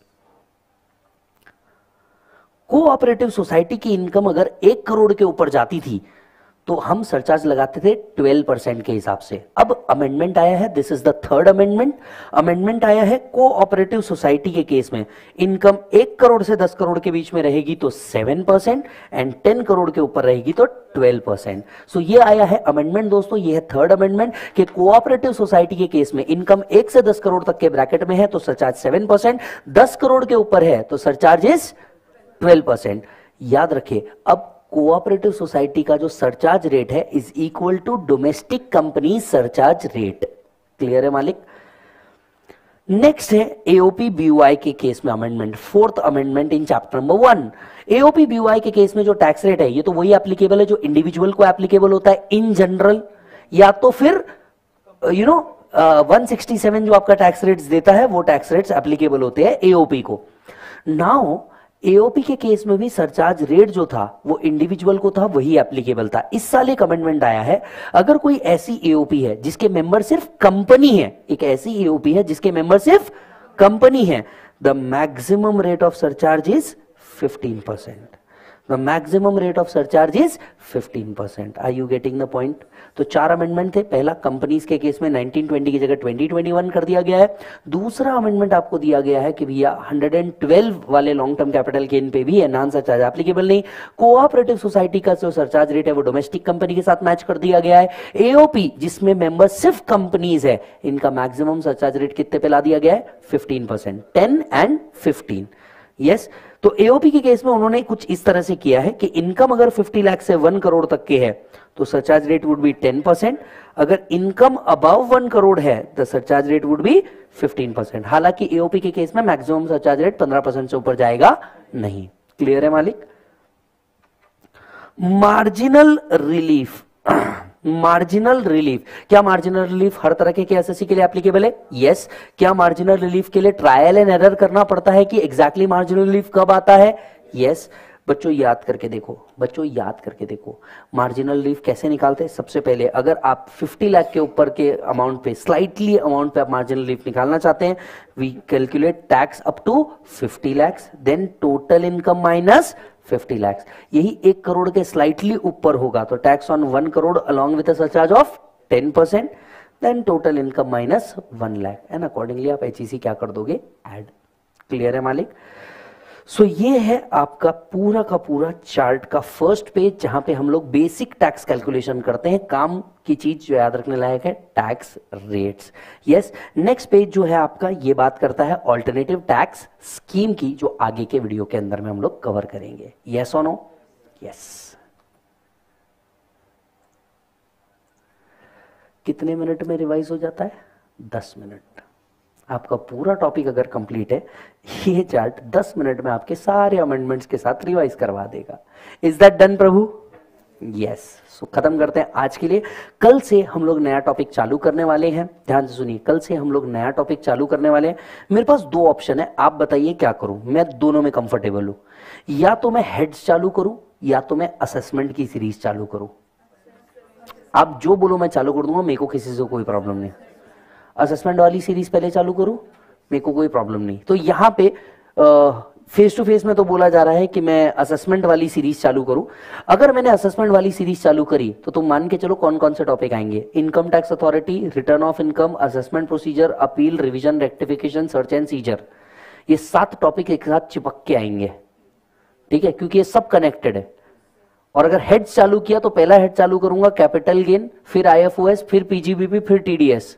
S1: Cooperative society की इनकम अगर 1 करोड़ के ऊपर जाती थी तो हम सरचार्ज लगाते थे 12% के हिसाब से। अब अमेंडमेंट आया है, this is the third amendment. Amendment आया है कोऑपरेटिव सोसाइटी के केस में इनकम 1 करोड़ से 10 करोड़ के बीच में रहेगी तो 7% एंड 10 करोड़ के ऊपर रहेगी तो 12%। सो ये आया है अमेंडमेंट दोस्तों, ये है थर्ड अमेंडमेंट कि कोऑपरेटिव सोसाइटी के केस में इनकम 1 से 10 करोड़ तक के ब्रैकेट में है तो सरचार्ज 7%, 10 करोड़ के ऊपर है तो सरचार्ज इज 12%। याद रखिए, अब कोऑपरेटिव सोसाइटी का जो सरचार्ज रेट है is equal to domestic company surcharge rate. Clear है मालिक? नेक्स्ट है एओपी बीयूआई के केस में amendment, fourth amendment in chapter number 1। AOP BOI के केस में जो टैक्स रेट है ये तो वही एप्लीकेबल है जो इंडिविजुअल को एप्लीकेबल होता है इन जनरल, या तो फिर 167 जो आपका टैक्स रेट्स देता है वो टैक्स रेट्स एप्लीकेबल होते हैं एओपी को। नाउ एओपी के केस में भी सरचार्ज रेट जो था वो इंडिविजुअल को था, वही एप्लीकेबल था। इस साल एक अमेंडमेंट आया है, अगर कोई ऐसी एओपी है जिसके मेंबर सिर्फ कंपनी है, एक ऐसी एओपी है जिसके मेंबर सिर्फ कंपनी है, the maximum rate of surcharge is 15%। The maximum rate of surcharge is 15%. Are you getting the point? तो 4 अमेंडमेंट थे। पहला कंपनीज के केस में 1920 की जगह 2021 कर दिया गया है। दूसरा अमेंडमेंट आपको दिया गया है कि भैया 112 वाले लॉन्ग टर्म कैपिटल गेन पे भी एनहांस सरचार्ज एप्लीकेबल नहीं। कोऑपरेटिव सोसाइटी का जो सरचार्ज रेट है वो डोमेस्टिक कंपनी के साथ मैच कर दिया गया है। एओपी जिसमें मेंबर सिर्फ कंपनीज है, इनका मैक्सिमम सरचार्ज रेट कितने पे ला दिया गया है? 15%, 10 एंड 15। यस, तो एओपी के केस में उन्होंने कुछ इस तरह से किया है कि इनकम अगर 50 लाख से 1 करोड़ तक के है तो सरचार्ज रेट वुड बी 10%, अगर इनकम अबव 1 करोड़ है तो सरचार्ज रेट वुड बी 15%। हालांकि एओपी के केस में मैक्सिमम सरचार्ज रेट 15% से ऊपर जाएगा नहीं। क्लियर है मालिक? Marginal relief. मार्जिनल रिलीफ, क्या मार्जिनल रिलीफ हर तरह के एसएससी के लिए एप्लीकेबल है? यस। क्या मार्जिनल रिलीफ के लिए ट्रायल एंड एरर करना पड़ता है कि एग्जैक्टली मार्जिनल रिलीफ कब आता है? यस। बच्चों याद करके देखो, बच्चों याद करके देखो मार्जिनल रिलीफ कैसे निकालते हैं। सबसे पहले अगर आप 50 लाख के ऊपर के अमाउंट पे, स्लाइटली अमाउंट पे आप मार्जिनल रिलीफ निकालना चाहते हैं, we calculate tax up to 50 lakh, then total income minus 50 lakh. यही 1 करोड़ के स्लाइटली ऊपर होगा तो tax on 1 crore along with surcharge of 10%, then total income minus 1 lakh and accordingly आप एचईसी क्या कर दोगे? ऐड। क्लियर है मालिक? सो ये है आपका पूरा का पूरा चार्ट का फर्स्ट पेज जहां पे हम लोग बेसिक टैक्स कैलकुलेशन करते हैं। काम की चीज जो याद रखने लायक है tax rates. Yes, next page जो है आपका ये बात करता है ऑल्टरनेटिव टैक्स स्कीम की, जो आगे के वीडियो के अंदर में हम लोग कवर करेंगे। यस और नो? यस। कितने मिनट में रिवाइज हो जाता है? 10 मिनट। आपका पूरा टॉपिक अगर कंप्लीट है, ये चार्ट 10 मिनट में आपके सारे अमेंडमेंट्स के साथ रिवाइज करवा देगा। इज दैट डन प्रभु? यस। सो खत्म करते हैं आज के लिए। कल से हम लोग नया टॉपिक चालू करने वाले हैं। ध्यान से सुनिए, कल से हम लोग नया टॉपिक चालू करने वाले हैं। मेरे पास 2 ऑप्शन है, आप बताइए क्या करूं। मैं दोनों में कंफर्टेबल हूं, या तो मैं हेड्स चालू करूं या तो मैं असेसमेंट की सीरीज चालू करूं। आप जो बोलो मैं चालू कर दूंगा, मेरे को किसी से कोई प्रॉब्लम नहीं। असेसमेंट वाली सीरीज पहले चालू करूं, मेरे को कोई प्रॉब्लम नहीं। तो यहां पे फेस टू फेस में तो बोला जा रहा है कि मैं असेसमेंट वाली सीरीज चालू करूं। अगर मैंने असेसमेंट वाली सीरीज चालू करी तो तुम मान के चलो कौन कौन से टॉपिक आएंगे? Income tax authority, return of income, assessment procedure, appeal, revision, rectification, search and seizure. ये 7 टॉपिक एक साथ चिपक के आएंगे, ठीक है, क्योंकि ये सब कनेक्टेड है। और अगर हेड चालू किया तो पहला हेड चालू करूंगा कैपिटल गेन, फिर आईएफओएस, फिर पीजीबीपी, फिर टीडीएस।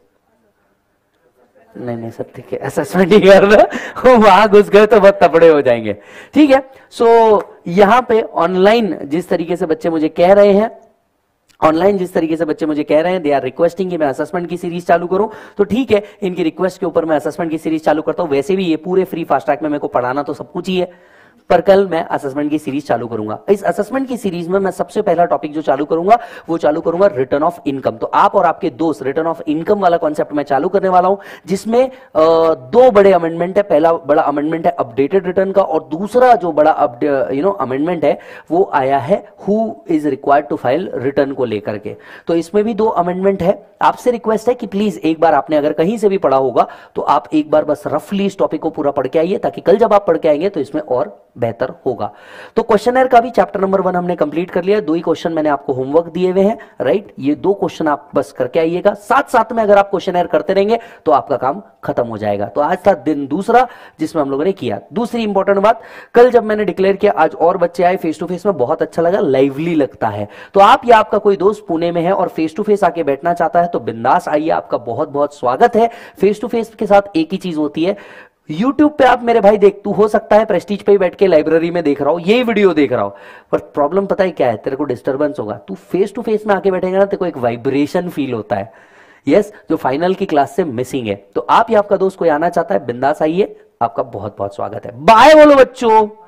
S1: नहीं सब ठीक है, असेसमेंट ही करना, वहां घुस गए तो बहुत तपड़े हो जाएंगे। ठीक है, सो यहां पे ऑनलाइन जिस तरीके से बच्चे मुझे कह रहे हैं, ऑनलाइन जिस तरीके से बच्चे मुझे कह रहे हैं, दे आर रिक्वेस्टिंग कि मैं असेसमेंट की सीरीज चालू करूं, तो ठीक है, इनकी रिक्वेस्ट के ऊपर मैं असेसमेंट की सीरीज चालू करता हूं। वैसे भी ये पूरे फ्री फास्ट ट्रैक में मेरे को पढ़ाना तो सब कुछ ही है, पर कल मैं असेसमेंट की सीरीज चालू करूंगा। इस असेसमेंट की सीरीज में मैं सबसे पहला टॉपिक जो चालू करूंगा वो चालू करूंगा रिटर्न ऑफ इनकम। तो आप और आपके दोस्त रिटर्न ऑफ इनकम वाला कॉन्सेप्ट मैं चालू करने वाला हूं, जिसमें दो बड़े अमेंडमेंट है। पहला बड़ा अमेंडमेंट है अपडेटेड रिटर्न का, और दूसरा जो बड़ा अमेंडमेंट है वो आया है who is required to file return को लेकर के। तो इसमें भी दो अमेंडमेंट है। आपसे रिक्वेस्ट है कि प्लीज एक बार आपने अगर कहीं से भी पढ़ा होगा तो आप एक बार बस रफली इस टॉपिक को पूरा पढ़ के आइए, ताकि कल जब आप पढ़ के आएंगे तो इसमें और बेहतर होगा। तो क्वेश्चनर का भी चैप्टर नंबर 1 हमने कंप्लीट कर लिया। दो ही क्वेश्चन मैंने आपको होमवर्क दिए हुए हैं, राइट। ये दो क्वेश्चन आप बस करके आइएगा। साथ साथ में अगर आप क्वेश्चनर करते रहेंगे तो आपका काम खत्म हो जाएगा। तो आज था दिन दूसरा जिसमें हम लोगों ने किया। दूसरी इंपॉर्टेंट बात, कल जब मैंने डिक्लेयर किया आज और बच्चे आए फेस टू फेस में, बहुत अच्छा लगा, लाइवली लगता है। तो आप या आपका कोई दोस्त पुणे में है और फेस टू फेस आके बैठना चाहता है तो बिंदास आइए, आपका बहुत बहुत स्वागत है। फेस टू फेस के साथ एक ही चीज होती है, YouTube पे आप मेरे भाई देख, तू हो सकता है प्रेस्टीज पे ही बैठ के लाइब्रेरी में देख रहा हो, ये वीडियो देख रहा हो, पर प्रॉब्लम पता है क्या है, तेरे को डिस्टर्बेंस होगा। तू फेस टू फेस में आके बैठेगा ना, तेरे को एक वाइब्रेशन फील होता है, यस, जो फाइनल की क्लास से मिसिंग है। तो आप या आपका दोस्त कोई आना चाहता है, बिंदास आइए, आपका बहुत बहुत स्वागत है। बाय बोलो बच्चों।